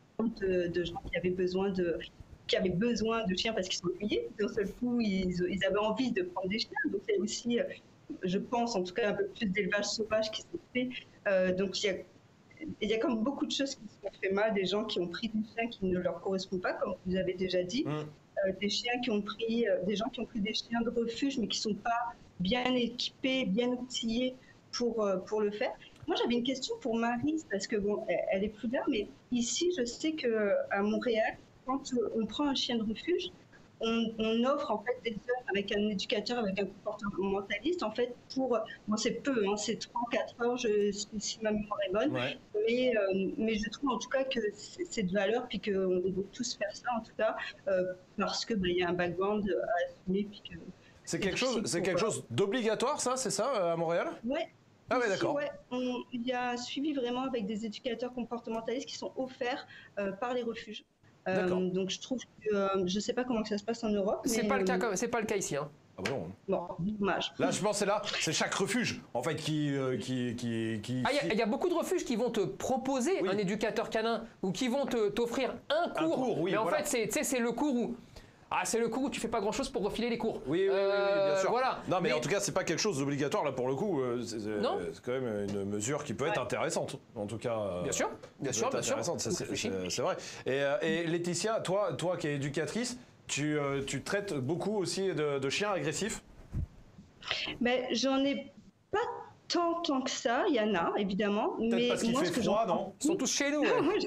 de, de gens qui avaient besoin de qui avaient besoin de chiens parce qu'ils sont ennuyés. D'un seul coup, ils, ils avaient envie de prendre des chiens. Donc il y a aussi, euh, je pense, en tout cas, un peu plus d'élevage sauvage qui s'est fait. Euh, donc il y a il y a comme beaucoup de choses qui se sont fait mal, des gens qui ont pris des chiens qui ne leur correspondent pas, comme vous avez déjà dit, euh, des chiens qui ont pris, euh, des gens qui ont pris des chiens de refuge, mais qui sont pas bien équipés, bien outillés pour euh, pour le faire. Moi, j'avais une question pour Marie, parce que bon, elle, elle est plus là, mais ici, je sais que à Montréal, quand on prend un chien de refuge, on, on offre en fait des heures avec un éducateur, avec un comportementaliste, en fait, pour, bon, c'est peu, hein, c'est trois quatre heures, je, si ma mémoire est bonne, Ouais. mais, euh, mais je trouve en tout cas que c'est c'est de valeur, puis qu'on doit tous faire ça, en tout cas, euh, parce que bah, il y a un background à assumer, puis que... C'est quelque chose, c'est pour, quelque euh, chose d'obligatoire, ça, c'est ça, euh, à Montréal? Ouais. Ah ouais, Ici, d'accord. ouais, on- il y a un suivi vraiment avec des éducateurs comportementalistes qui sont offerts euh, par les refuges. Euh, D'accord. donc je trouve que euh, je sais pas comment ça se passe en Europe. C'est mais, pas le cas, euh, comme- c'est pas le cas ici. Hein. Ah bah non. Bon, dommage. Là, je pense que c'est là, c'est chaque refuge, en fait, qui... euh, qui, qui, qui- Ah, il y a- il y, a beaucoup de refuges qui vont te proposer un éducateur canin ou qui vont te- t'offrir un cours. cours, oui, mais en voilà. fait, c'est, tu sais, c'est le cours où. Ah, c'est le cours où tu fais pas grand chose pour refiler les cours. Oui, oui, oui, oui, bien sûr. Voilà. Non, mais, en tout cas, c'est pas quelque chose d'obligatoire, là, pour le coup. euh, C'est c'est- Non. c'est quand même une mesure qui peut être intéressante, en tout cas. euh, Bien sûr, bien qui sûr, peut être bien sûr. intéressante, ça, c'est- c'est c'est vrai. Et, euh, et Laetitia, toi, toi qui es éducatrice, tu, euh, tu traites beaucoup aussi de, de chiens agressifs? Mais j'en ai pas tant, tant que ça. Il y en a évidemment. Peut-être mais parce qu'il moi, fait ce que froid, j'en- non? Ils sont tous chez nous.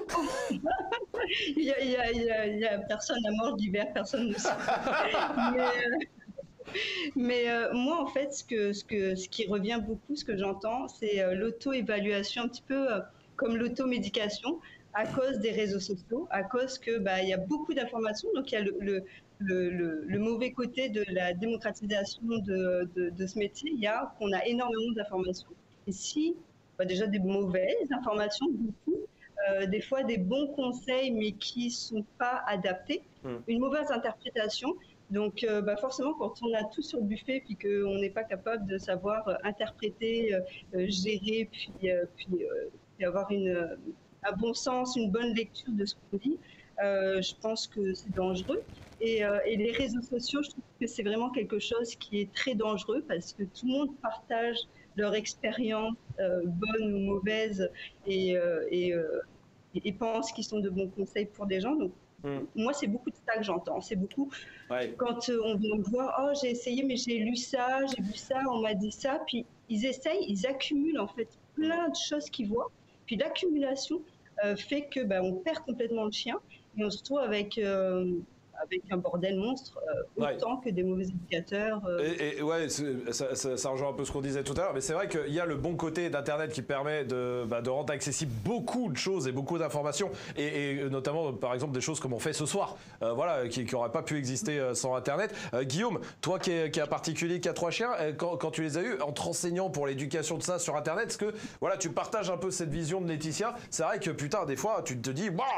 il, y a, il, y a, il, y a, il y a personne à mort d'hiver, personne ne sait. mais euh, mais, euh, moi, en fait, ce, que, ce, que, ce qui revient beaucoup, ce que j'entends, c'est euh, l'auto-évaluation, un petit peu euh, comme l'automédication, à cause des réseaux sociaux, à cause que bah, il y a beaucoup d'informations. Donc, il y a le, le, le, le, le mauvais côté de la démocratisation de, de, de ce métier. Il y a qu'on a énormément d'informations. Et si, bah, déjà des mauvaises informations, beaucoup, euh, des fois des bons conseils, mais qui ne sont pas adaptés, une mauvaise interprétation. Donc, euh, bah forcément, quand on a tout sur le buffet, puis qu'on n'est pas capable de savoir euh, interpréter, euh, euh, gérer, puis, euh, puis, euh, puis avoir une, euh, un bon sens, une bonne lecture de ce qu'on dit, euh, je pense que c'est dangereux. Et, euh, et les réseaux sociaux, je trouve que c'est vraiment quelque chose qui est très dangereux parce que tout le monde partage leur expérience, euh, bonne ou mauvaise, et, euh, et, euh, et pensent qu'ils sont de bons conseils pour des gens. Donc, mm. moi, c'est beaucoup de ça que j'entends. C'est beaucoup ouais. quand euh, on vient me voir, oh, j'ai essayé, mais j'ai lu ça, j'ai vu ça, on m'a dit ça. Puis ils essayent, ils accumulent en fait plein de choses qu'ils voient. Puis l'accumulation euh, fait que bah, on perd complètement le chien et on se retrouve avec. Euh, avec un bordel monstre, euh, autant ouais. que des mauvais éducateurs. Euh... Et, et ouais, ça, ça, ça rejoint un peu ce qu'on disait tout à l'heure, mais c'est vrai qu'il y a le bon côté d'Internet qui permet de, bah, de rendre accessible beaucoup de choses et beaucoup d'informations, et, et notamment, par exemple, des choses comme on fait ce soir, euh, voilà, qui n'auraient pas pu exister euh, sans Internet. Euh, Guillaume, toi qui es, qui es un particulier, qui a trois chiens, euh, quand, quand tu les as eus, en te renseignant pour l'éducation de ça sur Internet, est-ce que voilà, tu partages un peu cette vision de Laetitia? C'est vrai que putain, des fois, tu te dis, waouh.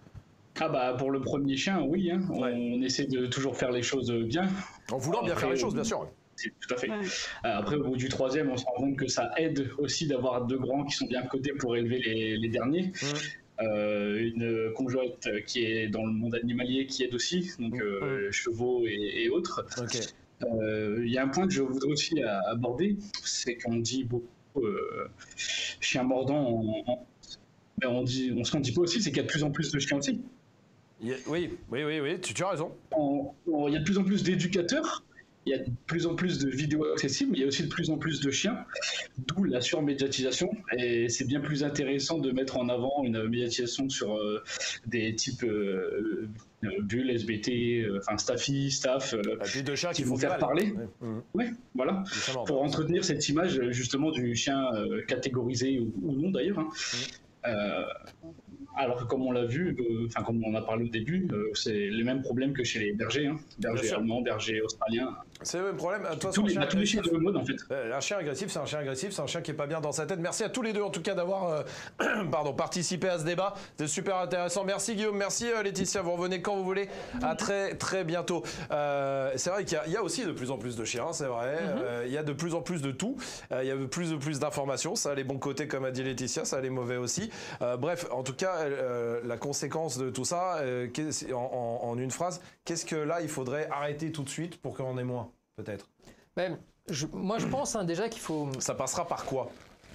Ah bah pour le premier chien, oui, hein. Ouais. On essaie de toujours faire les choses bien. En voulant bien Après, faire les choses, bien sûr. Tout à fait. Ouais. Après, au bout du troisième, on se rend compte que ça aide aussi d'avoir deux grands qui sont bien cotés pour élever les, les derniers. Mmh. Euh, une conjointe qui est dans le monde animalier qui aide aussi, donc mmh. euh, chevaux et, et autres. Il okay. euh, y a un point que je voudrais aussi aborder, c'est qu'on dit beaucoup euh, chien mordant en, en... Mais on dit, on, ce qu'on dit pas aussi, c'est qu'il y a de plus en plus de chiens aussi. A, oui, oui, oui, oui, tu, tu as raison. On, on, il y a de plus en plus d'éducateurs, il y a de plus en plus de vidéos accessibles, mais il y a aussi de plus en plus de chiens, d'où la surmédiatisation. Et c'est bien plus intéressant de mettre en avant une médiatisation sur euh, des types euh, bulles, S B T, euh, enfin Staffy, Staff, euh, de chiens qui, qui vont faire mal. parler. Oui, mmh. ouais, voilà. Pour entretenir cette image justement du chien euh, catégorisé ou, ou non d'ailleurs. Hein. Mmh. Euh, alors que comme on l'a vu, enfin euh, comme on en a parlé au début, euh, c'est les mêmes problèmes que chez les bergers, hein. Bergers allemands, bergers australiens. C'est le même problème. Toi, tous, les, bah, tous les chiens de mode en fait. Euh, un chien agressif, c'est un chien agressif, c'est un chien qui est pas bien dans sa tête. Merci à tous les deux en tout cas d'avoir euh, pardon, participé à ce débat. C'était super intéressant. Merci Guillaume, merci euh, Laetitia. Vous revenez quand vous voulez. À très très bientôt. Euh, c'est vrai qu'il y, y a aussi de plus en plus de chiens, c'est vrai. Mm-hmm. euh, il y a de plus en plus de tout. Euh, il y a de plus en plus d'informations. Ça a les bons côtés comme a dit Laetitia, ça a les mauvais aussi. Euh, bref, en tout cas, euh, la conséquence de tout ça, euh, en, en, en une phrase, qu'est-ce que là il faudrait arrêter tout de suite pour qu'on en ait moins, peut-être? Ben, je, moi je pense hein, déjà qu'il faut... Ça passera par quoi?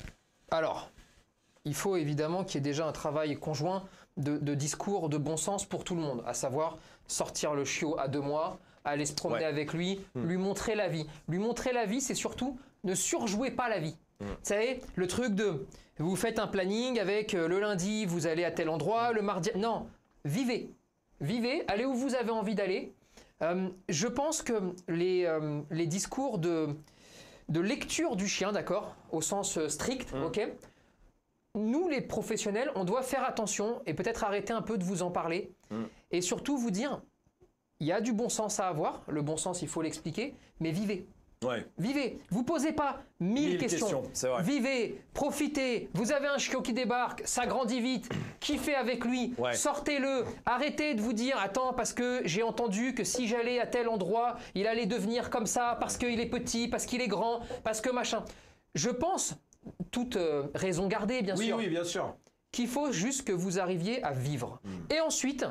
Alors, il faut évidemment qu'il y ait déjà un travail conjoint de, de discours de bon sens pour tout le monde, à savoir sortir le chiot à deux mois, aller se promener ouais. avec lui, mmh. lui montrer la vie. Lui montrer la vie, c'est surtout ne surjouez pas la vie. Mmh. Vous savez, le truc de vous faites un planning avec euh, le lundi, vous allez à tel endroit, le mardi... Non, vivez. Vivez, allez où vous avez envie d'aller. Euh, je pense que les, euh, les discours de, de lecture du chien, d'accord, au sens euh, strict, mmh. ok, nous les professionnels, on doit faire attention et peut-être arrêter un peu de vous en parler mmh. et surtout vous dire, il y a du bon sens à avoir, le bon sens il faut l'expliquer, mais vivez. Ouais. Vivez, vous posez pas mille, mille questions, questions c'est vrai. Vivez, profitez, vous avez un chiot qui débarque, ça grandit vite, kiffez avec lui, ouais. sortez-le, arrêtez de vous dire attends parce que j'ai entendu que si j'allais à tel endroit, il allait devenir comme ça parce qu'il est petit, parce qu'il est grand, parce que machin. Je pense, toute euh, raison gardée bien oui, sûr, oui, bien sûr, qu'il faut juste que vous arriviez à vivre. Mm. Et ensuite,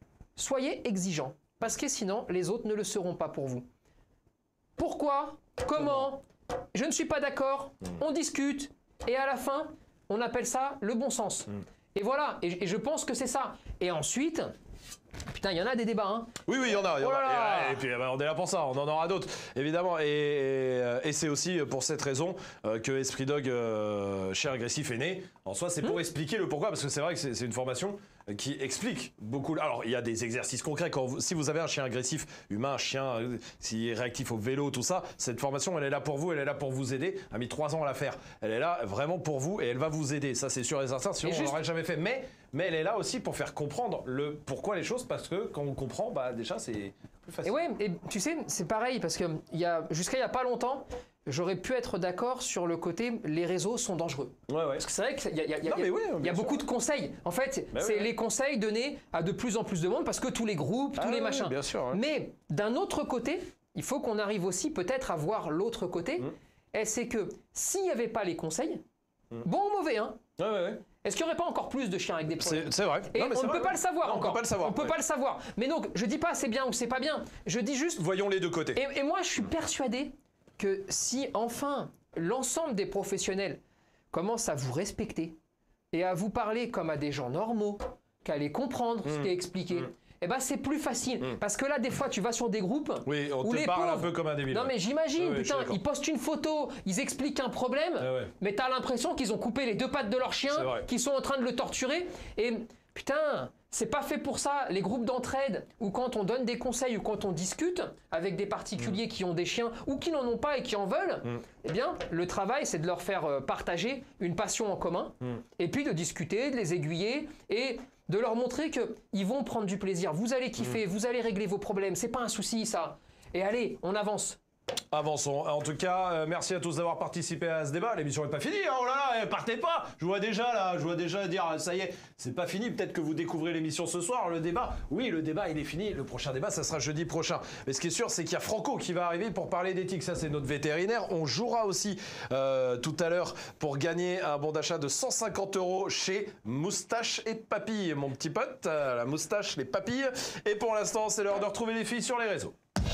soyez exigeants, parce que sinon les autres ne le seront pas pour vous. Pourquoi? Comment? Je ne suis pas d'accord. Mmh. On discute. Et à la fin, on appelle ça le bon sens. Mmh. Et voilà. Et, et je pense que c'est ça. Et ensuite... Putain, il y en a des débats, hein. Oui, oui, il y en a. Y en oh a. Et, et puis, bah, on est là pour ça. On en aura d'autres, évidemment. Et, et, et c'est aussi pour cette raison euh, que Esprit Dog euh, Chien Agressif est né. En soi, c'est pour mmh. expliquer le pourquoi, parce que c'est vrai que c'est une formation qui explique beaucoup. Alors, il y a des exercices concrets. Quand vous, si vous avez un chien agressif, humain, un chien, euh, s'il est réactif au vélo, tout ça, cette formation, elle est là pour vous, elle est là pour vous aider. Elle a mis trois ans à la faire. Elle est là vraiment pour vous et elle va vous aider. Ça, c'est sûr et certain. Sinon, et on juste... l'aurait jamais fait. Mais, mais elle est là aussi pour faire comprendre le pourquoi les choses, parce que quand on comprend, bah déjà, c'est plus facile. Et ouais, et tu sais, c'est pareil, parce que il y a, jusqu'à il n'y a pas longtemps, j'aurais pu être d'accord sur le côté les réseaux sont dangereux. Ouais, ouais. Parce que c'est vrai qu'il y a, y a, y a, non, y a, oui, y a beaucoup de conseils. En fait, bah c'est oui. les conseils donnés à de plus en plus de monde parce que tous les groupes, ah tous les oui, machins. Bien sûr, ouais. Mais d'un autre côté, il faut qu'on arrive aussi peut-être à voir l'autre côté. Mmh. Et c'est que s'il n'y avait pas les conseils, mmh. bon ou mauvais, hein, ouais, ouais, ouais. est-ce qu'il n'y aurait pas encore plus de chiens avec des problèmes? C'est vrai. Et non, on ne peut vrai, pas le savoir non, encore. On peut pas le savoir. On peut ouais. pas le savoir. Mais donc, je dis pas c'est bien ou c'est pas bien. Je dis juste... Voyons les deux côtés. Et, et moi, je suis persuadé que si enfin l'ensemble des professionnels commencent à vous respecter, et à vous parler comme à des gens normaux, qu'à les comprendre mmh. ce qui est expliqué, mmh. eh ben c'est plus facile. Mmh. Parce que là, des fois, tu vas sur des groupes oui, on où te les parle pauvres, un peu comme un débile. Non, ouais. mais j'imagine, ouais, putain, ils postent une photo, ils expliquent un problème, ah ouais. mais t'as l'impression qu'ils ont coupé les deux pattes de leur chien, qu'ils sont en train de le torturer. Et putain, c'est pas fait pour ça. Les groupes d'entraide, ou quand on donne des conseils, ou quand on discute avec des particuliers mmh. qui ont des chiens, ou qui n'en ont pas et qui en veulent, mmh. eh bien, le travail, c'est de leur faire partager une passion en commun, mmh. et puis de discuter, de les aiguiller, et de leur montrer qu'ils vont prendre du plaisir. Vous allez kiffer, mmh. vous allez régler vos problèmes, c'est pas un souci, ça. Et allez, on avance. Avançons. En tout cas, euh, merci à tous d'avoir participé à ce débat. L'émission n'est pas finie. Hein, oh là là, eh, partez pas. Je vois déjà là, je vois déjà dire ça y est, c'est pas fini. Peut-être que vous découvrez l'émission ce soir. Le débat, oui, le débat il est fini. Le prochain débat, ça sera jeudi prochain. Mais ce qui est sûr, c'est qu'il y a Franco qui va arriver pour parler d'éthique. Ça, c'est notre vétérinaire. On jouera aussi euh, tout à l'heure pour gagner un bon d'achat de cent cinquante euros chez Moustache et Papilles, mon petit pote. Euh, la moustache, les papilles. Et pour l'instant, c'est l'heure de retrouver les filles sur les réseaux.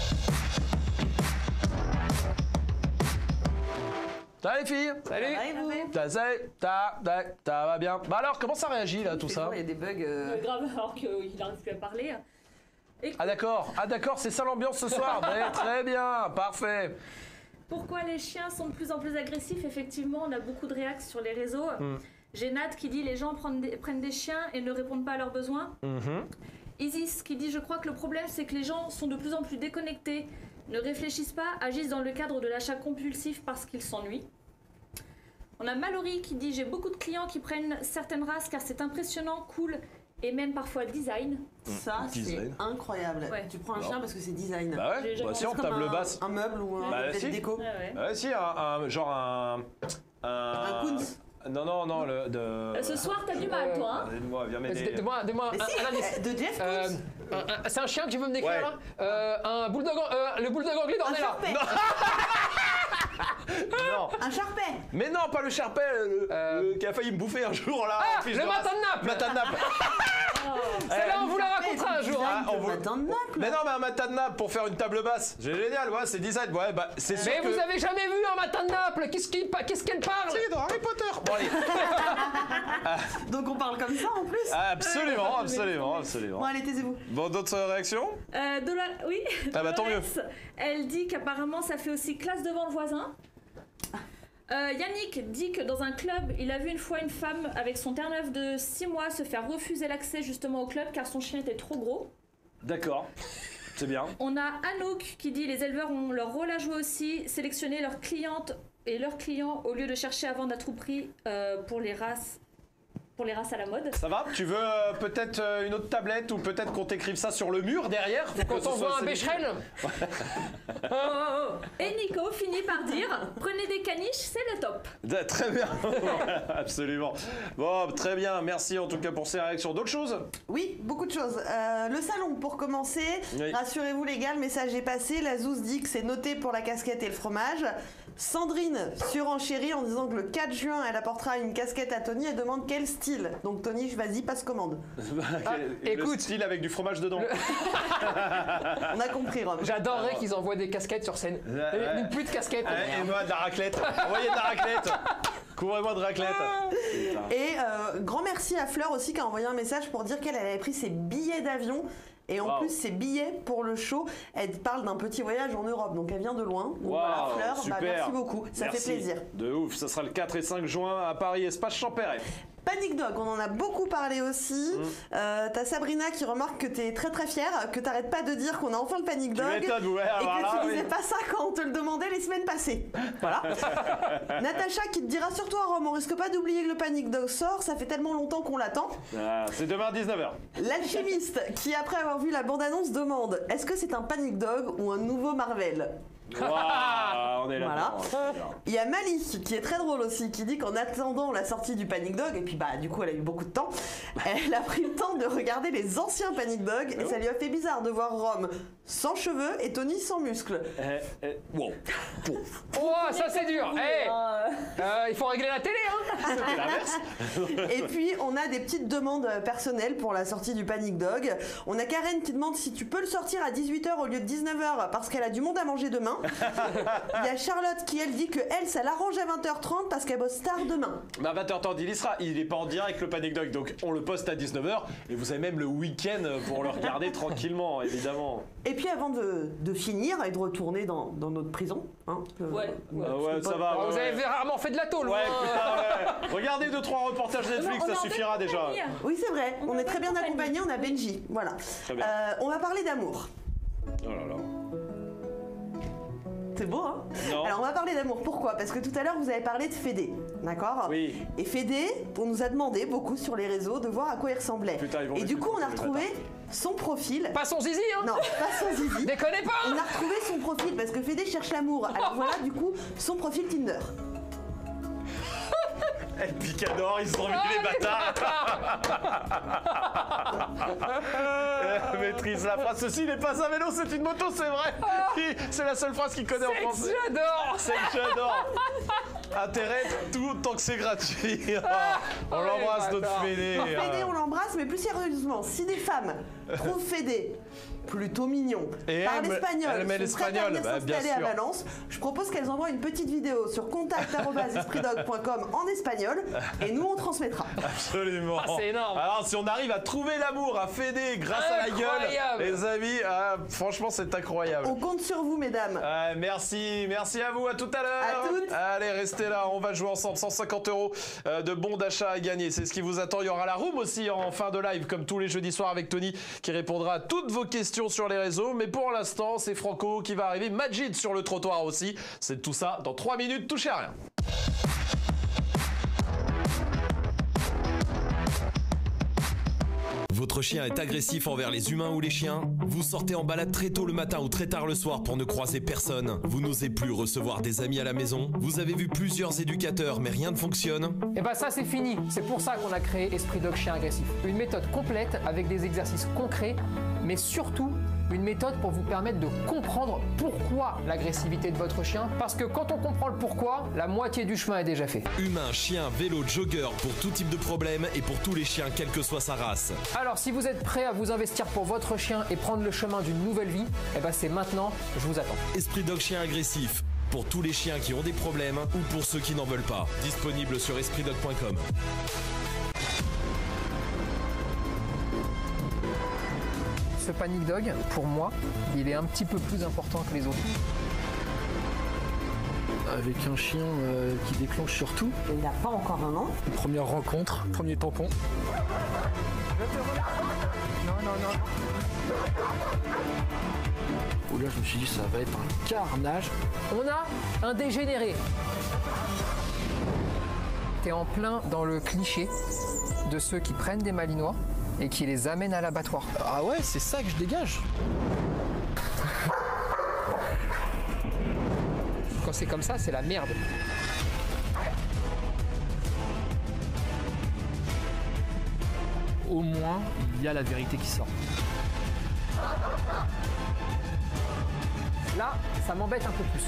Salut les filles. Salut. Ça, ça, ça, ça, ça va bien. Bah alors, comment ça réagit là tout ça? Il y a des bugs. Euh... grave, alors qu'il n'arrive plus à parler. Et... Ah d'accord, ah d'accord, c'est ça l'ambiance ce soir. Ouais, très bien, parfait. Pourquoi les chiens sont de plus en plus agressifs? Effectivement, on a beaucoup de réactions sur les réseaux. Mm. J'ai Nat qui dit les gens prennent des, prennent des chiens et ne répondent pas à leurs besoins. Mm-hmm. Isis qui dit je crois que le problème c'est que les gens sont de plus en plus déconnectés, ne réfléchissent pas, agissent dans le cadre de l'achat compulsif parce qu'ils s'ennuient. On a Mallory qui dit j'ai beaucoup de clients qui prennent certaines races car c'est impressionnant, cool et même parfois design. Ça c'est incroyable. Ouais. Tu prends un chien parce que c'est design. Bah ouais, bah si on table un, basse. Un meuble ou un bah objet si. de déco. Ouais, ouais. Bah si, un, un, genre un... Un, un Kunz. Non, non, non, le, de... Euh, ce soir, t'as du mal, toi, hein. Dis-moi, viens m'aider. Dis-moi, dis-moi, un, si, un indice. De Jeff euh, C'est un chien que tu veux me décrire, ouais. là euh, Un bulldog, euh, le bulldog anglais d'Ornella. Non. Un charpet. Mais non, pas le charpet, le, euh... le, qui a failli me bouffer un jour, là. Ah, le matin de Naples. Matin de Naples. Celle-là, on vous la racontera un jour. Ah, on vous... matin de Naples. Mais non, mais un matin de Naples pour faire une table basse. C'est génial, ouais, c'est design. Ouais, bah, c'est sûr mais que... vous avez jamais vu un matin de Naples? Qu'est-ce qu'il qu'est-ce qu'elle parle? C'est dans Harry Potter. Bon, allez. ah. Donc on parle comme ça en plus. Ah, absolument, absolument, absolument. Bon, allez, taisez-vous. Bon, d'autres réactions? euh, Dola... Oui. Ah bah tant mieux. Elle dit qu'apparemment ça fait aussi classe devant le voisin. Euh, Yannick dit que dans un club, il a vu une fois une femme avec son terre-neuve de six mois se faire refuser l'accès justement au club car son chien était trop gros. D'accord, c'est bien. On a Anouk qui dit les éleveurs ont leur rôle à jouer aussi, sélectionner leurs clientes et leurs clients au lieu de chercher à vendre à tout prix euh, pour les races. Pour les races à la mode. Ça va? Tu veux euh, peut-être euh, une autre tablette ou peut-être qu'on t'écrive ça sur le mur derrière? Quand on voit un Becherel. oh, oh, oh. Et Nico finit par dire prenez des caniches, c'est le top. Très bien. Absolument. Bon, très bien. Merci en tout cas pour ces réactions. D'autres choses? Oui, beaucoup de choses. Euh, le salon pour commencer. Oui. Rassurez-vous les gars, le message est passé. La Zouze dit que c'est noté pour la casquette et le fromage. Sandrine surenchérit en disant que le quatre juin, elle apportera une casquette à Tony et demande quel style. Donc Tony, vas-y, passe commande. ah, écoute, style avec du fromage dedans. Le... On a compris, Rob. J'adorerais ah, qu'ils envoient des casquettes sur scène. Euh, une plus de casquettes. Euh, et moi de la raclette. Envoyez de la raclette. Couvrez-moi de raclette. Et euh, grand merci à Fleur aussi qui a envoyé un message pour dire qu'elle avait pris ses billets d'avion. Et en wow. plus, ses billets pour le show, elle parle d'un petit voyage en Europe, donc elle vient de loin. Donc wow, voilà, Fleur, super. Bah, merci beaucoup, ça merci. fait plaisir. De ouf, ça sera le quatre et cinq juin à Paris, espace Champéret. Panic Dog, on en a beaucoup parlé aussi. Mmh. Euh, T'as Sabrina qui remarque que t'es très très fière, que t'arrêtes pas de dire qu'on a enfin le Panic Dog. Ouais, et que là, tu oui. disais pas ça quand on te le demandait les semaines passées. Voilà. Natacha qui te dira surtout à Rome, on risque pas d'oublier que le Panic Dog sort, ça fait tellement longtemps qu'on l'attend. Ah, c'est demain à dix-neuf heures. L'alchimiste qui après avoir vu la bande-annonce demande est-ce que c'est un Panic Dog ou un nouveau Marvel? Wow, on est là. Voilà. Il y a Mali qui est très drôle aussi, qui dit qu'en attendant la sortie du Panic Dog, et puis bah du coup elle a eu beaucoup de temps, elle a pris le temps de regarder les anciens Panic Dog et ça lui a fait bizarre de voir Rome sans cheveux et Tony sans muscles. Eh, eh, wow. Oh, ça c'est dur. Eh, euh, il faut régler la télé, hein. C'était l'inverse. Et puis, on a des petites demandes personnelles pour la sortie du Panic Dog. On a Karen qui demande si tu peux le sortir à dix-huit heures au lieu de dix-neuf heures parce qu'elle a du monde à manger demain. Il y a Charlotte qui, elle, dit que elle, ça l'arrange à vingt heures trente parce qu'elle bosse tard demain. Bah vingt heures trente, il y sera. Il est pas en direct le Panic Dog, donc on le poste à dix-neuf heures et vous avez même le week-end pour le regarder tranquillement, évidemment. Et puis avant de, de finir et de retourner dans, dans notre prison, hein, euh, Ouais. ouais, Ah ouais, je sais ça pas- va. Vous ouais, avez ouais. rarement fait de la tôle. Ouais, hein. putain, ouais. Regardez deux trois reportages Netflix, On est ça en suffira belle déjà. compagnie. Oui, c'est vrai. On, On est est très en bien compagnie. accompagnés. On a Benji. Voilà. Très bien. Euh, on va parler d'amour. Oh là là. C'est beau, hein? Non. Alors, on va parler d'amour. Pourquoi? Parce que tout à l'heure, vous avez parlé de Fédé. D'accord? Oui. Et Fédé, on nous a demandé beaucoup sur les réseaux de voir à quoi il ressemblait. Putain, ils vont Et du m'écouter, coup, on a les retrouvé son profil. Pas son zizi, hein. Non, pas son zizi. Déconnez pas. On a retrouvé son profil parce que Fédé cherche l'amour. Alors voilà, du coup, son profil Tinder. Eh, Picador, ils se sont mis les bâtards. Euh, Maîtrise la phrase. Ceci n'est pas un vélo, c'est une moto, c'est vrai. Qui- C'est la seule phrase qu'il connaît en C'est que français. j'adore. C'est que j'adore. Intérêt tout tant que c'est gratuit. On Oh, les l'embrasse notre bâtards. Fédé. Non, Fédé, on l'embrasse, mais plus sérieusement, si des femmes trouvent Fédé plutôt mignon, Et parle aime- espagnol, elle aime sont prêtes à l'espagnol, venir bah, bien s'installer à sûr. Valence, je propose qu'elles envoient une petite vidéo sur contact arobase esprit dog point com en espagnol et nous on transmettra. Absolument. Ah, c'est énorme. Alors, si on arrive à trouver l'amour à Fédé grâce à la Incroyable. gueule, les amis, ah, franchement, c'est incroyable. On compte sur vous, mesdames. Ah, merci, merci à vous, à tout à l'heure. À toutes. Allez, restez là, on va jouer ensemble. cent cinquante euros euh, de bons d'achat à gagner, c'est ce qui vous attend. Il y aura la room aussi en fin de live, comme tous les jeudis soirs avec Tony, qui répondra à toutes vos questions sur les réseaux. Mais pour l'instant, c'est Franco qui va arriver. Majid sur le trottoir aussi. C'est tout ça dans trois minutes, touchez à rien. Votre chien est agressif envers les humains ou les chiens? Vous sortez en balade très tôt le matin ou très tard le soir pour ne croiser personne? Vous n'osez plus recevoir des amis à la maison? Vous avez vu plusieurs éducateurs mais rien ne fonctionne? Et bah ça c'est fini, c'est pour ça qu'on a créé Esprit Dog Chien Agressif. Une méthode complète avec des exercices concrets, mais surtout une méthode pour vous permettre de comprendre pourquoi l'agressivité de votre chien. Parce que quand on comprend le pourquoi, la moitié du chemin est déjà fait. Humain, chien, vélo, jogger pour tout type de problème et pour tous les chiens quelle que soit sa race. Alors si vous êtes prêt à vous investir pour votre chien et prendre le chemin d'une nouvelle vie, et bah c'est maintenant, je vous attends. Esprit Dog Chien Agressif, pour tous les chiens qui ont des problèmes ou pour ceux qui n'en veulent pas. Disponible sur esprit dog point com. Ce Panic Dog, pour moi, il est un petit peu plus important que les autres. Avec un chien euh, qui déclenche sur tout. Il n'a pas encore un an. Première rencontre, premier tampon. Non, non, non. Où là, je me suis dit, ça va être un carnage. On a un dégénéré. T'es en plein dans le cliché de ceux qui prennent des malinois et qui les amènent à l'abattoir. Ah ouais, c'est ça que je dégage. Quand c'est comme ça, c'est la merde. Au moins, il y a la vérité qui sort. Là, ça m'embête un peu plus.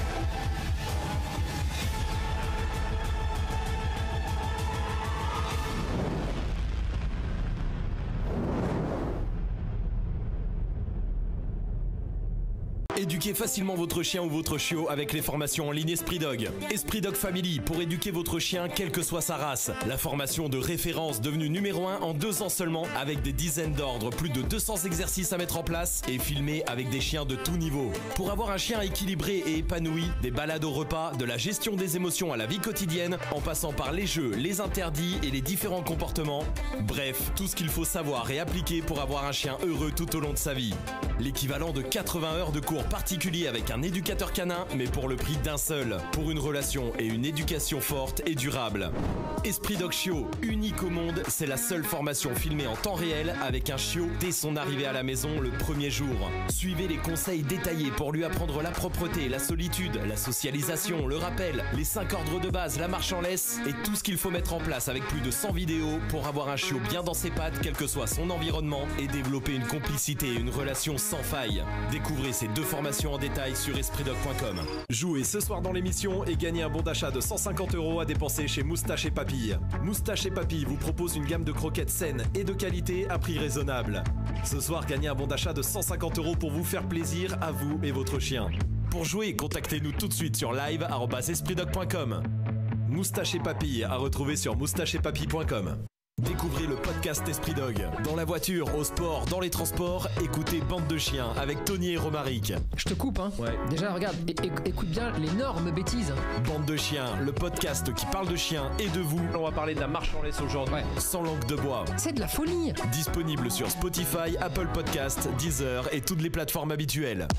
Éduquez facilement votre chien ou votre chiot avec les formations en ligne Esprit Dog. Esprit Dog Family pour éduquer votre chien quelle que soit sa race. La formation de référence devenue numéro un en deux ans seulement avec des dizaines d'ordres, plus de deux cents exercices à mettre en place et filmés avec des chiens de tout niveau. Pour avoir un chien équilibré et épanoui, des balades au repas, de la gestion des émotions à la vie quotidienne, en passant par les jeux, les interdits et les différents comportements. Bref, tout ce qu'il faut savoir et appliquer pour avoir un chien heureux tout au long de sa vie. L'équivalent de quatre-vingts heures de cours particuliers particulier avec un éducateur canin, mais pour le prix d'un seul. Pour une relation et une éducation forte et durable. Esprit Dog Chiot, unique au monde, c'est la seule formation filmée en temps réel avec un chiot dès son arrivée à la maison le premier jour. Suivez les conseils détaillés pour lui apprendre la propreté, la solitude, la socialisation, le rappel, les cinq ordres de base, la marche en laisse et tout ce qu'il faut mettre en place avec plus de cent vidéos pour avoir un chiot bien dans ses pattes, quel que soit son environnement, et développer une complicité et une relation sans faille. Découvrez ces deux formations en détail sur esprit dog point com. Jouez ce soir dans l'émission et gagnez un bon d'achat de cent cinquante euros à dépenser chez Moustache et Papille. Moustache et Papille vous propose une gamme de croquettes saines et de qualité à prix raisonnable. Ce soir, gagnez un bon d'achat de cent cinquante euros pour vous faire plaisir à vous et votre chien. Pour jouer, contactez-nous tout de suite sur live arobase esprit dog point com. Moustache et Papille à retrouver sur moustache et papille point com. Découvrez le podcast Esprit Dog. Dans la voiture, au sport, dans les transports, écoutez Bande de chiens avec Tony et Romaric. Je te coupe, hein. Ouais. Déjà, regarde, é- é- écoute bien l'énorme bêtise. Bande de chiens, le podcast qui parle de chiens et de vous. On va parler de la marche en laisse aujourd'hui. Ouais. Sans langue de bois. C'est de la folie. Disponible sur Spotify, Apple Podcast, Deezer et toutes les plateformes habituelles.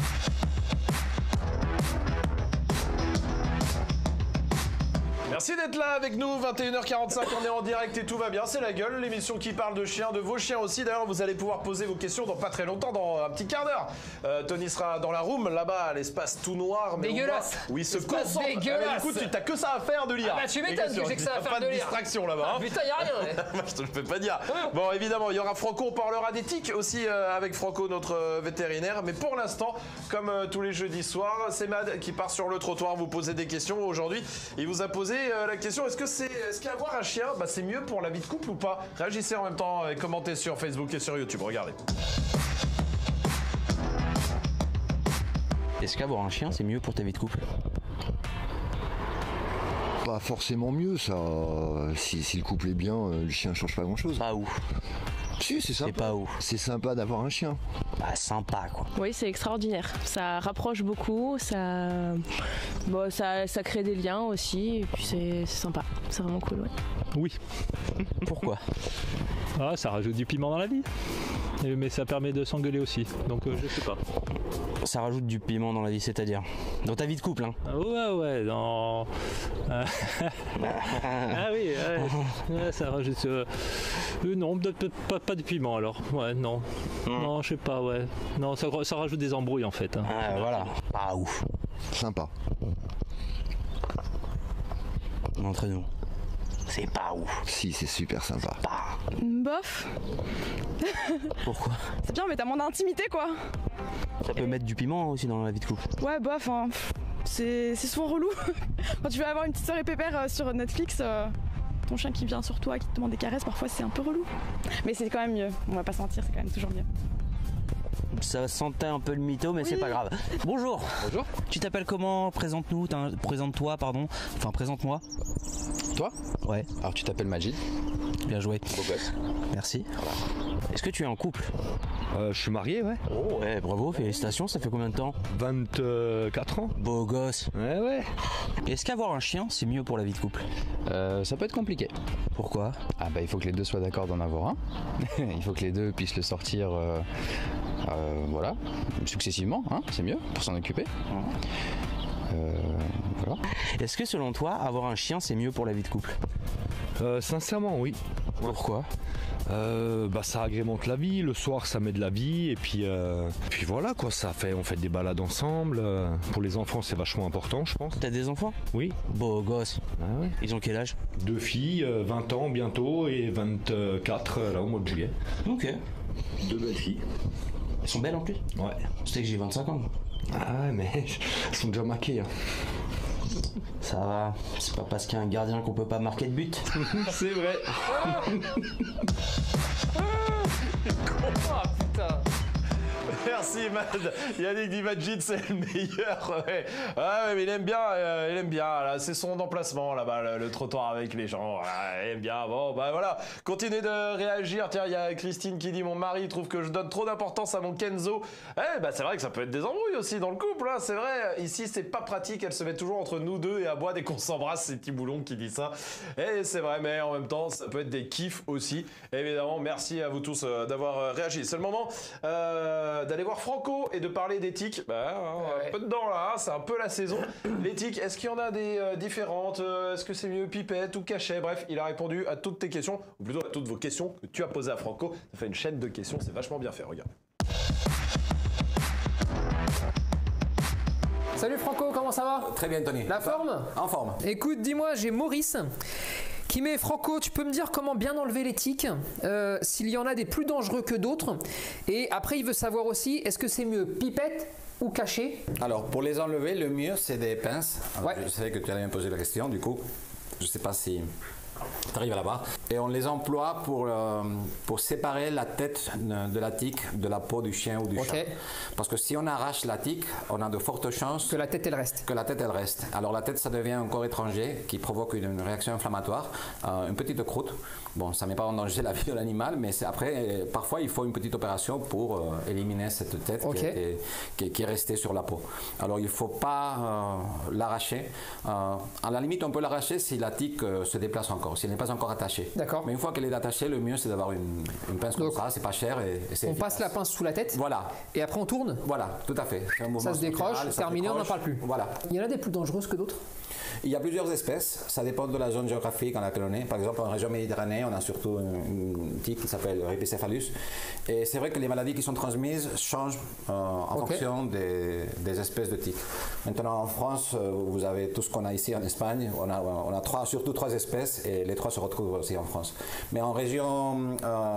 Merci d'être là avec nous, vingt et une heures quarante-cinq, on est en direct et tout va bien, c'est La Gueule, l'émission qui parle de chiens, de vos chiens aussi. D'ailleurs, vous allez pouvoir poser vos questions dans pas très longtemps, dans un petit quart d'heure. Euh, Tony sera dans la room, là-bas, à l'espace tout noir. Mais dégueulasse. Oui, se L'espace concentre. dégueulasse. Ah, mais écoute, tu t'as que ça à faire de lire. Ah bah tu m'étonnes que j'ai que ça à faire pas de de lire. distraction là-bas. Ah, hein. putain, y a rien. Ouais. Moi, je te le fais pas dire. Bon, évidemment, il y aura Franco, on parlera d'éthique aussi euh, avec Franco, notre euh, vétérinaire. Mais pour l'instant, comme euh, tous les jeudis soirs, c'est Mad qui part sur le trottoir vous poser des questions. Aujourd'hui, il vous a posé euh, la question, est-ce que c'est, est-ce qu'avoir un chien, bah, c'est mieux pour la vie de couple ou pas? Réagissez en même temps et commentez sur Facebook et sur YouTube. Regardez. Est-ce qu'avoir un chien, c'est mieux pour ta vie de couple? Pas forcément mieux, ça. Si, si le couple est bien, le chien change pas grand-chose. Pas où? Si, c'est sympa. C'est pas où? C'est sympa d'avoir un chien. Bah, sympa, quoi. Oui, c'est extraordinaire. Ça rapproche beaucoup, ça, bon, ça, ça crée des liens aussi, et puis c'est c'est sympa. C'est vraiment cool, ouais. Oui. Pourquoi? Ah, ça rajoute du piment dans la vie. Et- Mais ça permet de s'engueuler aussi. Donc euh, je sais pas. Ça rajoute du piment dans la vie, c'est-à-dire dans ta vie de couple, hein? Ah ouais, ouais, dans. Euh, ah oui, ouais, ouais, ça rajoute. euh, euh, non, peut-être pas, pas de piment alors. Ouais, non. Non, je sais pas, ouais. Non, ça, ça rajoute des embrouilles en fait. hein. Ah, voilà. Pas ouf. Sympa. Entre nous. C'est pas ouf. Si, c'est super sympa. Bof. Pourquoi? C'est bien, mais t'as moins d'intimité, quoi. Ça peut mettre du piment aussi dans la vie de couple. Ouais, bof, hein. Pff, c'est c'est souvent relou. Quand tu veux avoir une petite soirée pépère euh, sur Netflix, euh, ton chien qui vient sur toi, qui te demande des caresses, parfois c'est un peu relou. Mais c'est quand même mieux. On va pas se mentir, c'est quand même toujours mieux. Ça sentait un peu le mytho, mais c'est pas grave. Bonjour. Bonjour. Tu t'appelles comment? Présente-nous, t'as- présente-toi, pardon. Enfin, présente-moi. Toi? Ouais. Alors tu t'appelles Majid. Bien joué. Beau gosse. Merci. Est-ce que tu es en couple? Euh, je suis marié, ouais. Oh ouais, bravo, félicitations, ça fait combien de temps? vingt-quatre ans. Beau gosse. Ouais, ouais. Est-ce qu'avoir un chien, c'est mieux pour la vie de couple? Euh, ça peut être compliqué. Pourquoi? Ah bah il faut que les deux soient d'accord d'en avoir un. Il faut que les deux puissent le sortir, euh, euh, voilà, successivement, hein, c'est mieux pour s'en occuper. Euh, voilà. Est-ce que selon toi, avoir un chien, c'est mieux pour la vie de couple? Euh, sincèrement, oui. Pourquoi? Euh, bah ça agrémente la vie, le soir ça met de la vie et puis euh, puis voilà quoi, ça fait on fait des balades ensemble. euh, pour les enfants c'est vachement important je pense. T'as des enfants? Oui. Beau gosse. Ah ouais. Ils ont quel âge? Deux filles, euh, vingt ans bientôt et vingt-quatre euh, là au mois de juillet. Ok. Deux belles filles. Elles sont belles en plus? Ouais. C'était que j'ai vingt-cinq ans. Ah mais elles sont déjà marquées. Hein. Ça va, c'est pas parce qu'il y a un gardien qu'on peut pas marquer de but. C'est vrai. Ah putain. Merci Mad. Yannick dit Majid c'est le meilleur. Ouais. Ah ouais, mais il aime bien, euh, il aime bien. Là, c'est son emplacement là-bas, le, le trottoir avec les gens. Ah, il aime bien. Bon, bah voilà. Continuez de réagir. Tiens, il y a Christine qui dit mon mari trouve que je donne trop d'importance à mon Kenzo. Eh bah c'est vrai que ça peut être des embrouilles aussi dans le couple. Hein, c'est vrai. Ici c'est pas pratique. Elle se met toujours entre nous deux et aboie dès qu'on s'embrasse. C'est Tiboulon qui dit ça. Et c'est vrai, mais en même temps ça peut être des kiffs aussi. Évidemment, merci à vous tous euh, d'avoir euh, réagi. C'est le moment euh, d'aller d'aller voir Franco et de parler d'éthique. Bah, hein, un peu dedans là, hein, c'est un peu la saison. L'éthique, est-ce qu'il y en a des euh, différentes euh, Est-ce que c'est mieux pipette ou cachet? Bref, il a répondu à toutes tes questions, ou plutôt à toutes vos questions que tu as posées à Franco. Ça fait une chaîne de questions, c'est vachement bien fait, regarde. Salut Franco, comment ça va? Très bien Tony. La forme? En forme. Écoute, dis-moi, j'ai Maurice qui met Franco, tu peux me dire comment bien enlever les tiques, euh, s'il y en a des plus dangereux que d'autres, et après il veut savoir aussi, est-ce que c'est mieux pipette ou cachet? Alors pour les enlever, le mieux c'est des pinces. Alors, ouais. Je savais que tu allais me poser la question, du coup, je sais pas si tu arrives à la voir. Et on les emploie pour, euh, pour séparer la tête de la tique de la peau du chien ou du okay. chat. Parce que si on arrache la tique, on a de fortes chances que la tête elle reste. Que la tête elle reste. Alors la tête ça devient un corps étranger qui provoque une, une réaction inflammatoire, euh, une petite croûte. Bon, ça ne met pas en danger la vie de l'animal, mais après, parfois il faut une petite opération pour euh, éliminer cette tête okay. qui, a été, qui, qui est restée sur la peau. Alors il ne faut pas euh, l'arracher. Euh, à la limite, on peut l'arracher si la tique euh, se déplace encore, si elle n'est pas encore attachée. D'accord. Mais une fois qu'elle est attachée, le mieux c'est d'avoir une, une pince comme ça, c'est pas cher et, et c'est On efficace. passe la pince sous la tête. Voilà. Et après on tourne. Voilà, tout à fait. Ça se décroche, terminé, on n'en parle plus. Voilà. Il y en a des plus dangereuses que d'autres? Il y a plusieurs espèces, ça dépend de la zone géographique dans laquelle on est. Par exemple, en région méditerranéenne, on a surtout une, une tique qui s'appelle Rhipicephalus. Et c'est vrai que les maladies qui sont transmises changent euh, en okay. fonction des, des espèces de tiques. Maintenant, en France, vous avez tout ce qu'on a ici en Espagne. On a, on a trois, surtout trois espèces et les trois se retrouvent aussi en France. Mais en région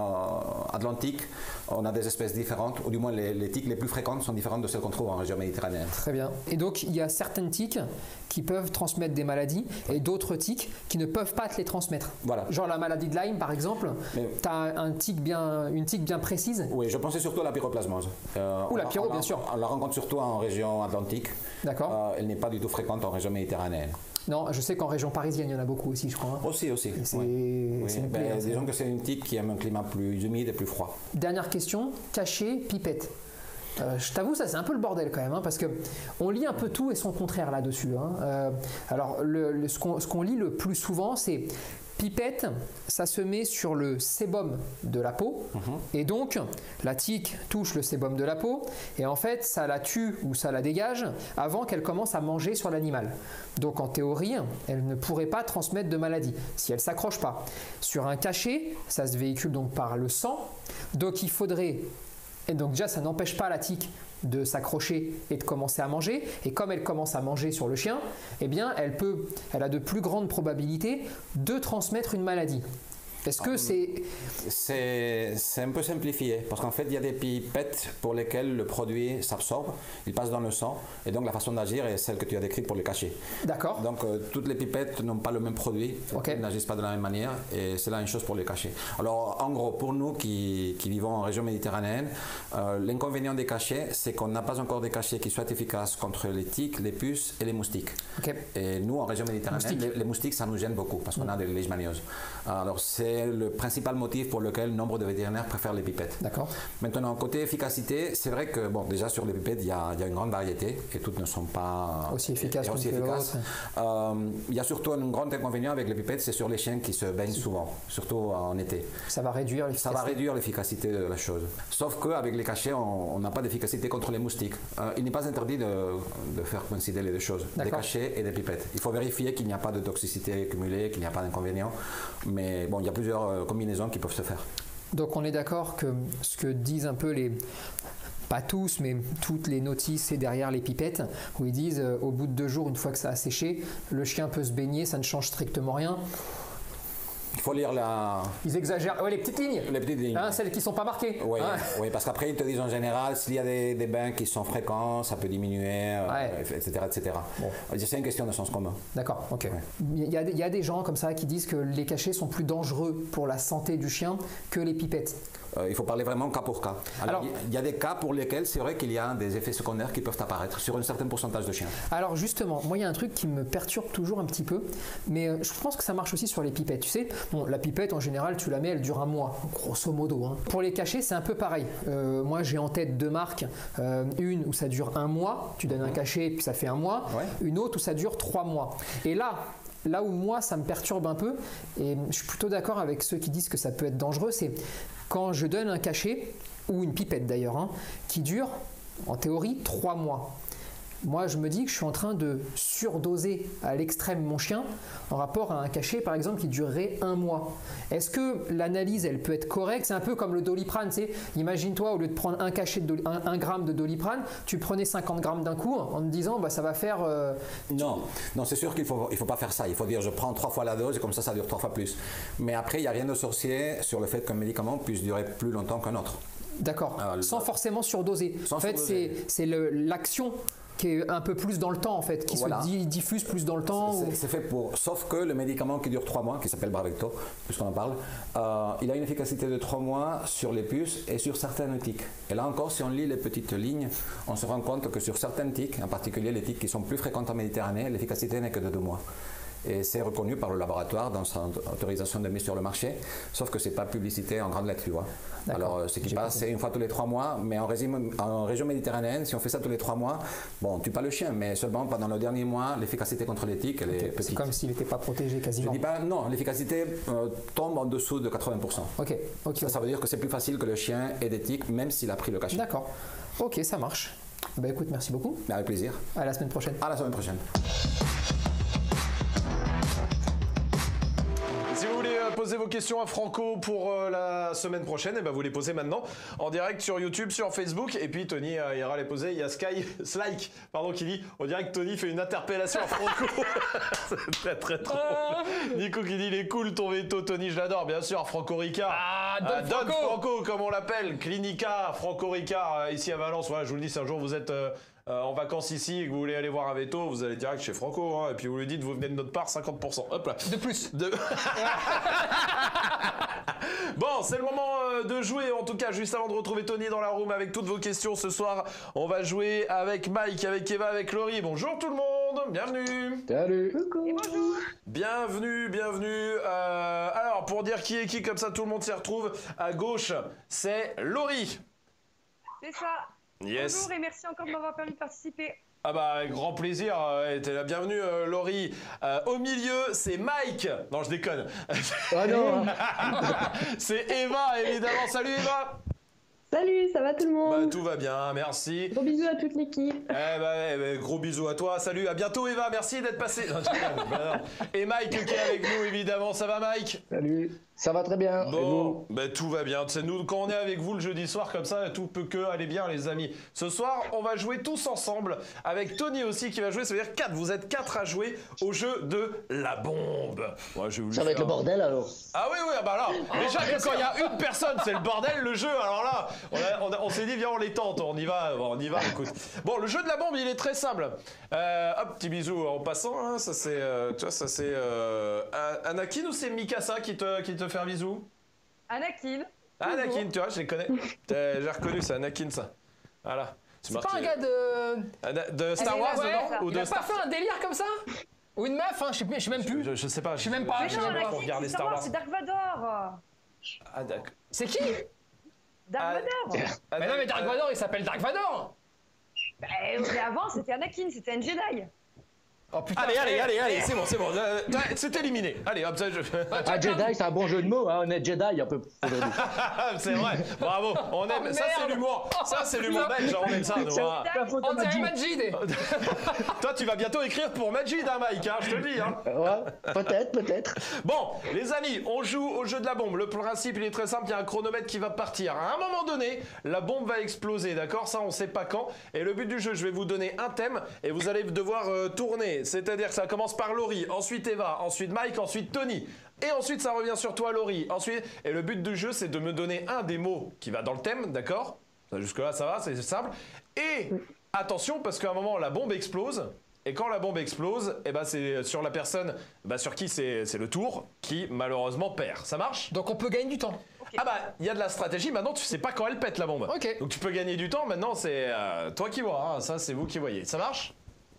euh, atlantique, on a des espèces différentes, ou du moins les, les tiques les plus fréquentes sont différentes de celles qu'on trouve en région méditerranéenne. Très bien. Et donc, il y a certaines tiques qui peuvent transmettre des maladies et d'autres tiques qui ne peuvent pas te les transmettre. Voilà. Genre la maladie de Lyme, par exemple, tu as un tique bien, une tique bien précise. Oui, je pensais surtout à la pyroplasmose. Euh, ou la pyro, bien sûr. On la rencontre surtout en région atlantique. D'accord. Euh, elle n'est pas du tout fréquente en région méditerranéenne. Non, je sais qu'en région parisienne, il y en a beaucoup aussi, je crois. Aussi, aussi. C'est oui. oui. une ben, disons que c'est une tique qui aime un climat plus humide et plus froid. Dernière question, cachet, pipette. Euh, je t'avoue, ça c'est un peu le bordel quand même, hein, parce que on lit un peu tout et son contraire là-dessus. Hein. Euh, alors, le, le, ce qu'on ce qu'on lit le plus souvent, c'est pipette, ça se met sur le sébum de la peau, mmh. et donc la tique touche le sébum de la peau, et en fait, ça la tue ou ça la dégage avant qu'elle commence à manger sur l'animal. Donc en théorie, elle ne pourrait pas transmettre de maladie si elle ne s'accroche pas. Sur un cachet, ça se véhicule donc par le sang, donc il faudrait... Et donc déjà, ça n'empêche pas la tique de s'accrocher et de commencer à manger. Et comme elle commence à manger sur le chien, eh bien, elle peut, elle a de plus grandes probabilités de transmettre une maladie. Est-ce que c'est... C'est un peu simplifié, parce qu'en fait, il y a des pipettes pour lesquelles le produit s'absorbe, il passe dans le sang, et donc la façon d'agir est celle que tu as décrite pour les cachets. D'accord. Donc, euh, toutes les pipettes n'ont pas le même produit, okay. elles n'agissent pas de la même manière, et c'est la même chose pour les cachets. Alors, en gros, pour nous qui, qui vivons en région méditerranéenne, euh, l'inconvénient des cachets, c'est qu'on n'a pas encore des cachets qui soient efficaces contre les tiques, les puces et les moustiques. Okay. Et nous, en région méditerranéenne, les, les moustiques, ça nous gêne beaucoup, parce qu'on mmh. a des leishmanioses. Alors, c'est le principal motif pour lequel nombre de vétérinaires préfèrent les pipettes. D'accord. Maintenant, côté efficacité, c'est vrai que, bon, déjà sur les pipettes, il y a, il y a une grande variété et toutes ne sont pas aussi efficaces. Aussi efficaces. Euh, il y a surtout un grand inconvénient avec les pipettes, c'est sur les chiens qui se baignent souvent, surtout en été. Ça va réduire l'efficacité. Ça va réduire l'efficacité de la chose. Sauf qu'avec les cachets, on n'a pas d'efficacité contre les moustiques. Euh, il n'est pas interdit de, de faire coïncider les deux choses, des cachets et des pipettes. Il faut vérifier qu'il n'y a pas de toxicité cumulée, qu'il n'y a pas d'inconvénient. Mais bon, il y a plusieurs combinaisons qui peuvent se faire. Donc on est d'accord que ce que disent un peu les... pas tous, mais toutes les notices, c'est derrière les pipettes, où ils disent euh, au bout de deux jours, une fois que ça a séché, le chien peut se baigner, ça ne change strictement rien. Il faut lire la... Ils exagèrent. Ouais, les petites lignes. Les petites lignes. Hein, celles qui ne sont pas marquées. Oui, hein. oui, parce qu'après, ils te disent en général, s'il y a des, des bains qui sont fréquents, ça peut diminuer, ouais. euh, et cetera et cetera. Bon. C'est une question de sens commun. D'accord, ok. Ouais. Il y a, il y a des gens comme ça qui disent que les cachets sont plus dangereux pour la santé du chien que les pipettes. Euh, il faut parler vraiment cas pour cas. Alors, Alors, il y a des cas pour lesquels c'est vrai qu'il y a des effets secondaires qui peuvent apparaître sur un certain pourcentage de chiens. Alors justement, moi il y a un truc qui me perturbe toujours un petit peu, mais euh, je pense que ça marche aussi sur les pipettes. Tu sais, bon, la pipette en général, tu la mets, elle dure un mois, grosso modo. Hein. Pour les cachets, c'est un peu pareil. Euh, moi j'ai en tête deux marques, euh, une où ça dure un mois, tu donnes un cachet puis ça fait un mois, ouais. Une autre où ça dure trois mois. Et là, Là où moi ça me perturbe un peu, et je suis plutôt d'accord avec ceux qui disent que ça peut être dangereux, c'est quand je donne un cachet, ou une pipette d'ailleurs, hein, qui dure en théorie trois mois. Moi, je me dis que je suis en train de surdoser à l'extrême mon chien en rapport à un cachet, par exemple, qui durerait un mois. Est-ce que l'analyse, elle peut être correcte? C'est un peu comme le Doliprane, tu sais. Imagine-toi, au lieu de prendre un cachet de doli, un, un gramme de Doliprane, tu prenais cinquante grammes d'un coup en te disant, bah, ça va faire... Euh, non, non c'est sûr qu'il ne faut, il faut pas faire ça. Il faut dire, je prends trois fois la dose et comme ça, ça dure trois fois plus. Mais après, il n'y a rien de sorcier sur le fait qu'un médicament puisse durer plus longtemps qu'un autre. D'accord, sans le... forcément surdoser. Sans en fait, c'est l'action qui est un peu plus dans le temps, en fait, qui voilà. se diffuse plus dans le temps. C'est ou... fait pour... Sauf que le médicament qui dure trois mois, qui s'appelle Bravecto, puisqu'on en parle, euh, il a une efficacité de trois mois sur les puces et sur certaines tiques. Et là encore, si on lit les petites lignes, on se rend compte que sur certaines tiques, en particulier les tiques qui sont plus fréquentes en Méditerranée, l'efficacité n'est que de deux mois. Et c'est reconnu par le laboratoire dans sa autorisation de mise sur le marché, sauf que ce n'est pas publicité en grande lettre, tu vois. Alors, ce qui passe, c'est une fois tous les trois mois, mais en, régime, en région méditerranéenne, si on fait ça tous les trois mois, bon, on ne tue pas le chien, mais seulement pendant le dernier mois, l'efficacité contre les tiques, elle okay. est petite. C'est comme s'il n'était pas protégé quasiment. Je dis pas, non, l'efficacité euh, tombe en dessous de quatre-vingts pour cent. Ok, ok. Ça, ça veut dire que c'est plus facile que le chien ait des tiques, même s'il a pris le cachet. D'accord. Ok, ça marche. Bah écoute, merci beaucoup. Avec plaisir. À la semaine prochaine. À la semaine prochaine. Si vous voulez poser vos questions à Franco pour euh, la semaine prochaine, et ben vous les posez maintenant en direct sur YouTube, sur Facebook. Et puis Tony euh, ira les poser. Il y a Sky Slike, pardon, qui dit on dirait que Tony fait une interpellation à Franco. C'est très très trop. Nico qui dit il est cool ton veto, Tony, je l'adore, bien sûr. Franco Ricard. Ah, Don, euh, Franco. Don Franco, comme on l'appelle. Clinica, Franco Ricard, euh, ici à Valence. Ouais, je vous le dis, si un jour vous êtes. Euh, Euh, en vacances ici et que vous voulez aller voir un veto, vous allez direct chez Franco, hein, et puis vous lui dites vous venez de notre part, cinquante pour cent. Hop là. De plus. De... Bon, c'est le moment euh, de jouer. En tout cas, juste avant de retrouver Tony dans la room avec toutes vos questions ce soir, on va jouer avec Mike, avec Eva, avec Laurie. Bonjour tout le monde, bienvenue. Salut. Coucou. Et bonjour. Bienvenue, bienvenue. Euh, alors, pour dire qui est qui, comme ça tout le monde s'y retrouve, à gauche, c'est Laurie. C'est ça. Yes. Bonjour et merci encore de m'avoir permis de participer. Ah bah avec grand plaisir, euh, t'es la bienvenue euh, Laurie. Euh, au milieu c'est Mike. Non je déconne. Ah non. C'est Eva évidemment. Salut Eva. Salut, ça va tout le monde? Bah tout va bien, merci. Gros bisous à toute l'équipe. Eh bah, eh bah gros bisous à toi, salut, à bientôt Eva, merci d'être passé. Non, bah, et Mike qui est avec nous évidemment, ça va Mike? Salut, ça va très bien. Bon, bah tout va bien. C'est nous quand on est avec vous le jeudi soir comme ça, tout peut que aller bien les amis. Ce soir, on va jouer tous ensemble avec Tony aussi qui va jouer. Ça veut dire quatre. Vous êtes quatre à jouer au jeu de la bombe. Ouais, je vais vous ça le va être le bordel alors. Ah oui oui, bah là. Déjà que quand il y a une personne, c'est le bordel le jeu. Alors là, on, a, on, a, on s'est dit viens on les tente, on y va, on y va. Écoute. Bon, le jeu de la bombe, il est très simple. Euh, hop, petit bisou en passant. Hein, ça c'est, euh, tu vois, ça c'est euh, Anakin ou c'est Mikasa qui te qui te fait un bisou? Anakin. Anakin, tu vois, je les connais. J'ai reconnu, c'est Anakin, ça. Voilà. C'est pas un gars de... De Star Wars, ouais, non? Ou Il de a Star... pas fait un délire comme ça? Ou une meuf, hein, je sais, je sais même plus. Je, je sais pas. Je sais même pas. Je sais même pas pour regarder Star Wars. C'est Dark Vador. Ah, d'accord. C'est qui? Dark Vador. Ah, mais non, mais Dark Vador, il s'appelle Dark Vador. Bah, mais avant, c'était Anakin, c'était un Jedi. Oh putain, allez, allez, allez, allez, c'est bon, c'est bon, euh, c'est éliminé. Allez, hop, ça, je... Un Jedi, c'est un bon jeu de mots, hein. On est Jedi un peu aujourd'hui. C'est vrai, bravo, on aime, oh, ça c'est l'humour, ça c'est l'humour belge, on aime ça. Nous, hein. On dirait Majid. Toi, tu vas bientôt écrire pour Majid, hein, Mike, hein, je te le dis. Hein. Ouais, peut-être, peut-être. Bon, les amis, on joue au jeu de la bombe. Le principe, il est très simple, il y a un chronomètre qui va partir. À un moment donné, la bombe va exploser, d'accord? Ça, on sait pas quand. Et le but du jeu, je vais vous donner un thème et vous allez devoir euh, tourner. C'est-à-dire que ça commence par Laurie, ensuite Eva, ensuite Mike, ensuite Tony. Et ensuite, ça revient sur toi, Laurie. Ensuite, et le but du jeu, c'est de me donner un des mots qui va dans le thème, d'accord? Jusque-là, ça va, c'est simple. Et attention, parce qu'à un moment, la bombe explose. Et quand la bombe explose, eh ben c'est sur la personne bah sur qui c'est le tour qui, malheureusement, perd. Ça marche? Donc on peut gagner du temps. Okay. Ah bah, il y a de la stratégie. Maintenant, tu sais pas quand elle pète, la bombe. Ok. Donc tu peux gagner du temps. Maintenant, c'est euh, toi qui vois. Hein. Ça, c'est vous qui voyez. Ça marche?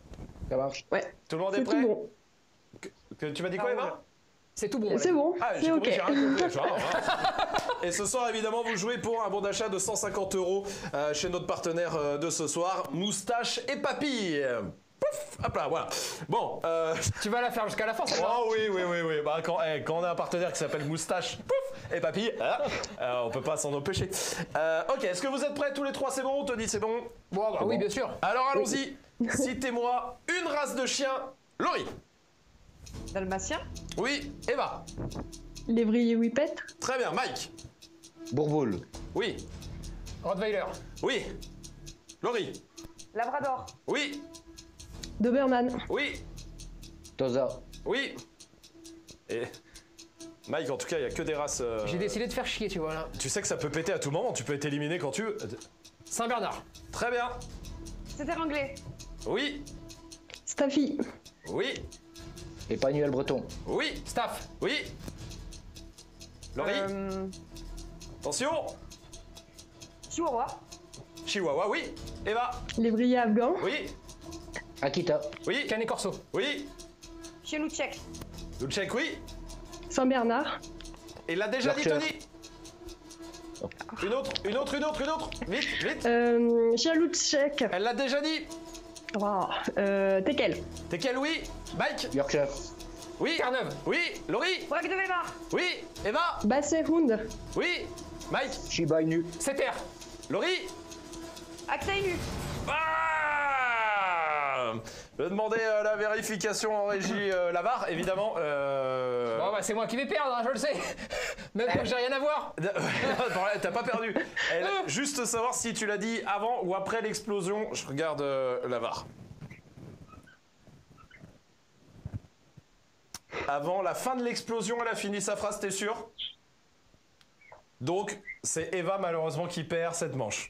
Ça marche. Ouais. Tout le monde est, est prêt? Bon. Que, que, tu m'as dit quoi, ah, Eva? C'est tout bon. C'est bon. Ah, c'est ok. Et ce soir, évidemment, vous jouez pour un bon d'achat de cent cinquante euros euh, chez notre partenaire euh, de ce soir, Moustache et Papy. Pouf, hop là, voilà. Bon, euh... tu vas la faire jusqu'à la fin, ça va? Oh oui, oui, oui, oui. Bah, quand, hey, quand on a un partenaire qui s'appelle Moustache, pouf, Et papy, hein, euh, on peut pas s'en empêcher. Euh, ok, est-ce que vous êtes prêts tous les trois? C'est bon, Tony, c'est bon? Bon, bah oui, bien sûr. Alors allons-y. Citez-moi une race de chien. Laurie. Dalmatien. Oui. Eva. Lévrier Whippet. Très bien. Mike. Bourboule. Oui. Rottweiler. Oui. Laurie. Labrador. Oui. Doberman. Oui. Tosa. Oui. Et Mike, en tout cas, il n'y a que des races. Euh... J'ai décidé de faire chier, tu vois là. Tu sais que ça peut péter à tout moment, tu peux être éliminé quand tu veux. Saint-Bernard. Très bien. Setter anglais. Oui. Staffy. Oui. Épagnol breton. Oui. Staff. Oui. Laurie. Euh... Attention. Chihuahua. Chihuahua, oui. Eva. Lévrier afghan. Oui. Akita. Oui. Canet Corso. Oui. Chien Louchek. Louchek, oui. Saint-Bernard. Il l'a déjà dit, Yorkshire. Tony. Une autre, une autre, une autre, une autre. Vite, vite. Euh, Chien Louchek. Elle l'a déjà dit. Wow. Euh, Tekel. Tekel, oui. Mike. Yorkshire. Oui. Terre-Neuve. Oui. Laurie. Wag de Weimar. Oui. Eva. Basset Hound. Oui. Mike. Shiba Inu. Setter. Laurie. Acta Inu. Ah Je vais demander euh, la vérification en régie euh, Lavar, évidemment. Euh... Bon, bah c'est moi qui vais perdre, hein, je le sais. Même que j'ai rien à voir. T'as pas perdu. Elle, juste savoir si tu l'as dit avant ou après l'explosion. Je regarde euh, Lavar. Avant la fin de l'explosion, elle a fini sa phrase, t'es sûr? Donc, c'est Eva malheureusement qui perd cette manche.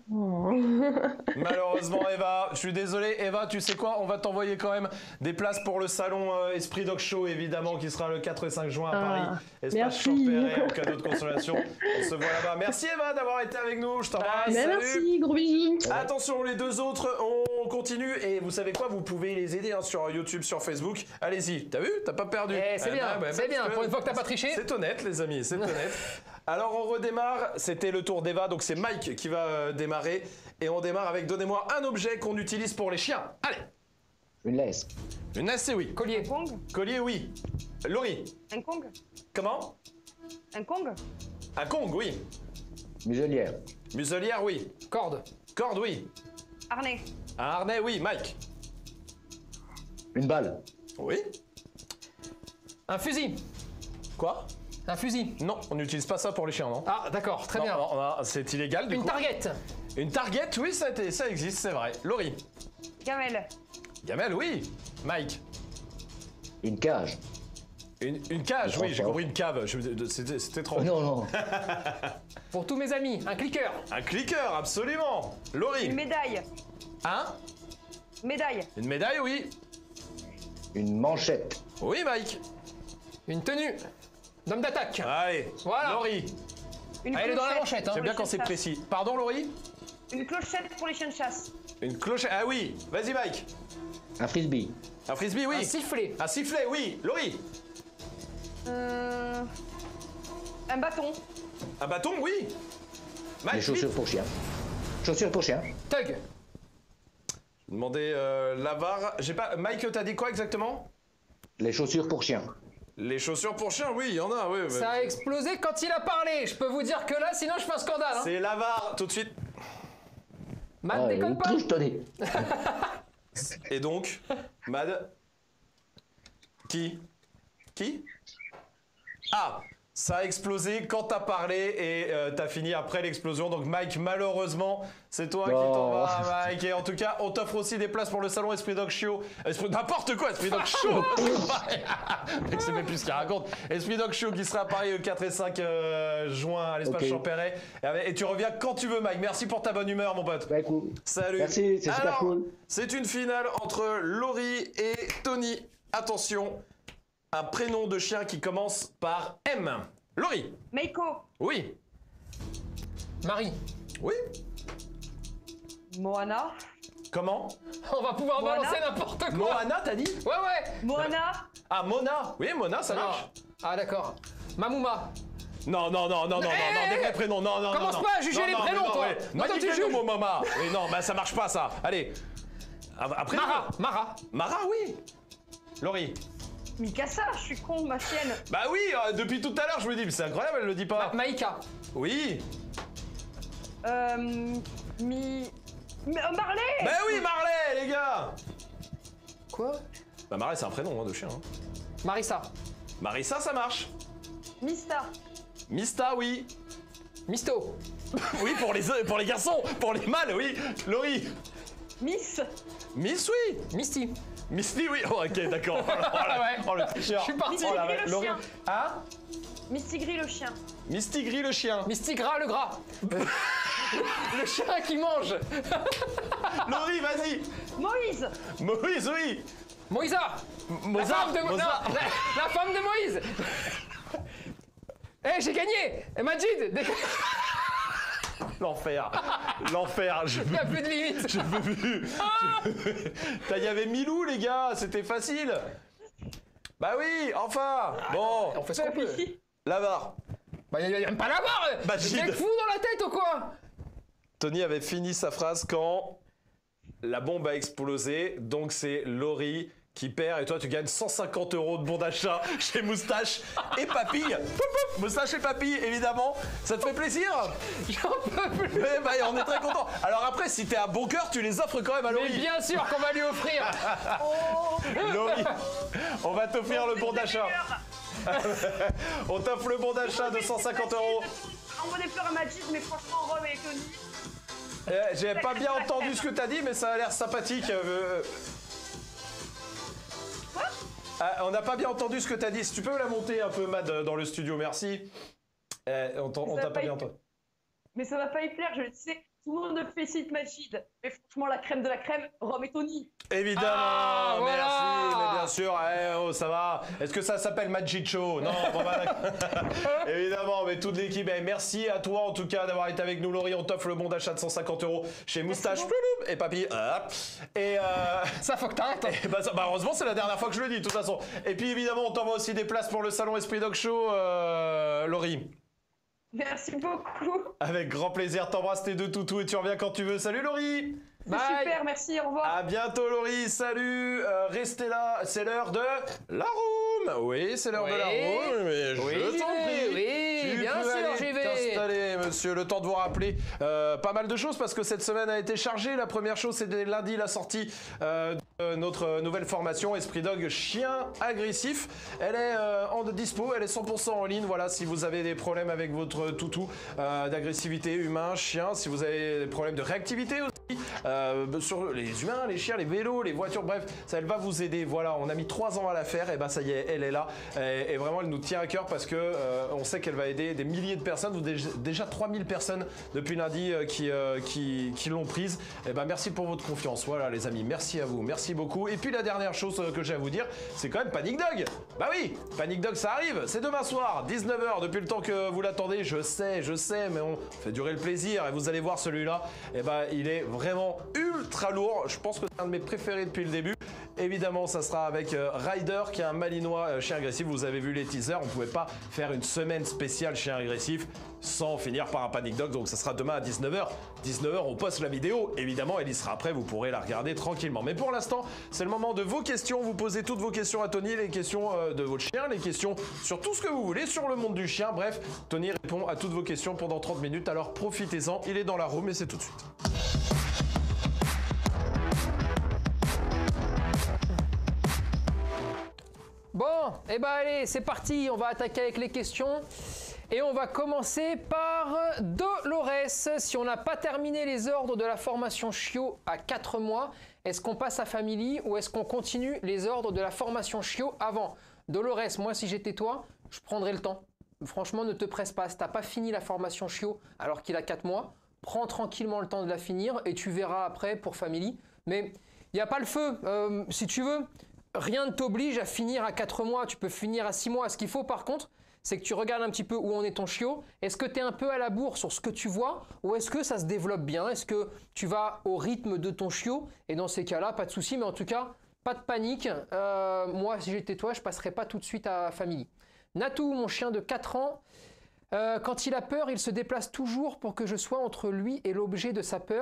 Malheureusement Eva, je suis désolé Eva, tu sais quoi, on va t'envoyer quand même des places pour le salon euh, Esprit Dog Show évidemment qui sera le quatre et cinq juin à Paris. Ah, Espace Champéret en cadeau de consolation. On se voit là-bas. Merci Eva d'avoir été avec nous, je t'embrasse. Mais merci, gros bisous. Attention les deux autres, on continue et vous savez quoi, vous pouvez les aider hein, sur YouTube, sur Facebook. Allez-y, t'as vu, t'as pas perdu. Eh, c'est Eh bien, ben, ben, c'est bien, que- pour une fois que t'as pas triché. C'est honnête les amis, c'est honnête. Alors on redémarre, c'était le tour d'Eva, donc c'est Mike qui va euh, démarrer. Et on démarre avec donnez-moi un objet qu'on utilise pour les chiens. Allez. Une laisse. Une laisse, c'est oui. Collier. Un Kong. Collier, oui. Laurie. Un Kong. Comment? Un Kong. Un Kong, oui. Muselière. Muselière, oui. Corde. Corde, oui. Harnais. Un harnais, oui. Mike. Une balle. Oui. Un fusil. Quoi? Un fusil. Non, on n'utilise pas ça pour les chiens, non? Ah, d'accord, très Non, bien. on a- c'est illégal du Une coup. target. Une target, oui, ça, a été- ça existe, c'est vrai. Laurie. Gamelle. Gamelle, oui. Mike. Une cage. Une, une cage, Une oui, j'ai transport. compris une cave. Je- C'était c'était trop. Oh, non, non. Pour tous mes amis, un clicker. Un clicker, absolument. Laurie. Une médaille. Hein? Médaille. Une médaille, oui. Une manchette. Oui, Mike. Une tenue. D'homme d'attaque. Allez. Voilà. Laurie. Une Ah, elle est dans la clochette manchette, hein. pour J'aime les bien quand chiens c'est de chasse. précis. Pardon, Laurie? Une clochette pour les chiens de chasse. Une clochette. Ah oui. Vas-y, Mike. Un frisbee. Un frisbee, oui. Un sifflet. Un sifflet, oui. Laurie. Euh... Un bâton. Un bâton, oui. Mike. Des chaussures vite. pour chien. Chaussures pour chien. Tug. Demandez euh, Lavar. J'ai pas. Mike, t'as dit quoi exactement? Les chaussures pour chien. Les chaussures pour chien, oui, il y en a, oui. mais- Ça a explosé quand il a parlé. Je peux vous dire que là, sinon je fais un scandale. Hein. C'est Lavar, tout de suite. Mad, Ah, déconne une pas. triche, Tony. Et donc, Mad. Qui? Qui? Ah! Ça a explosé quand t'as parlé et euh, t'as fini après l'explosion. Donc Mike, malheureusement, c'est toi qui t'en Oh. vas, Mike. Et en tout cas, on t'offre aussi des places pour le salon Esprit Dog Show. Esprit... N'importe quoi, Esprit Dog Show. Mec, c'est même plus ce qu'il raconte. Esprit Dog Show qui sera à Paris le quatre et cinq euh, juin à l'espace Ok. Champéret. Et, avec- et tu reviens quand tu veux, Mike. Merci pour ta bonne humeur, mon pote. Bah, cool. Salut. Merci, c'est super Alors, cool. c'est une finale entre Laurie et Tony. Attention, un prénom de chien qui commence par M. Laurie. Meiko. Oui. Marie. Oui. Moana. Comment? On va pouvoir Moana. balancer n'importe quoi. Moana, t'as dit? Ouais, ouais. Moana. Ah, Mona. Oui, Mona, ça Non. marche. Ah, d'accord. Mamouma. Non, non, non, non, non, non, non, des vrais prénoms, non, non, non. Commence non. pas à juger Non, les non, prénoms, mais non, toi. ouais. Non, toi, tu Magnifique, juges. mon Mama. Mais non, bah ça marche pas, ça. Allez. Après, Mara. Mara. Mara, oui. Laurie. Mikasa, je suis con, ma chienne. Bah oui, euh, depuis tout à l'heure, je me dis, mais c'est incroyable, elle le dit pas. Ma Maïka. Oui. Euh. Mi. Mi- euh, Marley. Bah oui, Marley, les gars. Quoi? Bah Marley, c'est un prénom hein, de chien. Hein. Marissa. Marissa, ça marche. Mista. Mista, oui. Misto. Oui, pour les, pour les garçons, pour les mâles, oui. Laurie. Miss. Miss, oui. Misty. Misty, oui. Oh, ok, d'accord. Oh, la- Ouais. oh, le tricheur. Je suis parti. Misty Oh, la- Gris, le Laurie. chien. Hein? Misty Gris, le chien. Misty Gris, le chien. Misty Gras, le gras. Le chien qui mange. Laurie, vas-y. Moïse. Moïse, oui. Moïsa. La Mozart, femme de, non, Mozart. la, la femme de Moïse. Eh, j'ai gagné. Et Majid. dé- L'enfer. L'enfer. Je Il n'y a plus de limite. Je peux plus. Je peux plus. Putain, il y avait Milou, les gars. C'était facile. Bah oui, enfin. Bon. On fait ce qu'on peut. Là-bas. Bah, il n'y a même pas la barre. Majid. T'es fou dans la tête ou quoi? Tony avait fini sa phrase quand la bombe a explosé. Donc c'est Laurie qui perd et toi tu gagnes cent cinquante euros de bon d'achat chez Moustache et Papille. Poup, poup. Moustache et Papille, évidemment. Ça te fait plaisir? J'en peux plus. Ouais, bah, on est très content. Alors après, si t'es un bon cœur, tu les offres quand même à Laurie. Mais bien sûr qu'on va lui offrir. Oh. Laurie, on va t'offrir le bon d'achat. On t'offre le bon d'achat de cent cinquante euros. Envoie des fleurs à Majid, mais franchement, Rome et Tony. Eh, J'ai pas bien entendu ce que t'as dit, mais ça a l'air sympathique. Euh, Quoi? ah, on n'a pas bien entendu ce que t'as dit. Si tu peux la monter un peu, Mad, dans le studio, merci. Eh, on t'en- on Ça t'a va pas y- bien entendu. Mais ça va pas y plaire, je le sais. Tout le monde félicite Majid. Mais franchement, la crème de la crème, Rome et Tony. Évidemment, Ah, voilà. merci, mais bien sûr, eh, oh, ça va. Est-ce que ça s'appelle Magic Show? Non, bon, bah, d'accord. Évidemment, mais toute l'équipe, eh, merci à toi en tout cas d'avoir été avec nous, Laurie. On t'offre le bon d'achat de cent cinquante euros chez Moustache Plouloum et Papy. Hop. Et euh, Ça faut que t'arrêtes. et bah, ça- bah, heureusement, c'est la dernière fois que je le dis, de toute façon. Et puis évidemment, on t'envoie aussi des places pour le salon Esprit Dog Show, euh, Laurie. Merci beaucoup. Avec grand plaisir, t'embrasses tes deux toutous et tu reviens quand tu veux. Salut Laurie. C'est Bye. super, merci, au revoir. À bientôt Laurie, salut, euh, restez là, c'est l'heure de la room. Oui, c'est l'heure Oui. de la room, mais Oui, je j'y t'en vais, prie. oui, Tu bien peux sûr, aller j'y vais. t'installer, monsieur, le temps de vous rappeler euh, pas mal de choses parce que cette semaine a été chargée. La première chose, c'était lundi la sortie euh, de notre nouvelle formation Esprit Dog Chien Agressif. Elle est euh, en dispo, elle est cent pour cent en ligne. Voilà, si vous avez des problèmes avec votre toutou euh, d'agressivité humain, chien, si vous avez des problèmes de réactivité aussi, euh, sur les humains, les chiens, les vélos, les voitures, bref, ça elle va vous aider. Voilà, on a mis trois ans à la faire, et ben ça y est, elle est là. Et, et vraiment, elle nous tient à cœur parce que euh, on sait qu'elle va aider des milliers de personnes, ou déjà, déjà trois mille personnes depuis lundi euh, qui, euh, qui, qui l'ont prise. Et ben merci pour votre confiance. Voilà les amis, merci à vous, merci beaucoup. Et puis la dernière chose euh, que j'ai à vous dire, c'est quand même Panic Dog. Bah oui, Panic Dog ça arrive, c'est demain soir, dix-neuf heures, depuis le temps que vous l'attendez, je sais, je sais, mais on fait durer le plaisir et vous allez voir celui-là, et ben il est vraiment ultra lourd. Je pense que c'est un de mes préférés depuis le début. Évidemment, ça sera avec euh, Ryder, qui est un malinois euh, chien agressif. Vous avez vu les teasers, on pouvait pas faire une semaine spéciale chien agressif sans finir par un Panic Dog. Donc ça sera demain à dix-neuf heures. dix-neuf heures, on poste la vidéo. Évidemment, elle y sera après, vous pourrez la regarder tranquillement. Mais pour l'instant, c'est le moment de vos questions. Vous posez toutes vos questions à Tony, les questions euh, de votre chien, les questions sur tout ce que vous voulez, sur le monde du chien. Bref, Tony répond à toutes vos questions pendant trente minutes. Alors profitez-en, il est dans la room et c'est tout de suite. Bon, et eh ben allez, c'est parti, on va attaquer avec les questions. Et on va commencer par Dolores. Si on n'a pas terminé les ordres de la formation Chiot à quatre mois, est-ce qu'on passe à Family ou est-ce qu'on continue les ordres de la formation Chiot avant? Dolores, moi si j'étais toi, je prendrais le temps. Franchement, ne te presse pas. Si t'as pas fini la formation Chiot alors qu'il a quatre mois, prends tranquillement le temps de la finir et tu verras après pour Family. Mais il n'y a pas le feu. Euh, si tu veux, rien ne t'oblige à finir à quatre mois. Tu peux finir à six mois. Ce qu'il faut par contre, c'est que tu regardes un petit peu où en est ton chiot. Est-ce que tu es un peu à la bourre sur ce que tu vois ou est-ce que ça se développe bien? Est-ce que tu vas au rythme de ton chiot? Et dans ces cas-là, pas de souci. Mais en tout cas, pas de panique. Euh, moi, si j'étais toi, je passerais pas tout de suite à Family. Natou, mon chien de quatre ans, euh, quand il a peur, il se déplace toujours pour que je sois entre lui et l'objet de sa peur.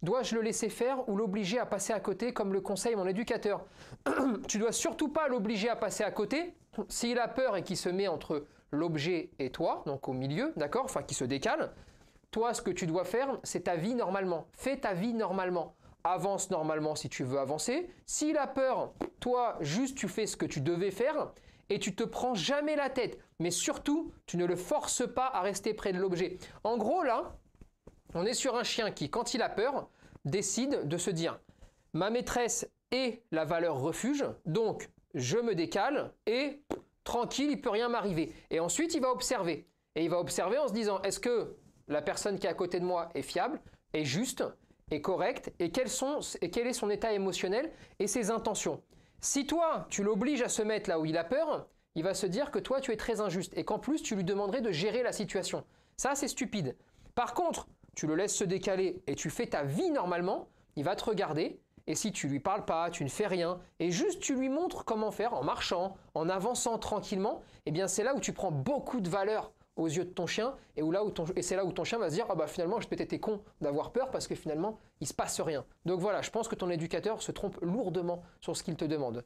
Dois-je le laisser faire ou l'obliger à passer à côté comme le conseille mon éducateur? Tu dois surtout pas l'obliger à passer à côté. S'il a peur et qu'il se met entre l'objet et toi, donc au milieu, d'accord, enfin qui se décale, toi ce que tu dois faire, c'est ta vie normalement. Fais ta vie normalement. Avance normalement si tu veux avancer. S'il a peur, toi juste tu fais ce que tu devais faire et tu te prends jamais la tête. Mais surtout, tu ne le forces pas à rester près de l'objet. En gros là, on est sur un chien qui, quand il a peur, décide de se dire « Ma maîtresse est la valeur refuge, donc je me décale et tranquille, il ne peut rien m'arriver. » Et ensuite, il va observer. Et il va observer en se disant « Est-ce que la personne qui est à côté de moi est fiable, est juste, est correcte et, quels sont, et quel est son état émotionnel et ses intentions ?» Si toi, tu l'obliges à se mettre là où il a peur, il va se dire que toi, tu es très injuste et qu'en plus, tu lui demanderais de gérer la situation. Ça, c'est stupide. Par contre, tu le laisses se décaler et tu fais ta vie normalement, il va te regarder et si tu lui parles pas, tu ne fais rien et juste tu lui montres comment faire en marchant, en avançant tranquillement, eh bien c'est là où tu prends beaucoup de valeur aux yeux de ton chien et, où là où ton, et c'est là où ton chien va se dire « Ah bah finalement, j'ai peut-être été con d'avoir peur parce que finalement, il se passe rien. » Donc voilà, je pense que ton éducateur se trompe lourdement sur ce qu'il te demande.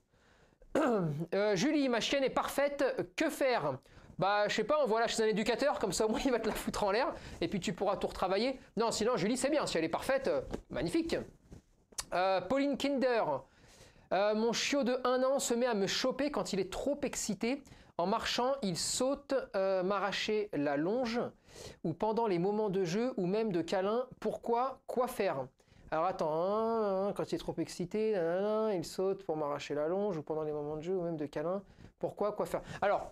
euh, Julie, ma chienne est parfaite, que faire? Bah, je sais pas, envoie-la chez un éducateur, comme ça au moins il va te la foutre en l'air, et puis tu pourras tout retravailler. Non, sinon, Julie, c'est bien, si elle est parfaite, euh, magnifique. Euh, Pauline Kinder, euh, mon chiot de un an se met à me choper quand il est trop excité. En marchant, il saute euh, m'arracher la longe, ou pendant les moments de jeu, ou même de câlin. Pourquoi? Quoi faire? Alors attends, hein, hein, quand il est trop excité, nanana, il saute pour m'arracher la longe, ou pendant les moments de jeu, ou même de câlin. Pourquoi? Quoi faire? Alors,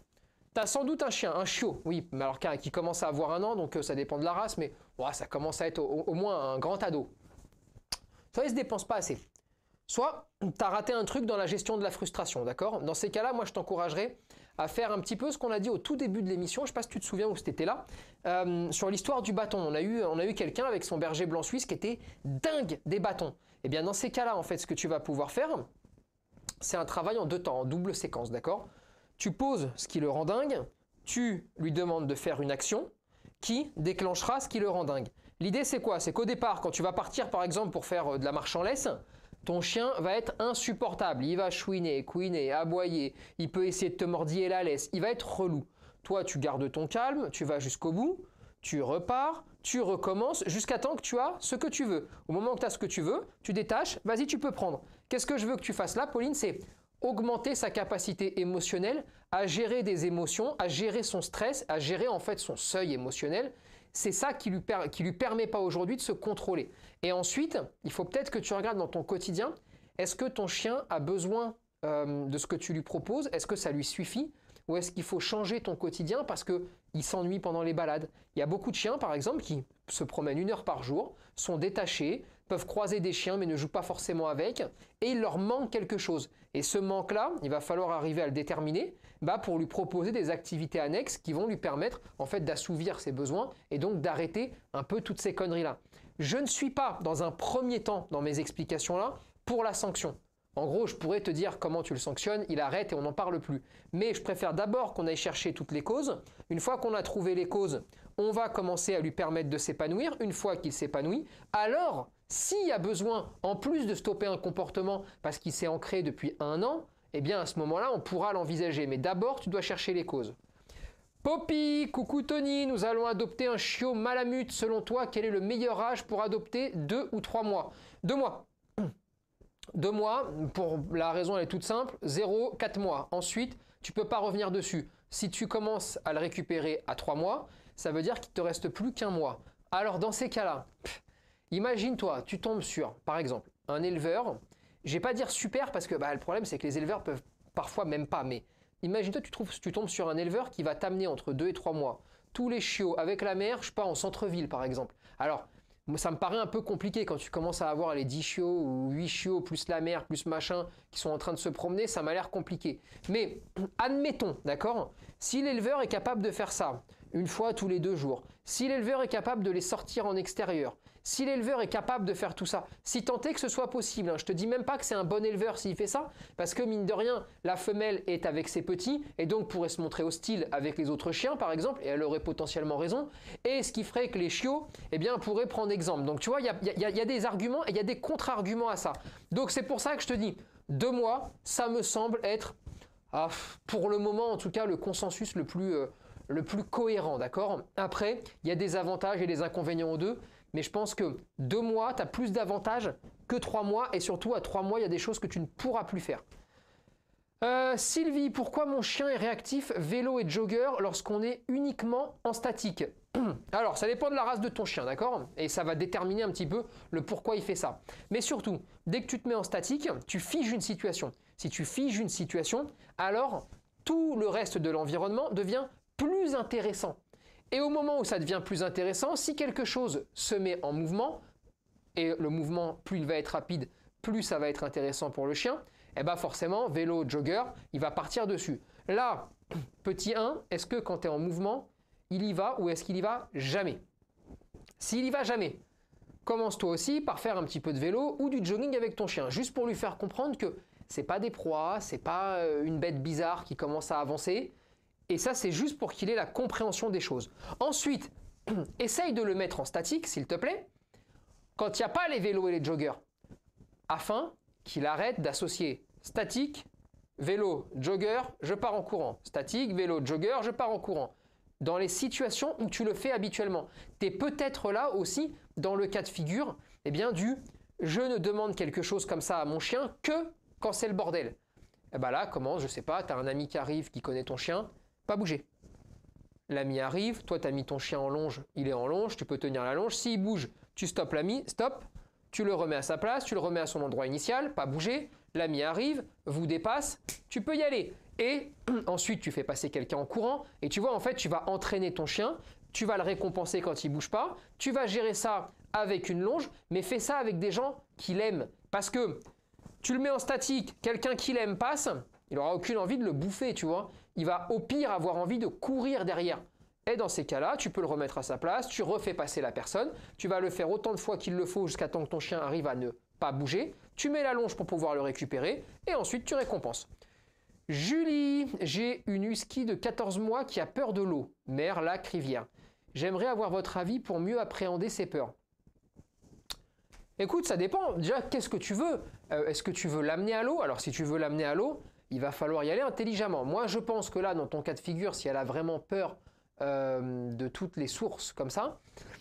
tu as sans doute un chien, un chiot, oui, mais alors qui commence à avoir un an, donc euh, ça dépend de la race, mais ouais, ça commence à être au, au moins un grand ado. Soit il ne se dépense pas assez, soit tu as raté un truc dans la gestion de la frustration, d'accord? Dans ces cas-là, moi je t'encouragerais à faire un petit peu ce qu'on a dit au tout début de l'émission, je ne sais pas si tu te souviens où c'était là, euh, sur l'histoire du bâton. On a eu, on a eu quelqu'un avec son berger blanc suisse qui était dingue des bâtons. Et bien dans ces cas-là, en fait, ce que tu vas pouvoir faire, c'est un travail en deux temps, en double séquence, d'accord? Tu poses ce qui le rend dingue, tu lui demandes de faire une action qui déclenchera ce qui le rend dingue. L'idée c'est quoi? C'est qu'au départ, quand tu vas partir par exemple pour faire de la marche en laisse, ton chien va être insupportable. Il va chouiner, couiner, aboyer, il peut essayer de te mordiller la laisse, il va être relou. Toi tu gardes ton calme, tu vas jusqu'au bout, tu repars, tu recommences jusqu'à temps que tu as ce que tu veux. Au moment que tu as ce que tu veux, tu détaches, vas-y tu peux prendre. Qu'est-ce que je veux que tu fasses là, Pauline? C'est augmenter sa capacité émotionnelle à gérer des émotions, à gérer son stress, à gérer en fait son seuil émotionnel. C'est ça qui lui, per- qui lui permet pas aujourd'hui de se contrôler. Et ensuite, il faut peut-être que tu regardes dans ton quotidien, est-ce que ton chien a besoin euh, de ce que tu lui proposes? Est-ce que ça lui suffit? Ou est-ce qu'il faut changer ton quotidien parce qu'il s'ennuie pendant les balades? Il y a beaucoup de chiens, par exemple, qui se promènent une heure par jour, sont détachés, peuvent croiser des chiens mais ne jouent pas forcément avec, et il leur manque quelque chose. Et ce manque-là, il va falloir arriver à le déterminer bah, pour lui proposer des activités annexes qui vont lui permettre en fait d'assouvir ses besoins et donc d'arrêter un peu toutes ces conneries-là. Je ne suis pas, dans un premier temps, dans mes explications-là, pour la sanction. En gros, je pourrais te dire comment tu le sanctionnes, il arrête et on n'en parle plus. Mais je préfère d'abord qu'on aille chercher toutes les causes. Une fois qu'on a trouvé les causes, on va commencer à lui permettre de s'épanouir. Une fois qu'il s'épanouit, alors, s'il y a besoin, en plus de stopper un comportement parce qu'il s'est ancré depuis un an, eh bien à ce moment-là, on pourra l'envisager. Mais d'abord, tu dois chercher les causes. Poppy, coucou Tony, nous allons adopter un chiot malamute. Selon toi, quel est le meilleur âge pour adopter? Deux ou trois mois? Deux mois. Deux mois, pour la raison elle est toute simple, zéro, quatre mois. Ensuite, tu ne peux pas revenir dessus. Si tu commences à le récupérer à trois mois, ça veut dire qu'il ne te reste plus qu'un mois. Alors dans ces cas-là, imagine-toi, tu tombes sur, par exemple, un éleveur. Je ne vais pas dire super parce que bah, le problème c'est que les éleveurs peuvent parfois même pas, mais imagine-toi, tu, trouves, tu tombes sur un éleveur qui va t'amener entre deux et trois mois. Tous les chiots avec la mère, je sais pas, en centre-ville par exemple. Alors, ça me paraît un peu compliqué quand tu commences à avoir les dix chiots ou huit chiots plus la mère plus machin qui sont en train de se promener, ça m'a l'air compliqué. Mais admettons, d'accord, si l'éleveur est capable de faire ça une fois tous les deux jours, si l'éleveur est capable de les sortir en extérieur, Si l'éleveur est capable de faire tout ça, si tant est que ce soit possible, hein, je te dis même pas que c'est un bon éleveur s'il fait ça, parce que mine de rien, la femelle est avec ses petits et donc pourrait se montrer hostile avec les autres chiens par exemple, et elle aurait potentiellement raison, et ce qui ferait que les chiots eh bien, pourraient prendre exemple. Donc tu vois, il y a, y, a, y a des arguments et il y a des contre-arguments à ça. Donc c'est pour ça que je te dis, deux mois, ça me semble être, ah, pour le moment en tout cas, le consensus le plus... Euh, le plus cohérent, d'accord? Après, il y a des avantages et des inconvénients aux deux, mais je pense que deux mois, tu as plus d'avantages que trois mois, et surtout à trois mois, il y a des choses que tu ne pourras plus faire. Euh, Sylvie, pourquoi mon chien est réactif vélo et jogger lorsqu'on est uniquement en statique? Alors, ça dépend de la race de ton chien, d'accord? Et ça va déterminer un petit peu le pourquoi il fait ça. Mais surtout, dès que tu te mets en statique, tu figes une situation. Si tu figes une situation, alors tout le reste de l'environnement devient plus intéressant. Et au moment où ça devient plus intéressant, si quelque chose se met en mouvement, et le mouvement, plus il va être rapide, plus ça va être intéressant pour le chien, et bien forcément, vélo, jogger, il va partir dessus. Là, petit un, est-ce que quand tu es en mouvement, il y va ou est-ce qu'il y va jamais? S'il y va jamais, commence toi aussi par faire un petit peu de vélo ou du jogging avec ton chien, juste pour lui faire comprendre que c'est pas des proies, c'est pas une bête bizarre qui commence à avancer. Et ça, c'est juste pour qu'il ait la compréhension des choses. Ensuite, essaye de le mettre en statique, s'il te plaît, quand il n'y a pas les vélos et les joggers, afin qu'il arrête d'associer statique, vélo, jogger, je pars en courant. Statique, vélo, jogger, je pars en courant. Dans les situations où tu le fais habituellement. Tu es peut-être là aussi dans le cas de figure, eh bien, du « je ne demande quelque chose comme ça à mon chien que quand c'est le bordel ». Et bien là, commence, je sais pas, tu as un ami qui arrive, qui connaît ton chien, pas bouger. L'ami arrive, toi tu as mis ton chien en longe, il est en longe, tu peux tenir la longe. S'il bouge, tu stoppes l'ami, stop, tu le remets à sa place, tu le remets à son endroit initial, pas bouger. L'ami arrive, vous dépasse, tu peux y aller. Et ensuite tu fais passer quelqu'un en courant et tu vois en fait tu vas entraîner ton chien, tu vas le récompenser quand il bouge pas, tu vas gérer ça avec une longe, mais fais ça avec des gens qui l'aiment. Parce que tu le mets en statique, quelqu'un qui l'aime passe, il n'aura aucune envie de le bouffer, tu vois. Il va au pire avoir envie de courir derrière. Et dans ces cas-là, tu peux le remettre à sa place, tu refais passer la personne, tu vas le faire autant de fois qu'il le faut jusqu'à temps que ton chien arrive à ne pas bouger, tu mets la longe pour pouvoir le récupérer, et ensuite tu récompenses. Julie, j'ai une husky de quatorze mois qui a peur de l'eau, mer, lac, rivière. J'aimerais avoir votre avis pour mieux appréhender ses peurs. Écoute, ça dépend. Déjà, qu'est-ce que tu veux? euh, Est-ce que tu veux l'amener à l'eau? Alors, si tu veux l'amener à l'eau, il va falloir y aller intelligemment. Moi, je pense que là, dans ton cas de figure, si elle a vraiment peur euh, de toutes les sources comme ça,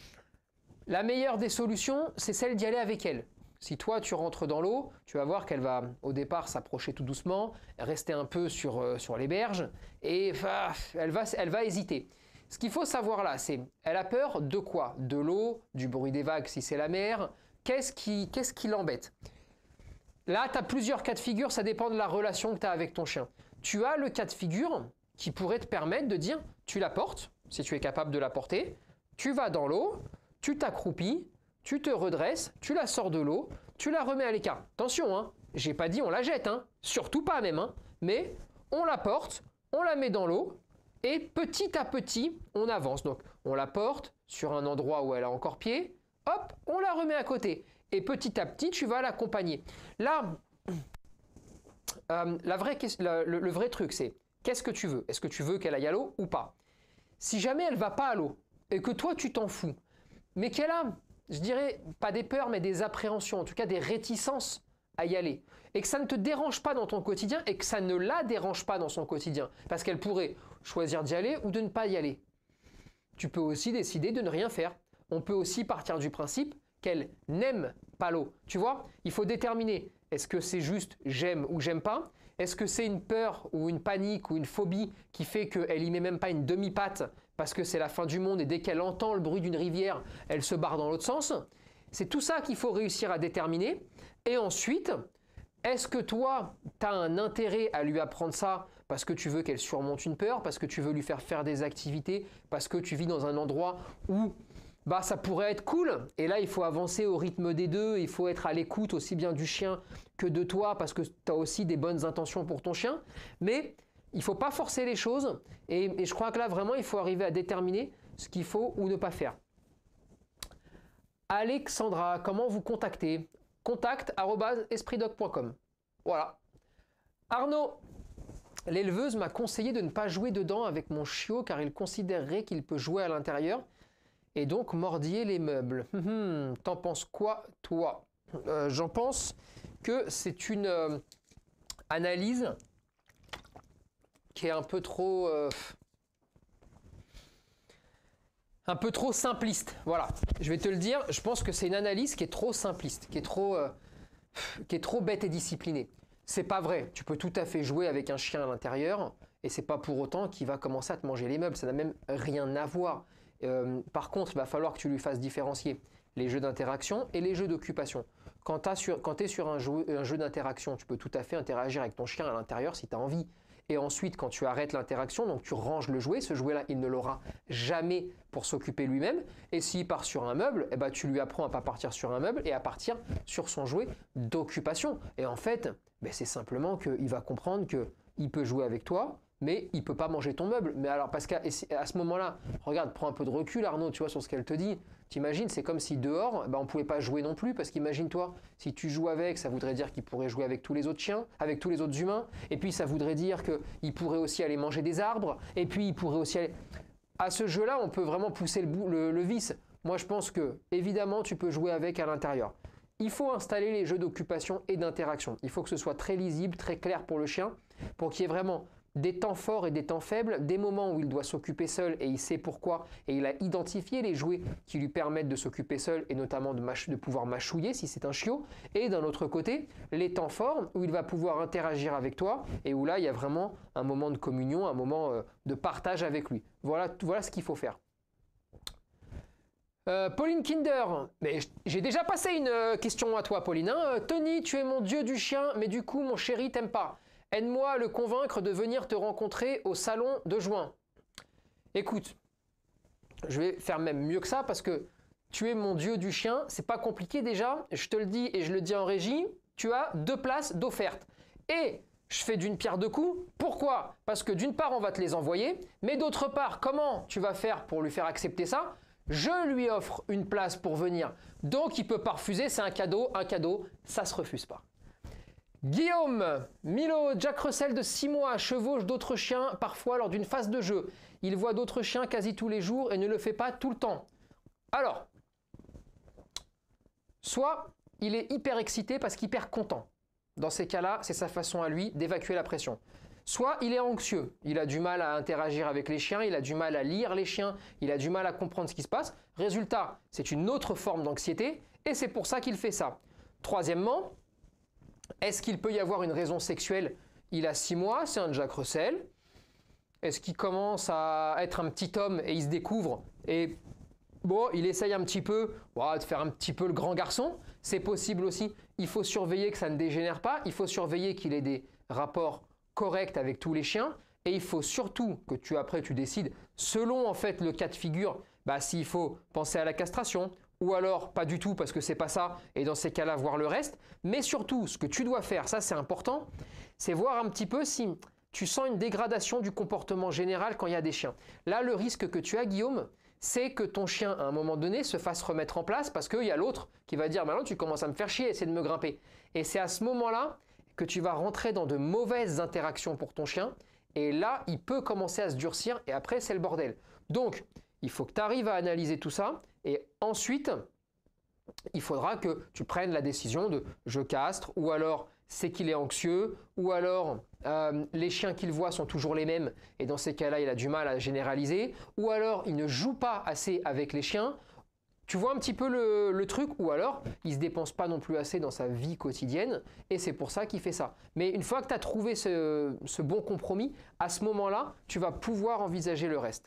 la meilleure des solutions, c'est celle d'y aller avec elle. Si toi, tu rentres dans l'eau, tu vas voir qu'elle va, au départ, s'approcher tout doucement, rester un peu sur, euh, sur les berges, et ah, elle, va, elle va hésiter. Ce qu'il faut savoir là, c'est, elle a peur de quoi? De l'eau, du bruit des vagues si c'est la mer. Qu'est-ce qui, qu'est-ce qui l'embête? Là, tu as plusieurs cas de figure, ça dépend de la relation que tu as avec ton chien. Tu as le cas de figure qui pourrait te permettre de dire, tu la portes, si tu es capable de la porter, tu vas dans l'eau, tu t'accroupis, tu te redresses, tu la sors de l'eau, tu la remets à l'écart. Attention, hein, j'ai pas dit on la jette, hein, surtout pas même, hein, mais on la porte, on la met dans l'eau, et petit à petit, on avance. Donc, on la porte sur un endroit où elle a encore pied, hop, on la remet à côté. Et petit à petit, tu vas l'accompagner. Là, euh, la vraie, le, le vrai truc, c'est qu'est-ce que tu veux? Est-ce que tu veux qu'elle aille à l'eau ou pas? Si jamais elle ne va pas à l'eau, et que toi, tu t'en fous, mais qu'elle a, je dirais, pas des peurs, mais des appréhensions, en tout cas des réticences à y aller, et que ça ne te dérange pas dans ton quotidien, et que ça ne la dérange pas dans son quotidien, parce qu'elle pourrait choisir d'y aller ou de ne pas y aller. Tu peux aussi décider de ne rien faire. On peut aussi partir du principe qu'elle n'aime pas l'eau. Tu vois, il faut déterminer, est-ce que c'est juste j'aime ou j'aime pas? Est-ce que c'est une peur ou une panique ou une phobie qui fait qu'elle y met même pas une demi-patte parce que c'est la fin du monde et dès qu'elle entend le bruit d'une rivière, elle se barre dans l'autre sens? C'est tout ça qu'il faut réussir à déterminer. Et ensuite, est-ce que toi, tu as un intérêt à lui apprendre ça parce que tu veux qu'elle surmonte une peur, parce que tu veux lui faire faire des activités, parce que tu vis dans un endroit où bah, ça pourrait être cool? Et là, il faut avancer au rythme des deux, il faut être à l'écoute aussi bien du chien que de toi parce que tu as aussi des bonnes intentions pour ton chien. Mais il ne faut pas forcer les choses et, et je crois que là, vraiment, il faut arriver à déterminer ce qu'il faut ou ne pas faire. Alexandra, comment vous contacter? Contact arobase esprit doc point com. Voilà. Arnaud, l'éleveuse m'a conseillé de ne pas jouer dedans avec mon chiot car il considérerait qu'il peut jouer à l'intérieur et donc mordiller les meubles. Hum, T'en penses quoi, toi? euh, J'en pense que c'est une euh, analyse qui est un peu trop... Euh, un peu trop simpliste. Voilà, je vais te le dire, je pense que c'est une analyse qui est trop simpliste, qui est trop, euh, qui est trop bête et disciplinée. C'est pas vrai, tu peux tout à fait jouer avec un chien à l'intérieur et c'est pas pour autant qu'il va commencer à te manger les meubles, ça n'a même rien à voir. Euh, par contre, il va falloir que tu lui fasses différencier les jeux d'interaction et les jeux d'occupation. Quand tu es sur un jeu, un jeu d'interaction, tu peux tout à fait interagir avec ton chien à l'intérieur si tu as envie. Et ensuite, quand tu arrêtes l'interaction, donc tu ranges le jouet, ce jouet-là, il ne l'aura jamais pour s'occuper lui-même. Et s'il part sur un meuble, eh ben, tu lui apprends à ne pas partir sur un meuble et à partir sur son jouet d'occupation. Et en fait, ben, c'est simplement qu'il va comprendre qu'il peut jouer avec toi, mais il ne peut pas manger ton meuble. Mais alors, parce qu'à à ce moment-là, regarde, prends un peu de recul, Arnaud, tu vois, sur ce qu'elle te dit. T'imagines, c'est comme si dehors, ben, on ne pouvait pas jouer non plus, parce qu'imagine-toi, si tu joues avec, ça voudrait dire qu'il pourrait jouer avec tous les autres chiens, avec tous les autres humains, et puis ça voudrait dire qu'il pourrait aussi aller manger des arbres, et puis il pourrait aussi aller... À ce jeu-là, on peut vraiment pousser le, bout, le, le vice. Moi, je pense que, évidemment, tu peux jouer avec à l'intérieur. Il faut installer les jeux d'occupation et d'interaction. Il faut que ce soit très lisible, très clair pour le chien, pour qu'il y ait vraiment des temps forts et des temps faibles, des moments où il doit s'occuper seul et il sait pourquoi, et il a identifié les jouets qui lui permettent de s'occuper seul et notamment de, mâch de pouvoir mâchouiller si c'est un chiot, et d'un autre côté, les temps forts où il va pouvoir interagir avec toi et où là il y a vraiment un moment de communion, un moment euh, de partage avec lui. Voilà, voilà ce qu'il faut faire. Euh, Pauline Kinder, mais j'ai déjà passé une euh, question à toi Pauline. Hein. Tony, tu es mon dieu du chien, mais du coup mon chéri t'aime pas. Aide-moi à le convaincre de venir te rencontrer au salon de juin. Écoute, je vais faire même mieux que ça parce que tu es mon dieu du chien, c'est pas compliqué déjà, je te le dis et je le dis en régie, tu as deux places d'offerte. Et je fais d'une pierre deux coups, pourquoi? Parce que d'une part on va te les envoyer, mais d'autre part, comment tu vas faire pour lui faire accepter ça? Je lui offre une place pour venir, donc il peut pas refuser, c'est un cadeau, un cadeau, ça se refuse pas. Guillaume, Milo, Jack Russell de six mois chevauche d'autres chiens parfois lors d'une phase de jeu. Il voit d'autres chiens quasi tous les jours et ne le fait pas tout le temps. Alors, soit il est hyper excité parce qu'il est hyper content. Dans ces cas-là, c'est sa façon à lui d'évacuer la pression. Soit il est anxieux, il a du mal à interagir avec les chiens, il a du mal à lire les chiens, il a du mal à comprendre ce qui se passe. Résultat, c'est une autre forme d'anxiété et c'est pour ça qu'il fait ça. Troisièmement, est-ce qu'il peut y avoir une raison sexuelle? Il a six mois, c'est un Jack Russell. Est-ce qu'il commence à être un petit homme et il se découvre et bon, il essaye un petit peu wow, de faire un petit peu le grand garçon? C'est possible aussi. Il faut surveiller que ça ne dégénère pas. Il faut surveiller qu'il ait des rapports corrects avec tous les chiens. Et il faut surtout que tu après tu décides, selon en fait le cas de figure, bah, s'il faut penser à la castration, ou alors pas du tout parce que c'est pas ça, et dans ces cas-là voir le reste. Mais surtout, ce que tu dois faire, ça c'est important, c'est voir un petit peu si tu sens une dégradation du comportement général quand il y a des chiens. Là, le risque que tu as, Guillaume, c'est que ton chien, à un moment donné, se fasse remettre en place parce qu'il y a l'autre qui va dire « Maintenant, tu commences à me faire chier, essaie de me grimper ». Et c'est à ce moment-là que tu vas rentrer dans de mauvaises interactions pour ton chien. Et là, il peut commencer à se durcir et après, c'est le bordel. Donc, il faut que tu arrives à analyser tout ça. Et ensuite, il faudra que tu prennes la décision de « je castre » ou alors « c'est qu'il est anxieux » ou alors euh, « les chiens qu'il voit sont toujours les mêmes » et dans ces cas-là, il a du mal à généraliser ou alors « il ne joue pas assez avec les chiens ». Tu vois un petit peu le, le truc ou alors il ne se dépense pas non plus assez dans sa vie quotidienne et c'est pour ça qu'il fait ça. Mais une fois que tu as trouvé ce, ce bon compromis, à ce moment-là, tu vas pouvoir envisager le reste.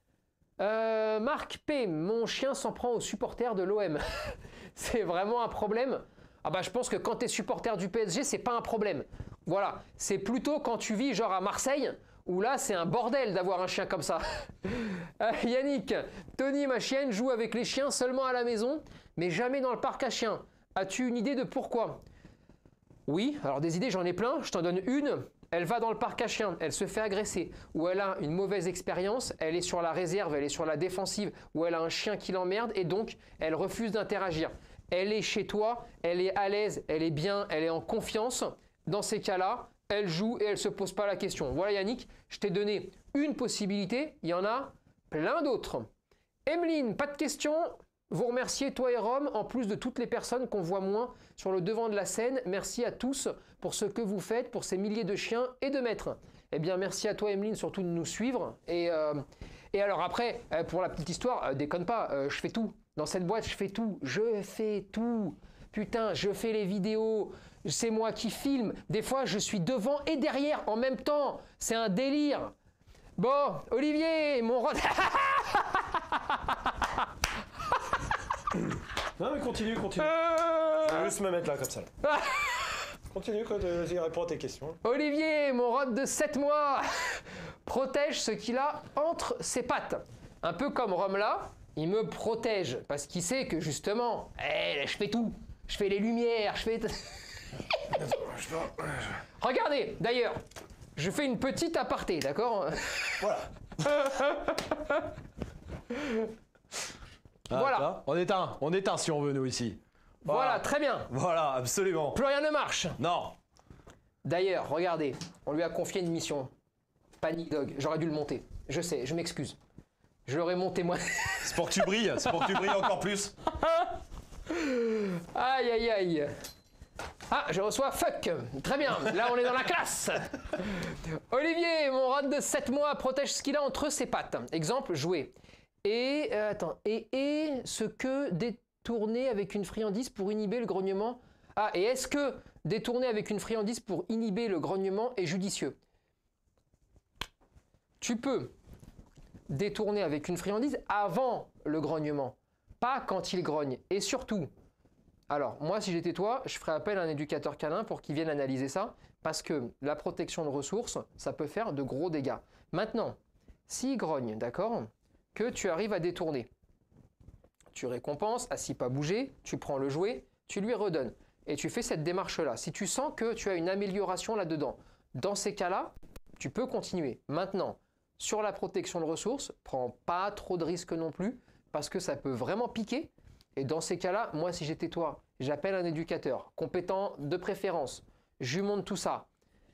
Euh, Marc P, mon chien s'en prend aux supporters de l'O M. C'est vraiment un problème? Ah bah je pense que quand tu es supporter du P S G, c'est pas un problème. Voilà, c'est plutôt quand tu vis genre à Marseille, où là c'est un bordel d'avoir un chien comme ça. euh, Yannick, Tony, ma chienne, joue avec les chiens seulement à la maison, mais jamais dans le parc à chiens. As-tu une idée de pourquoi? Oui, alors des idées, j'en ai plein. Je t'en donne une. Elle va dans le parc à chiens, elle se fait agresser, ou elle a une mauvaise expérience, elle est sur la réserve, elle est sur la défensive, ou elle a un chien qui l'emmerde et donc elle refuse d'interagir. Elle est chez toi, elle est à l'aise, elle est bien, elle est en confiance. Dans ces cas-là, elle joue et elle ne se pose pas la question. Voilà Yannick, je t'ai donné une possibilité, il y en a plein d'autres. Emeline, pas de questions. Vous remerciez, toi et Rome, en plus de toutes les personnes qu'on voit moins sur le devant de la scène. Merci à tous pour ce que vous faites, pour ces milliers de chiens et de maîtres. Eh bien, merci à toi, Emeline, surtout de nous suivre. Et, euh, et alors après, pour la petite histoire, euh, déconne pas, euh, je fais tout. Dans cette boîte, je fais tout. Je fais tout. Putain, je fais les vidéos. C'est moi qui filme. Des fois, je suis devant et derrière en même temps. C'est un délire. Bon, Olivier, mon rôle... Non mais continue, continue. Euh... Je vais juste me mettre là comme ça. Là. Continue, vas-y, réponds à tes questions. Olivier, mon rod de sept mois, protège ce qu'il a entre ses pattes. Un peu comme Rome là, il me protège parce qu'il sait que justement, hey, je fais tout. Je fais les lumières, je fais... Regardez, d'ailleurs, je fais une petite aparté, d'accord? Voilà. Ah, voilà. Là, on éteint, on éteint si on veut nous ici. Voilà, voilà, très bien. Voilà, absolument. Plus rien ne marche. Non. D'ailleurs, regardez, on lui a confié une mission. Panic Dog, j'aurais dû le monter. Je sais, je m'excuse. Je l'aurais monté moi. C'est pour que tu brilles, c'est pour que tu brilles encore plus. Aïe, aïe, aïe. Ah, je reçois fuck. Très bien, là on est dans la classe. Olivier, mon rat de sept mois, protège ce qu'il a entre ses pattes. Exemple, jouer. Et, euh, attends, et, et ce que détourner avec une friandise pour inhiber le grognement. Ah, et est-ce que détourner avec une friandise pour inhiber le grognement est judicieux? Tu peux détourner avec une friandise avant le grognement, pas quand il grogne. Et surtout, alors moi si j'étais toi, je ferais appel à un éducateur canin pour qu'il vienne analyser ça, parce que la protection de ressources, ça peut faire de gros dégâts. Maintenant, s'il grogne, d'accord, que tu arrives à détourner. Tu récompenses, assis pas bouger, tu prends le jouet, tu lui redonnes. Et tu fais cette démarche-là. Si tu sens que tu as une amélioration là-dedans, dans ces cas-là, tu peux continuer. Maintenant, sur la protection de ressources, prends pas trop de risques non plus, parce que ça peut vraiment piquer. Et dans ces cas-là, moi si j'étais toi, j'appelle un éducateur, compétent de préférence, je lui montre tout ça.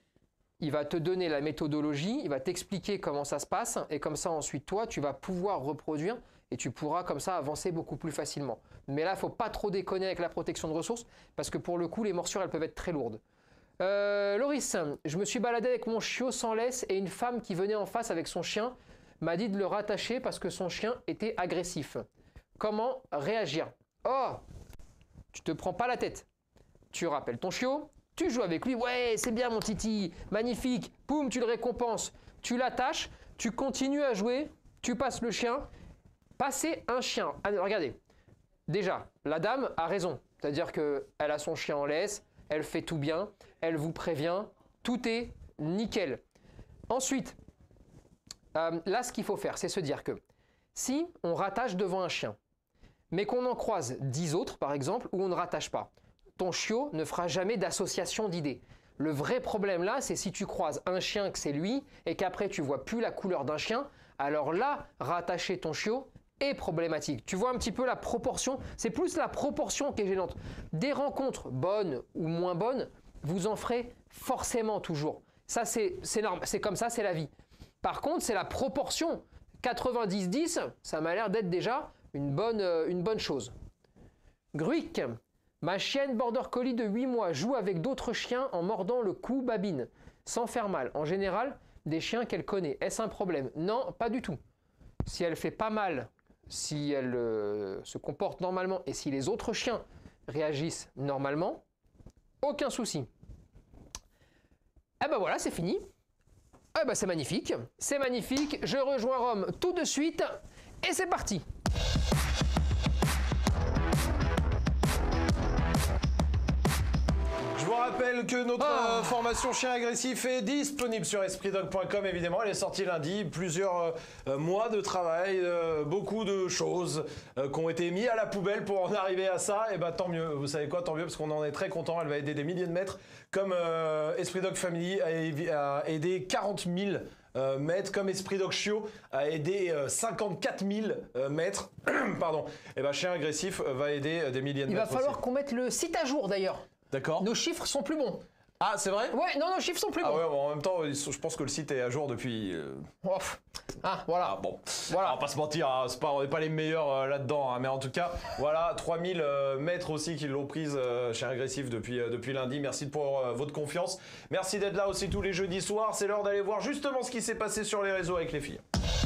Il va te donner la méthodologie, il va t'expliquer comment ça se passe, et comme ça ensuite toi, tu vas pouvoir reproduire et tu pourras comme ça avancer beaucoup plus facilement. Mais là, il ne faut pas trop déconner avec la protection de ressources, parce que pour le coup, les morsures, elles peuvent être très lourdes. Euh, Loris, je me suis baladé avec mon chiot sans laisse et une femme qui venait en face avec son chien m'a dit de le rattacher parce que son chien était agressif. Comment réagir? Oh, tu te prends pas la tête. Tu rappelles ton chiot. Tu joues avec lui, ouais, c'est bien mon titi, magnifique, poum, tu le récompenses. Tu l'attaches, tu continues à jouer, tu passes le chien. Passer un chien, allez, regardez, déjà, la dame a raison, c'est-à-dire qu'elle a son chien en laisse, elle fait tout bien, elle vous prévient, tout est nickel. Ensuite, euh, là, ce qu'il faut faire, c'est se dire que si on rattache devant un chien, mais qu'on en croise dix autres, par exemple, où on ne rattache pas, ton chiot ne fera jamais d'association d'idées. Le vrai problème là, c'est si tu croises un chien que c'est lui et qu'après tu vois plus la couleur d'un chien, alors là, rattacher ton chiot est problématique. Tu vois un petit peu la proportion, c'est plus la proportion qui est gênante. Des rencontres bonnes ou moins bonnes, vous en ferez forcément toujours. Ça, c'est normal, c'est comme ça, c'est la vie. Par contre, c'est la proportion. quatre-vingt-dix dix, ça m'a l'air d'être déjà une bonne, euh, une bonne chose. Gruic. Ma chienne border collie de huit mois joue avec d'autres chiens en mordant le cou babine, sans faire mal. En général, des chiens qu'elle connaît. Est-ce un problème? Non, pas du tout. Si elle fait pas mal, si elle euh, se comporte normalement et si les autres chiens réagissent normalement, aucun souci. Eh ben voilà, c'est fini. Eh ben c'est magnifique. C'est magnifique. Je rejoins Rome tout de suite et c'est parti. Je vous rappelle que notre euh, formation chien agressif est disponible sur esprit dog point com évidemment. Elle est sortie lundi. Plusieurs euh, mois de travail, euh, beaucoup de choses euh, qui ont été mis à la poubelle pour en arriver à ça. Et bah tant mieux. Vous savez quoi, tant mieux parce qu'on en est très content. Elle va aider des milliers de maîtres comme euh, Esprit Dog Family a, a aidé quarante mille euh, maîtres, comme Esprit Dog Chiot a aidé euh, cinquante-quatre mille euh, maîtres. Pardon. Et bah Chien Agressif va aider euh, des milliers de Il maîtres. va falloir aussi. qu'on mette le site à jour d'ailleurs. D'accord. Nos chiffres sont plus bons. Ah, c'est vrai? Ouais, non, nos chiffres sont plus Ah bons. ouais, bon, en même temps, je pense que le site est à jour depuis... Euh... Oh. Ah, voilà. Ah, bon, voilà. On va pas se mentir, hein, c'est pas, on n'est pas les meilleurs euh, là-dedans, hein, mais en tout cas, voilà, trois mille euh, maîtres aussi qui l'ont prise euh, chez Agressif depuis, euh, depuis lundi. Merci pour euh, votre confiance. Merci d'être là aussi tous les jeudis soirs. C'est l'heure d'aller voir justement ce qui s'est passé sur les réseaux avec les filles.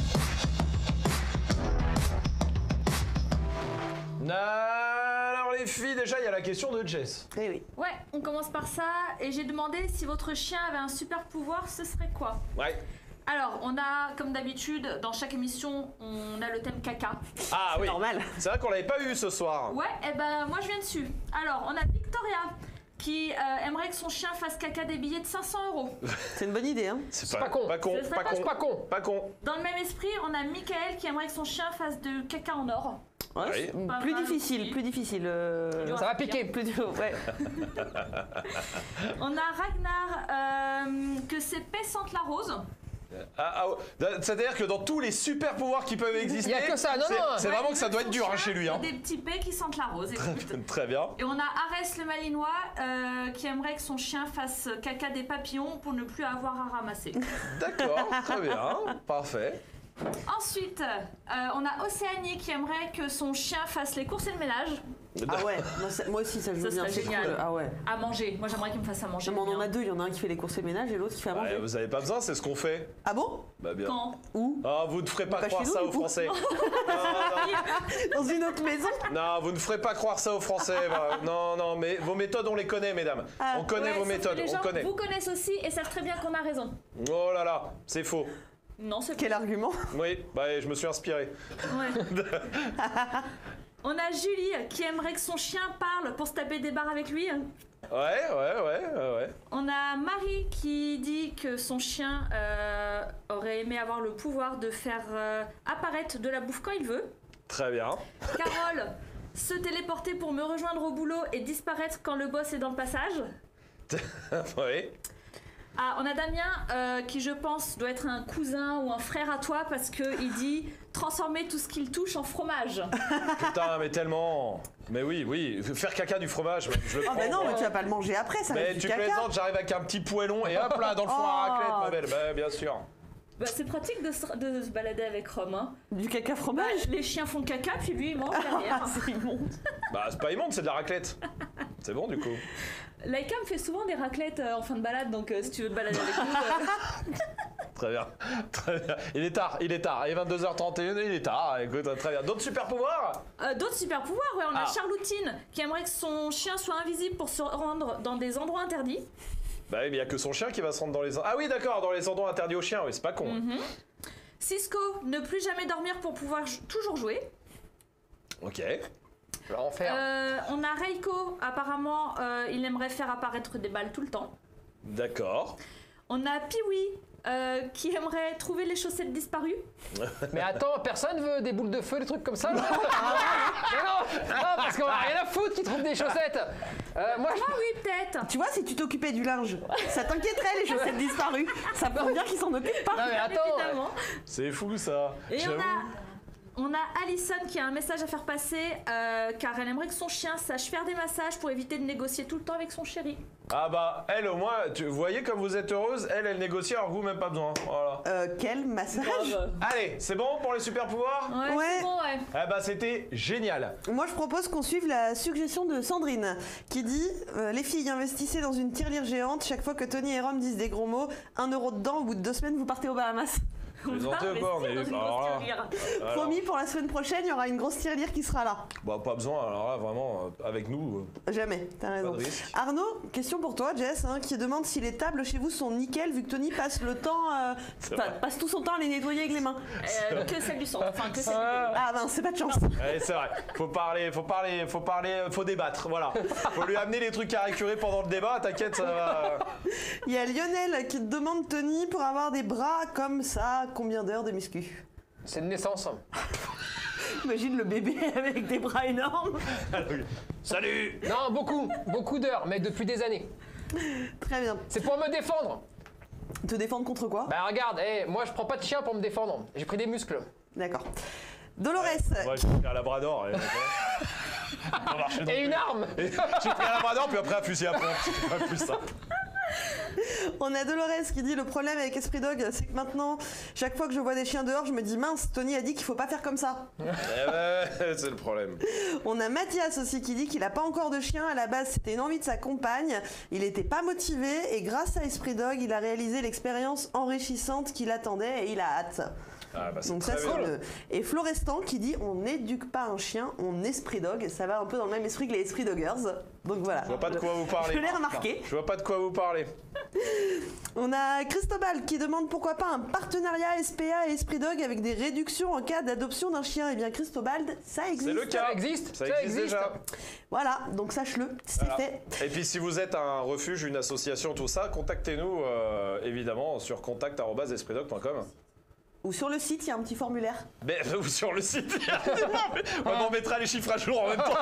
Alors les filles, déjà il y a la question de Jess. Eh oui. Ouais, on commence par ça et j'ai demandé si votre chien avait un super pouvoir, ce serait quoi? Ouais. Alors, on a, comme d'habitude, dans chaque émission, on a le thème caca. Ah oui. Normal. C'est vrai qu'on l'avait pas eu ce soir. Ouais, et ben moi je viens dessus. Alors, on a Victoria qui euh, aimerait que son chien fasse caca des billets de cinq cents euros. C'est une bonne idée, hein. C'est pas, pas con. Pas con. Ce serait Pas pas con. Pas con. Pas con. Dans le même esprit, on a Michael qui aimerait que son chien fasse de caca en or. Ouais, Oui. c'est Pas plus mal difficile, aussi. plus difficile. euh, Dur à Ça va faire. piquer. Plus dur, ouais. On a Ragnar euh, que ses paix sentent la rose. Ah, ah, c'est-à-dire que dans tous les super pouvoirs qui peuvent exister, Il y a que ça, non, c'est- non. c'est Ouais, vraiment il que ça veut doit que être son dur hein, chien chez lui. Hein. ait des petits paix qui sentent la rose. écoute. Très bien. Et on a Arès le Malinois euh, qui aimerait que son chien fasse caca des papillons pour ne plus avoir à ramasser. D'accord, très bien, parfait. Ensuite, euh, on a Océanie qui aimerait que son chien fasse les courses et le ménage. Ah ouais, moi, ça- moi aussi ça je veux Ça bien, serait c'est génial. cool. Ah ouais. À manger. Moi j'aimerais qu'il me fasse à manger. Non, mais on en bien. a deux, il y en a un qui fait les courses et le ménage et l'autre qui fait à manger. Ouais, vous avez pas besoin, c'est ce qu'on fait. Ah bon? Bah bien. Quand? Où? Ah, vous ne ferez pas Pas croire chez nous, ça du aux coup. Français. Dans une autre maison? Non, vous ne ferez pas croire ça aux Français. Bah, non, non, mais vos méthodes, on les connaît, mesdames. Ah, on connaît Ouais, vos sauf que méthodes, les on gens connaît. vous connaissent aussi et savent très bien qu'on a raison. Oh là là, c'est faux. Non, c'est Quel argument? Oui, bah je me suis inspiré. Ouais. On a Julie qui aimerait que son chien parle pour se taper des barres avec lui. Ouais, ouais, ouais, ouais, ouais. On a Marie qui dit que son chien euh, aurait aimé avoir le pouvoir de faire euh, apparaître de la bouffe quand il veut. Très bien. Carole, se téléporter pour me rejoindre au boulot et disparaître quand le boss est dans le passage. Oui. Ah, on a Damien euh, qui, je pense, doit être un cousin ou un frère à toi parce qu'il dit transformer tout ce qu'il touche en fromage. Putain, mais tellement. Mais oui, oui, faire caca du fromage, je le Ah prends. bah non, moi. mais tu vas pas le manger après, ça Mais reste tu du caca. plaisantes, j'arrive avec un petit poêlon et hop là, dans le four à Oh. raclette, ma belle. Bah bien sûr. Bah, c'est pratique de se, de se balader avec Rome. Hein. Du caca fromage? Les chiens font caca, puis lui il mange derrière. C'est immonde. Bah c'est pas immonde, c'est de la raclette. C'est bon du coup. Laika me fait souvent des raclettes euh, en fin de balade, donc euh, si tu veux te balader avec nous. euh, Très bien, très bien. Il est tard, il est tard. Il est vingt-deux heures trente et une, il est tard. Écoute, très bien. D'autres super pouvoirs? Euh, D'autres super pouvoirs, ouais. On Ah. a Charloutine qui aimerait que son chien soit invisible pour se rendre dans des endroits interdits. Bah oui, mais il y a que son chien qui va se rendre dans les... Ah oui, d'accord, dans les endroits interdits aux chiens, oui, c'est pas con. Mhm. Cisco, ne plus jamais dormir pour pouvoir jou- toujours jouer. Ok. L'enfer. Euh, on a Reiko, apparemment, euh, il aimerait faire apparaître des balles tout le temps. D'accord. On a Piwi, euh, qui aimerait trouver les chaussettes disparues. Mais attends, personne veut des boules de feu, des trucs comme ça? Non, non, non, non, parce qu'on a rien à foutre qui trouve des chaussettes. Euh, moi, je... Ah oui, peut-être. Tu vois, si tu t'occupais du linge, ça t'inquiéterait les chaussettes disparues. Ça prouve bien qu'ils s'en occupent pas. Non mais attends. Évidemment. C'est fou ça. Et on J'avoue. a, on a Alison qui a un message à faire passer, euh, car elle aimerait que son chien sache faire des massages pour éviter de négocier tout le temps avec son chéri. Ah bah, elle au moins, tu vous voyez comme vous êtes heureuse, elle, elle négocie alors que vous, même pas besoin. Voilà. Euh, quel massage? Allez, c'est bon pour les super pouvoirs? Ouais, Ouais. c'est bon, ouais. Ah bah c'était génial. Moi, je propose qu'on suive la suggestion de Sandrine, qui dit euh, les filles, investissez dans une tirelire géante. Chaque fois que Tony et Rome disent des gros mots, un euro dedans, au bout de deux semaines, vous partez aux Bahamas. Vous plaisantez ou quoi? On est alors là. Alors. Promis, pour la semaine prochaine, il y aura une grosse tirelire qui sera là. Bah, pas besoin, alors là, vraiment, euh, avec nous. Euh, Jamais, t'as raison. Pas de risque. Arnaud, question pour toi, Jess, hein, qui demande si les tables chez vous sont nickel, vu que Tony passe le temps, euh, pa- passe tout son temps à les nettoyer avec les mains. Euh, que celle du centre, enfin que celle du Ah ben, c'est pas de chance. Ouais, c'est vrai. Faut parler, faut parler, faut parler, faut débattre. Voilà. Faut lui amener les trucs caricaturés pendant le débat. T'inquiète, ça va. Il y a Lionel qui te demande, Tony, pour avoir des bras comme ça, combien d'heures de muscu? C'est de naissance. Imagine le bébé avec des bras énormes. Salut. Non, beaucoup, beaucoup d'heures, mais depuis des années. Très bien. C'est pour me défendre. Te défendre contre quoi? Bah regarde, hey, moi je prends pas de chien pour me défendre. J'ai pris des muscles. D'accord. Dolores. Ouais, j'ai pris un labrador. Et, et une arme. J'ai pris un labrador, puis après un fusil à pompe. C'est pas plus simple. On a Dolores qui dit le problème avec Esprit Dog, c'est que maintenant, chaque fois que je vois des chiens dehors, je me dis mince, Tony a dit qu'il faut pas faire comme ça. Eh ben, c'est le problème. On a Mathias aussi qui dit qu'il a pas encore de chien. À la base, c'était une envie de sa compagne. Il était pas motivé et grâce à Esprit Dog, il a réalisé l'expérience enrichissante qu'il attendait et il a hâte. Ah bah, Donc ça, c'est le... Et Florestan qui dit on n'éduque pas un chien, on esprit dog, et ça va un peu dans le même esprit que les esprit doggers. Donc voilà. Je vois pas de quoi vous parlez. Je l'ai remarqué. Je vois pas de quoi vous parlez. On a Cristobal qui demande pourquoi pas un partenariat S P A et Esprit Dog avec des réductions en cas d'adoption d'un chien. Eh bien Cristobal, ça existe. C'est le cas. Ça existe. Ça, ça existe, existe déjà. Voilà, donc sache-le, c'est Voilà. fait. Et puis si vous êtes un refuge, une association, tout ça, contactez-nous euh, évidemment sur contact arobase esprit dog point com. Ou sur le site, il y a un petit formulaire. Mais, ou sur le site, on en mettra les chiffres à jour en même temps.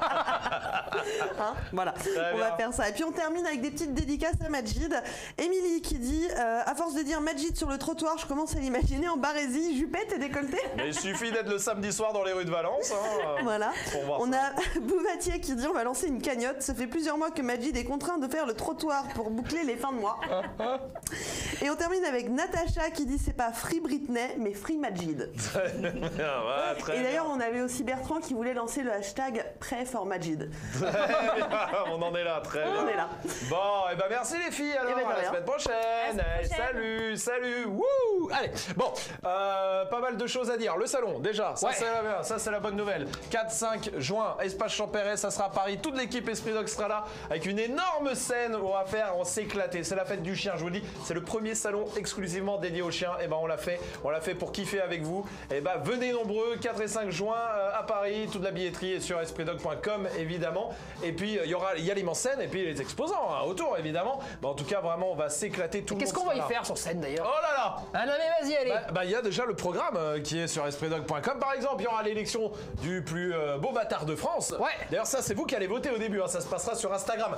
Hein, voilà, Très on bien. va faire ça. Et puis on termine avec des petites dédicaces à Majid. Émilie qui dit euh, à force de dire Majid sur le trottoir, je commence à l'imaginer en barésie, jupette et décolleté. Mais il suffit d'être le samedi soir dans les rues de Valence. Hein, Voilà. pour voir On ça. a Bouvatier qui dit on va lancer une cagnotte. Ça fait plusieurs mois que Majid est contraint de faire le trottoir pour boucler les fins de mois. Et on termine avec Natacha qui dit c'est pas Free Britney mais Free Majid. Très bien, voilà, très Et d'ailleurs bien. on avait aussi Bertrand qui voulait lancer le hashtag Pray for Majid. Très bien, on en est là, très bien. On est là. Bon, et ben merci les filles, alors Eh ben, de à la rien. semaine prochaine. À la semaine Allez, prochaine. salut, salut, wouh. Allez, bon, euh, pas mal de choses à dire. Le salon, déjà, ça Ouais. c'est la, ça c'est la bonne nouvelle. quatre cinq juin, Espace Champéret, ça sera à Paris. Toute l'équipe Esprit Dog sera là avec une énorme scène où on va faire, on s'éclater. C'est la fête du chien, je vous le dis. C'est le premier salon exclusivement dédié aux chiens. Et ben on l'a fait, on l'a fait pour kiffer avec vous. Et ben venez nombreux, quatre et cinq juin euh, à Paris. Toute la billetterie est sur esprit dog point com évidemment. Et puis euh, il y aura, il y a l'immense scène et puis les exposants hein, autour évidemment. Mais en tout cas vraiment on va s'éclater tout le monde. Qu'est-ce qu'on va y sera là. faire sur scène d'ailleurs? Oh là là! Ah non mais vas-y allez. Bah, bah, il y a déjà le programme euh, qui est sur esprit dog point com par exemple. Il y aura l'élection du plus euh, beau bâtard de France. Ouais. D'ailleurs ça c'est vous qui allez voter au début. Hein. Ça se passera sur Instagram.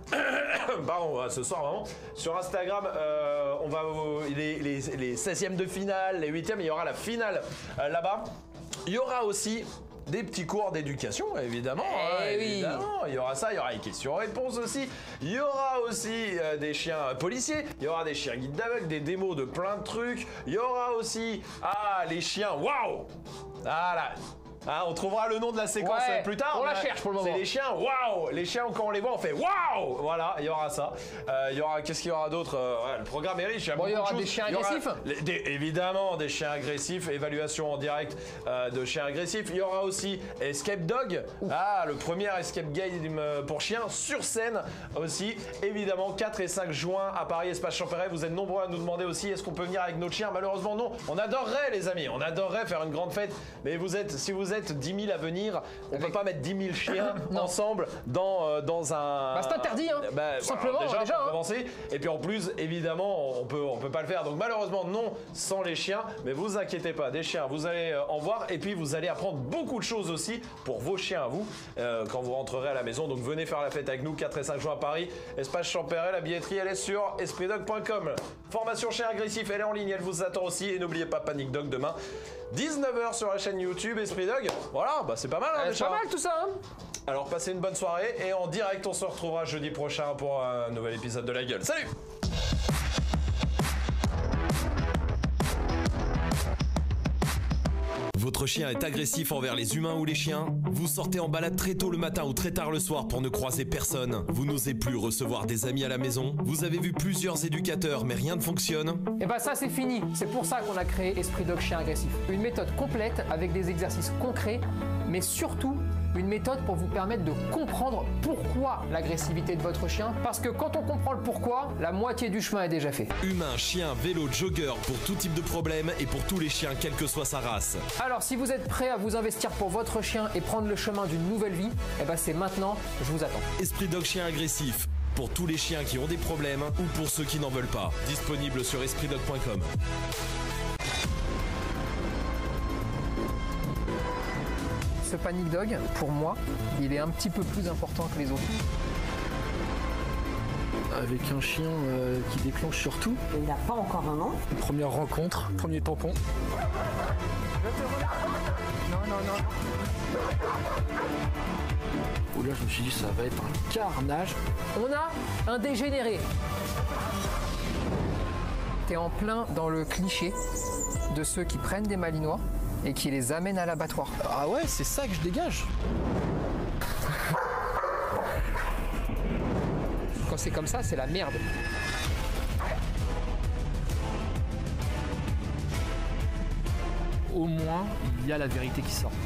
Pardon, ouais, ce soir vraiment. Sur Instagram, euh, on va euh, les, les, les seizièmes de finale, les huitièmes. Il y aura la finale euh, là-bas. Il y aura aussi des petits cours d'éducation, évidemment. Eh hein, oui. évidemment. Il y aura ça, il y aura les questions-réponses aussi. Il y aura aussi euh, des chiens euh, policiers. Il y aura des chiens guides d'aveugle, des démos de plein de trucs. Il y aura aussi, ah, les chiens, waouh. Voilà. Ah, on trouvera le nom de la séquence Ouais, euh, plus tard. on la mais cherche pour le moment. C'est les chiens, waouh. Les chiens, quand on les voit, on fait waouh. Voilà, il y aura ça. Euh, Il y aura, qu'est-ce qu'il y aura d'autre? Euh, ouais, le programme est riche. Il y a, Bon, il y beaucoup aura de des choses. chiens Il y aura agressifs. les- des- évidemment, des chiens agressifs, évaluation en direct euh, de chiens agressifs. Il y aura aussi Escape Dog, ah, le premier Escape Game euh, pour chiens sur scène aussi. Évidemment, quatre et cinq juin à Paris, Espace Champéret. Vous êtes nombreux à nous demander aussi est-ce qu'on peut venir avec notre chien. Malheureusement, non. On adorerait, les amis, on adorerait faire une grande fête. Mais vous êtes, si vous êtes dix mille à venir, on peut pas mettre dix mille chiens ensemble dans, euh, dans un. Bah, c'est interdit, hein. Bah, Tout voilà, simplement, déjà, déjà, pour hein. commencer. Et puis en plus, évidemment, on peut, on peut pas le faire. Donc malheureusement, non, sans les chiens. Mais vous inquiétez pas, des chiens, vous allez euh, en voir. Et puis vous allez apprendre beaucoup de choses aussi pour vos chiens à vous euh, quand vous rentrerez à la maison. Donc venez faire la fête avec nous, quatre et cinq juin à Paris. Espace Champéret, la billetterie, elle est sur esprit dog point com. Formation chien agressif, elle est en ligne, elle vous attend aussi. Et n'oubliez pas Panic Dog demain, dix-neuf heures sur la chaîne YouTube Esprit Dog. Voilà, bah c'est pas mal. Hein, Euh, déjà. c'est pas mal tout ça hein. Alors passez une bonne soirée et en direct on se retrouvera jeudi prochain pour un nouvel épisode de La Gueule. Salut! Votre chien est agressif envers les humains ou les chiens? Vous sortez en balade très tôt le matin ou très tard le soir pour ne croiser personne? Vous n'osez plus recevoir des amis à la maison? Vous avez vu plusieurs éducateurs mais rien ne fonctionne? Et bah ça c'est fini, c'est pour ça qu'on a créé Esprit Dog Chien Agressif. Une méthode complète avec des exercices concrets, mais surtout une méthode pour vous permettre de comprendre pourquoi l'agressivité de votre chien, parce que quand on comprend le pourquoi, la moitié du chemin est déjà fait. Humain, chien, vélo, jogger, pour tout type de problème et pour tous les chiens, quelle que soit sa race. Alors si vous êtes prêt à vous investir pour votre chien et prendre le chemin d'une nouvelle vie, et bah c'est maintenant, je vous attends. Esprit Dog Chien Agressif, pour tous les chiens qui ont des problèmes ou pour ceux qui n'en veulent pas. Disponible sur esprit dog point com. Ce Panic Dog, pour moi, il est un petit peu plus important que les autres. Avec un chien euh, qui déclenche surtout. Et il n'a pas encore un an. Première rencontre, premier tampon. Je te regarde. Non, non, non. Oh là, je me suis dit, ça va être un carnage. On a un dégénéré. T'es en plein dans le cliché de ceux qui prennent des malinois et qui les amènent à l'abattoir. Ah ouais, c'est ça que je dégage. Quand c'est comme ça, c'est la merde. Au moins, il y a la vérité qui sort.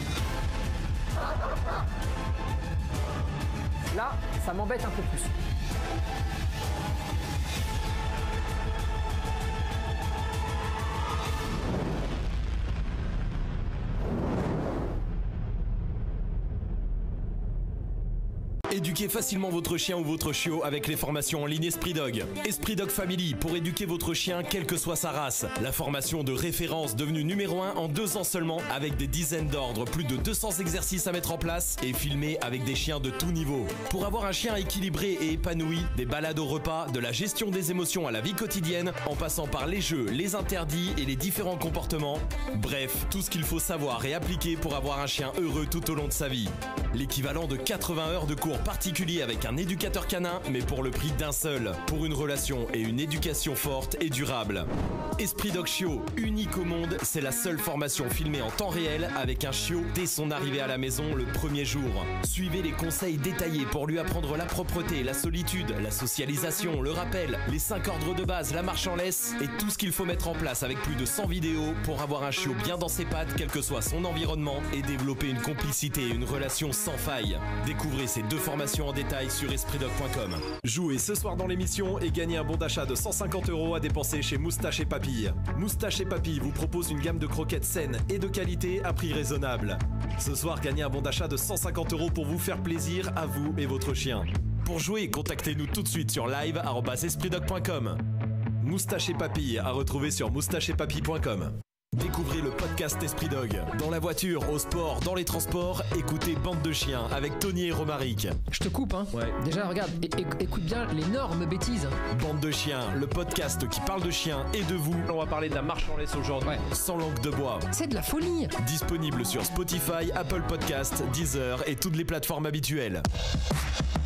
Là, ça m'embête un peu plus. Éduquez facilement votre chien ou votre chiot avec les formations en ligne Esprit Dog. Esprit Dog Family pour éduquer votre chien quelle que soit sa race. La formation de référence devenue numéro un en deux ans seulement avec des dizaines d'ordres, plus de deux cents exercices à mettre en place et filmés avec des chiens de tout niveau. Pour avoir un chien équilibré et épanoui, des balades au repas, de la gestion des émotions à la vie quotidienne, en passant par les jeux, les interdits et les différents comportements. Bref, tout ce qu'il faut savoir et appliquer pour avoir un chien heureux tout au long de sa vie. L'équivalent de quatre-vingts heures de cours particulier avec un éducateur canin, mais pour le prix d'un seul, pour une relation et une éducation forte et durable. Esprit Dog Chiot, unique au monde, c'est la seule formation filmée en temps réel avec un chiot dès son arrivée à la maison le premier jour. Suivez les conseils détaillés pour lui apprendre la propreté, la solitude, la socialisation, le rappel, les cinq ordres de base, la marche en laisse et tout ce qu'il faut mettre en place avec plus de cent vidéos pour avoir un chiot bien dans ses pattes, quel que soit son environnement, et développer une complicité et une relation sans faille. Découvrez ces deux formations en détail sur esprit dog point com. Jouez ce soir dans l'émission et gagnez un bon d'achat de cent cinquante euros à dépenser chez Moustache et Papille. Moustache et Papille vous propose une gamme de croquettes saines et de qualité à prix raisonnable. Ce soir, gagnez un bon d'achat de cent cinquante euros pour vous faire plaisir à vous et votre chien. Pour jouer, contactez-nous tout de suite sur live arobase esprit dog point com. Moustache et Papille à retrouver sur moustache et papille point com. Découvrez le podcast Esprit Dog. Dans la voiture, au sport, dans les transports, écoutez Bande de chiens avec Tony et Romaric. Je te coupe, hein. Ouais. Déjà, regarde, é é écoute bien l'énorme bêtise. Bande de chiens, le podcast qui parle de chiens et de vous. On va parler de la marche en laisse aujourd'hui. Ouais. Sans langue de bois. C'est de la folie. Disponible sur Spotify, Apple Podcasts, Deezer et toutes les plateformes habituelles.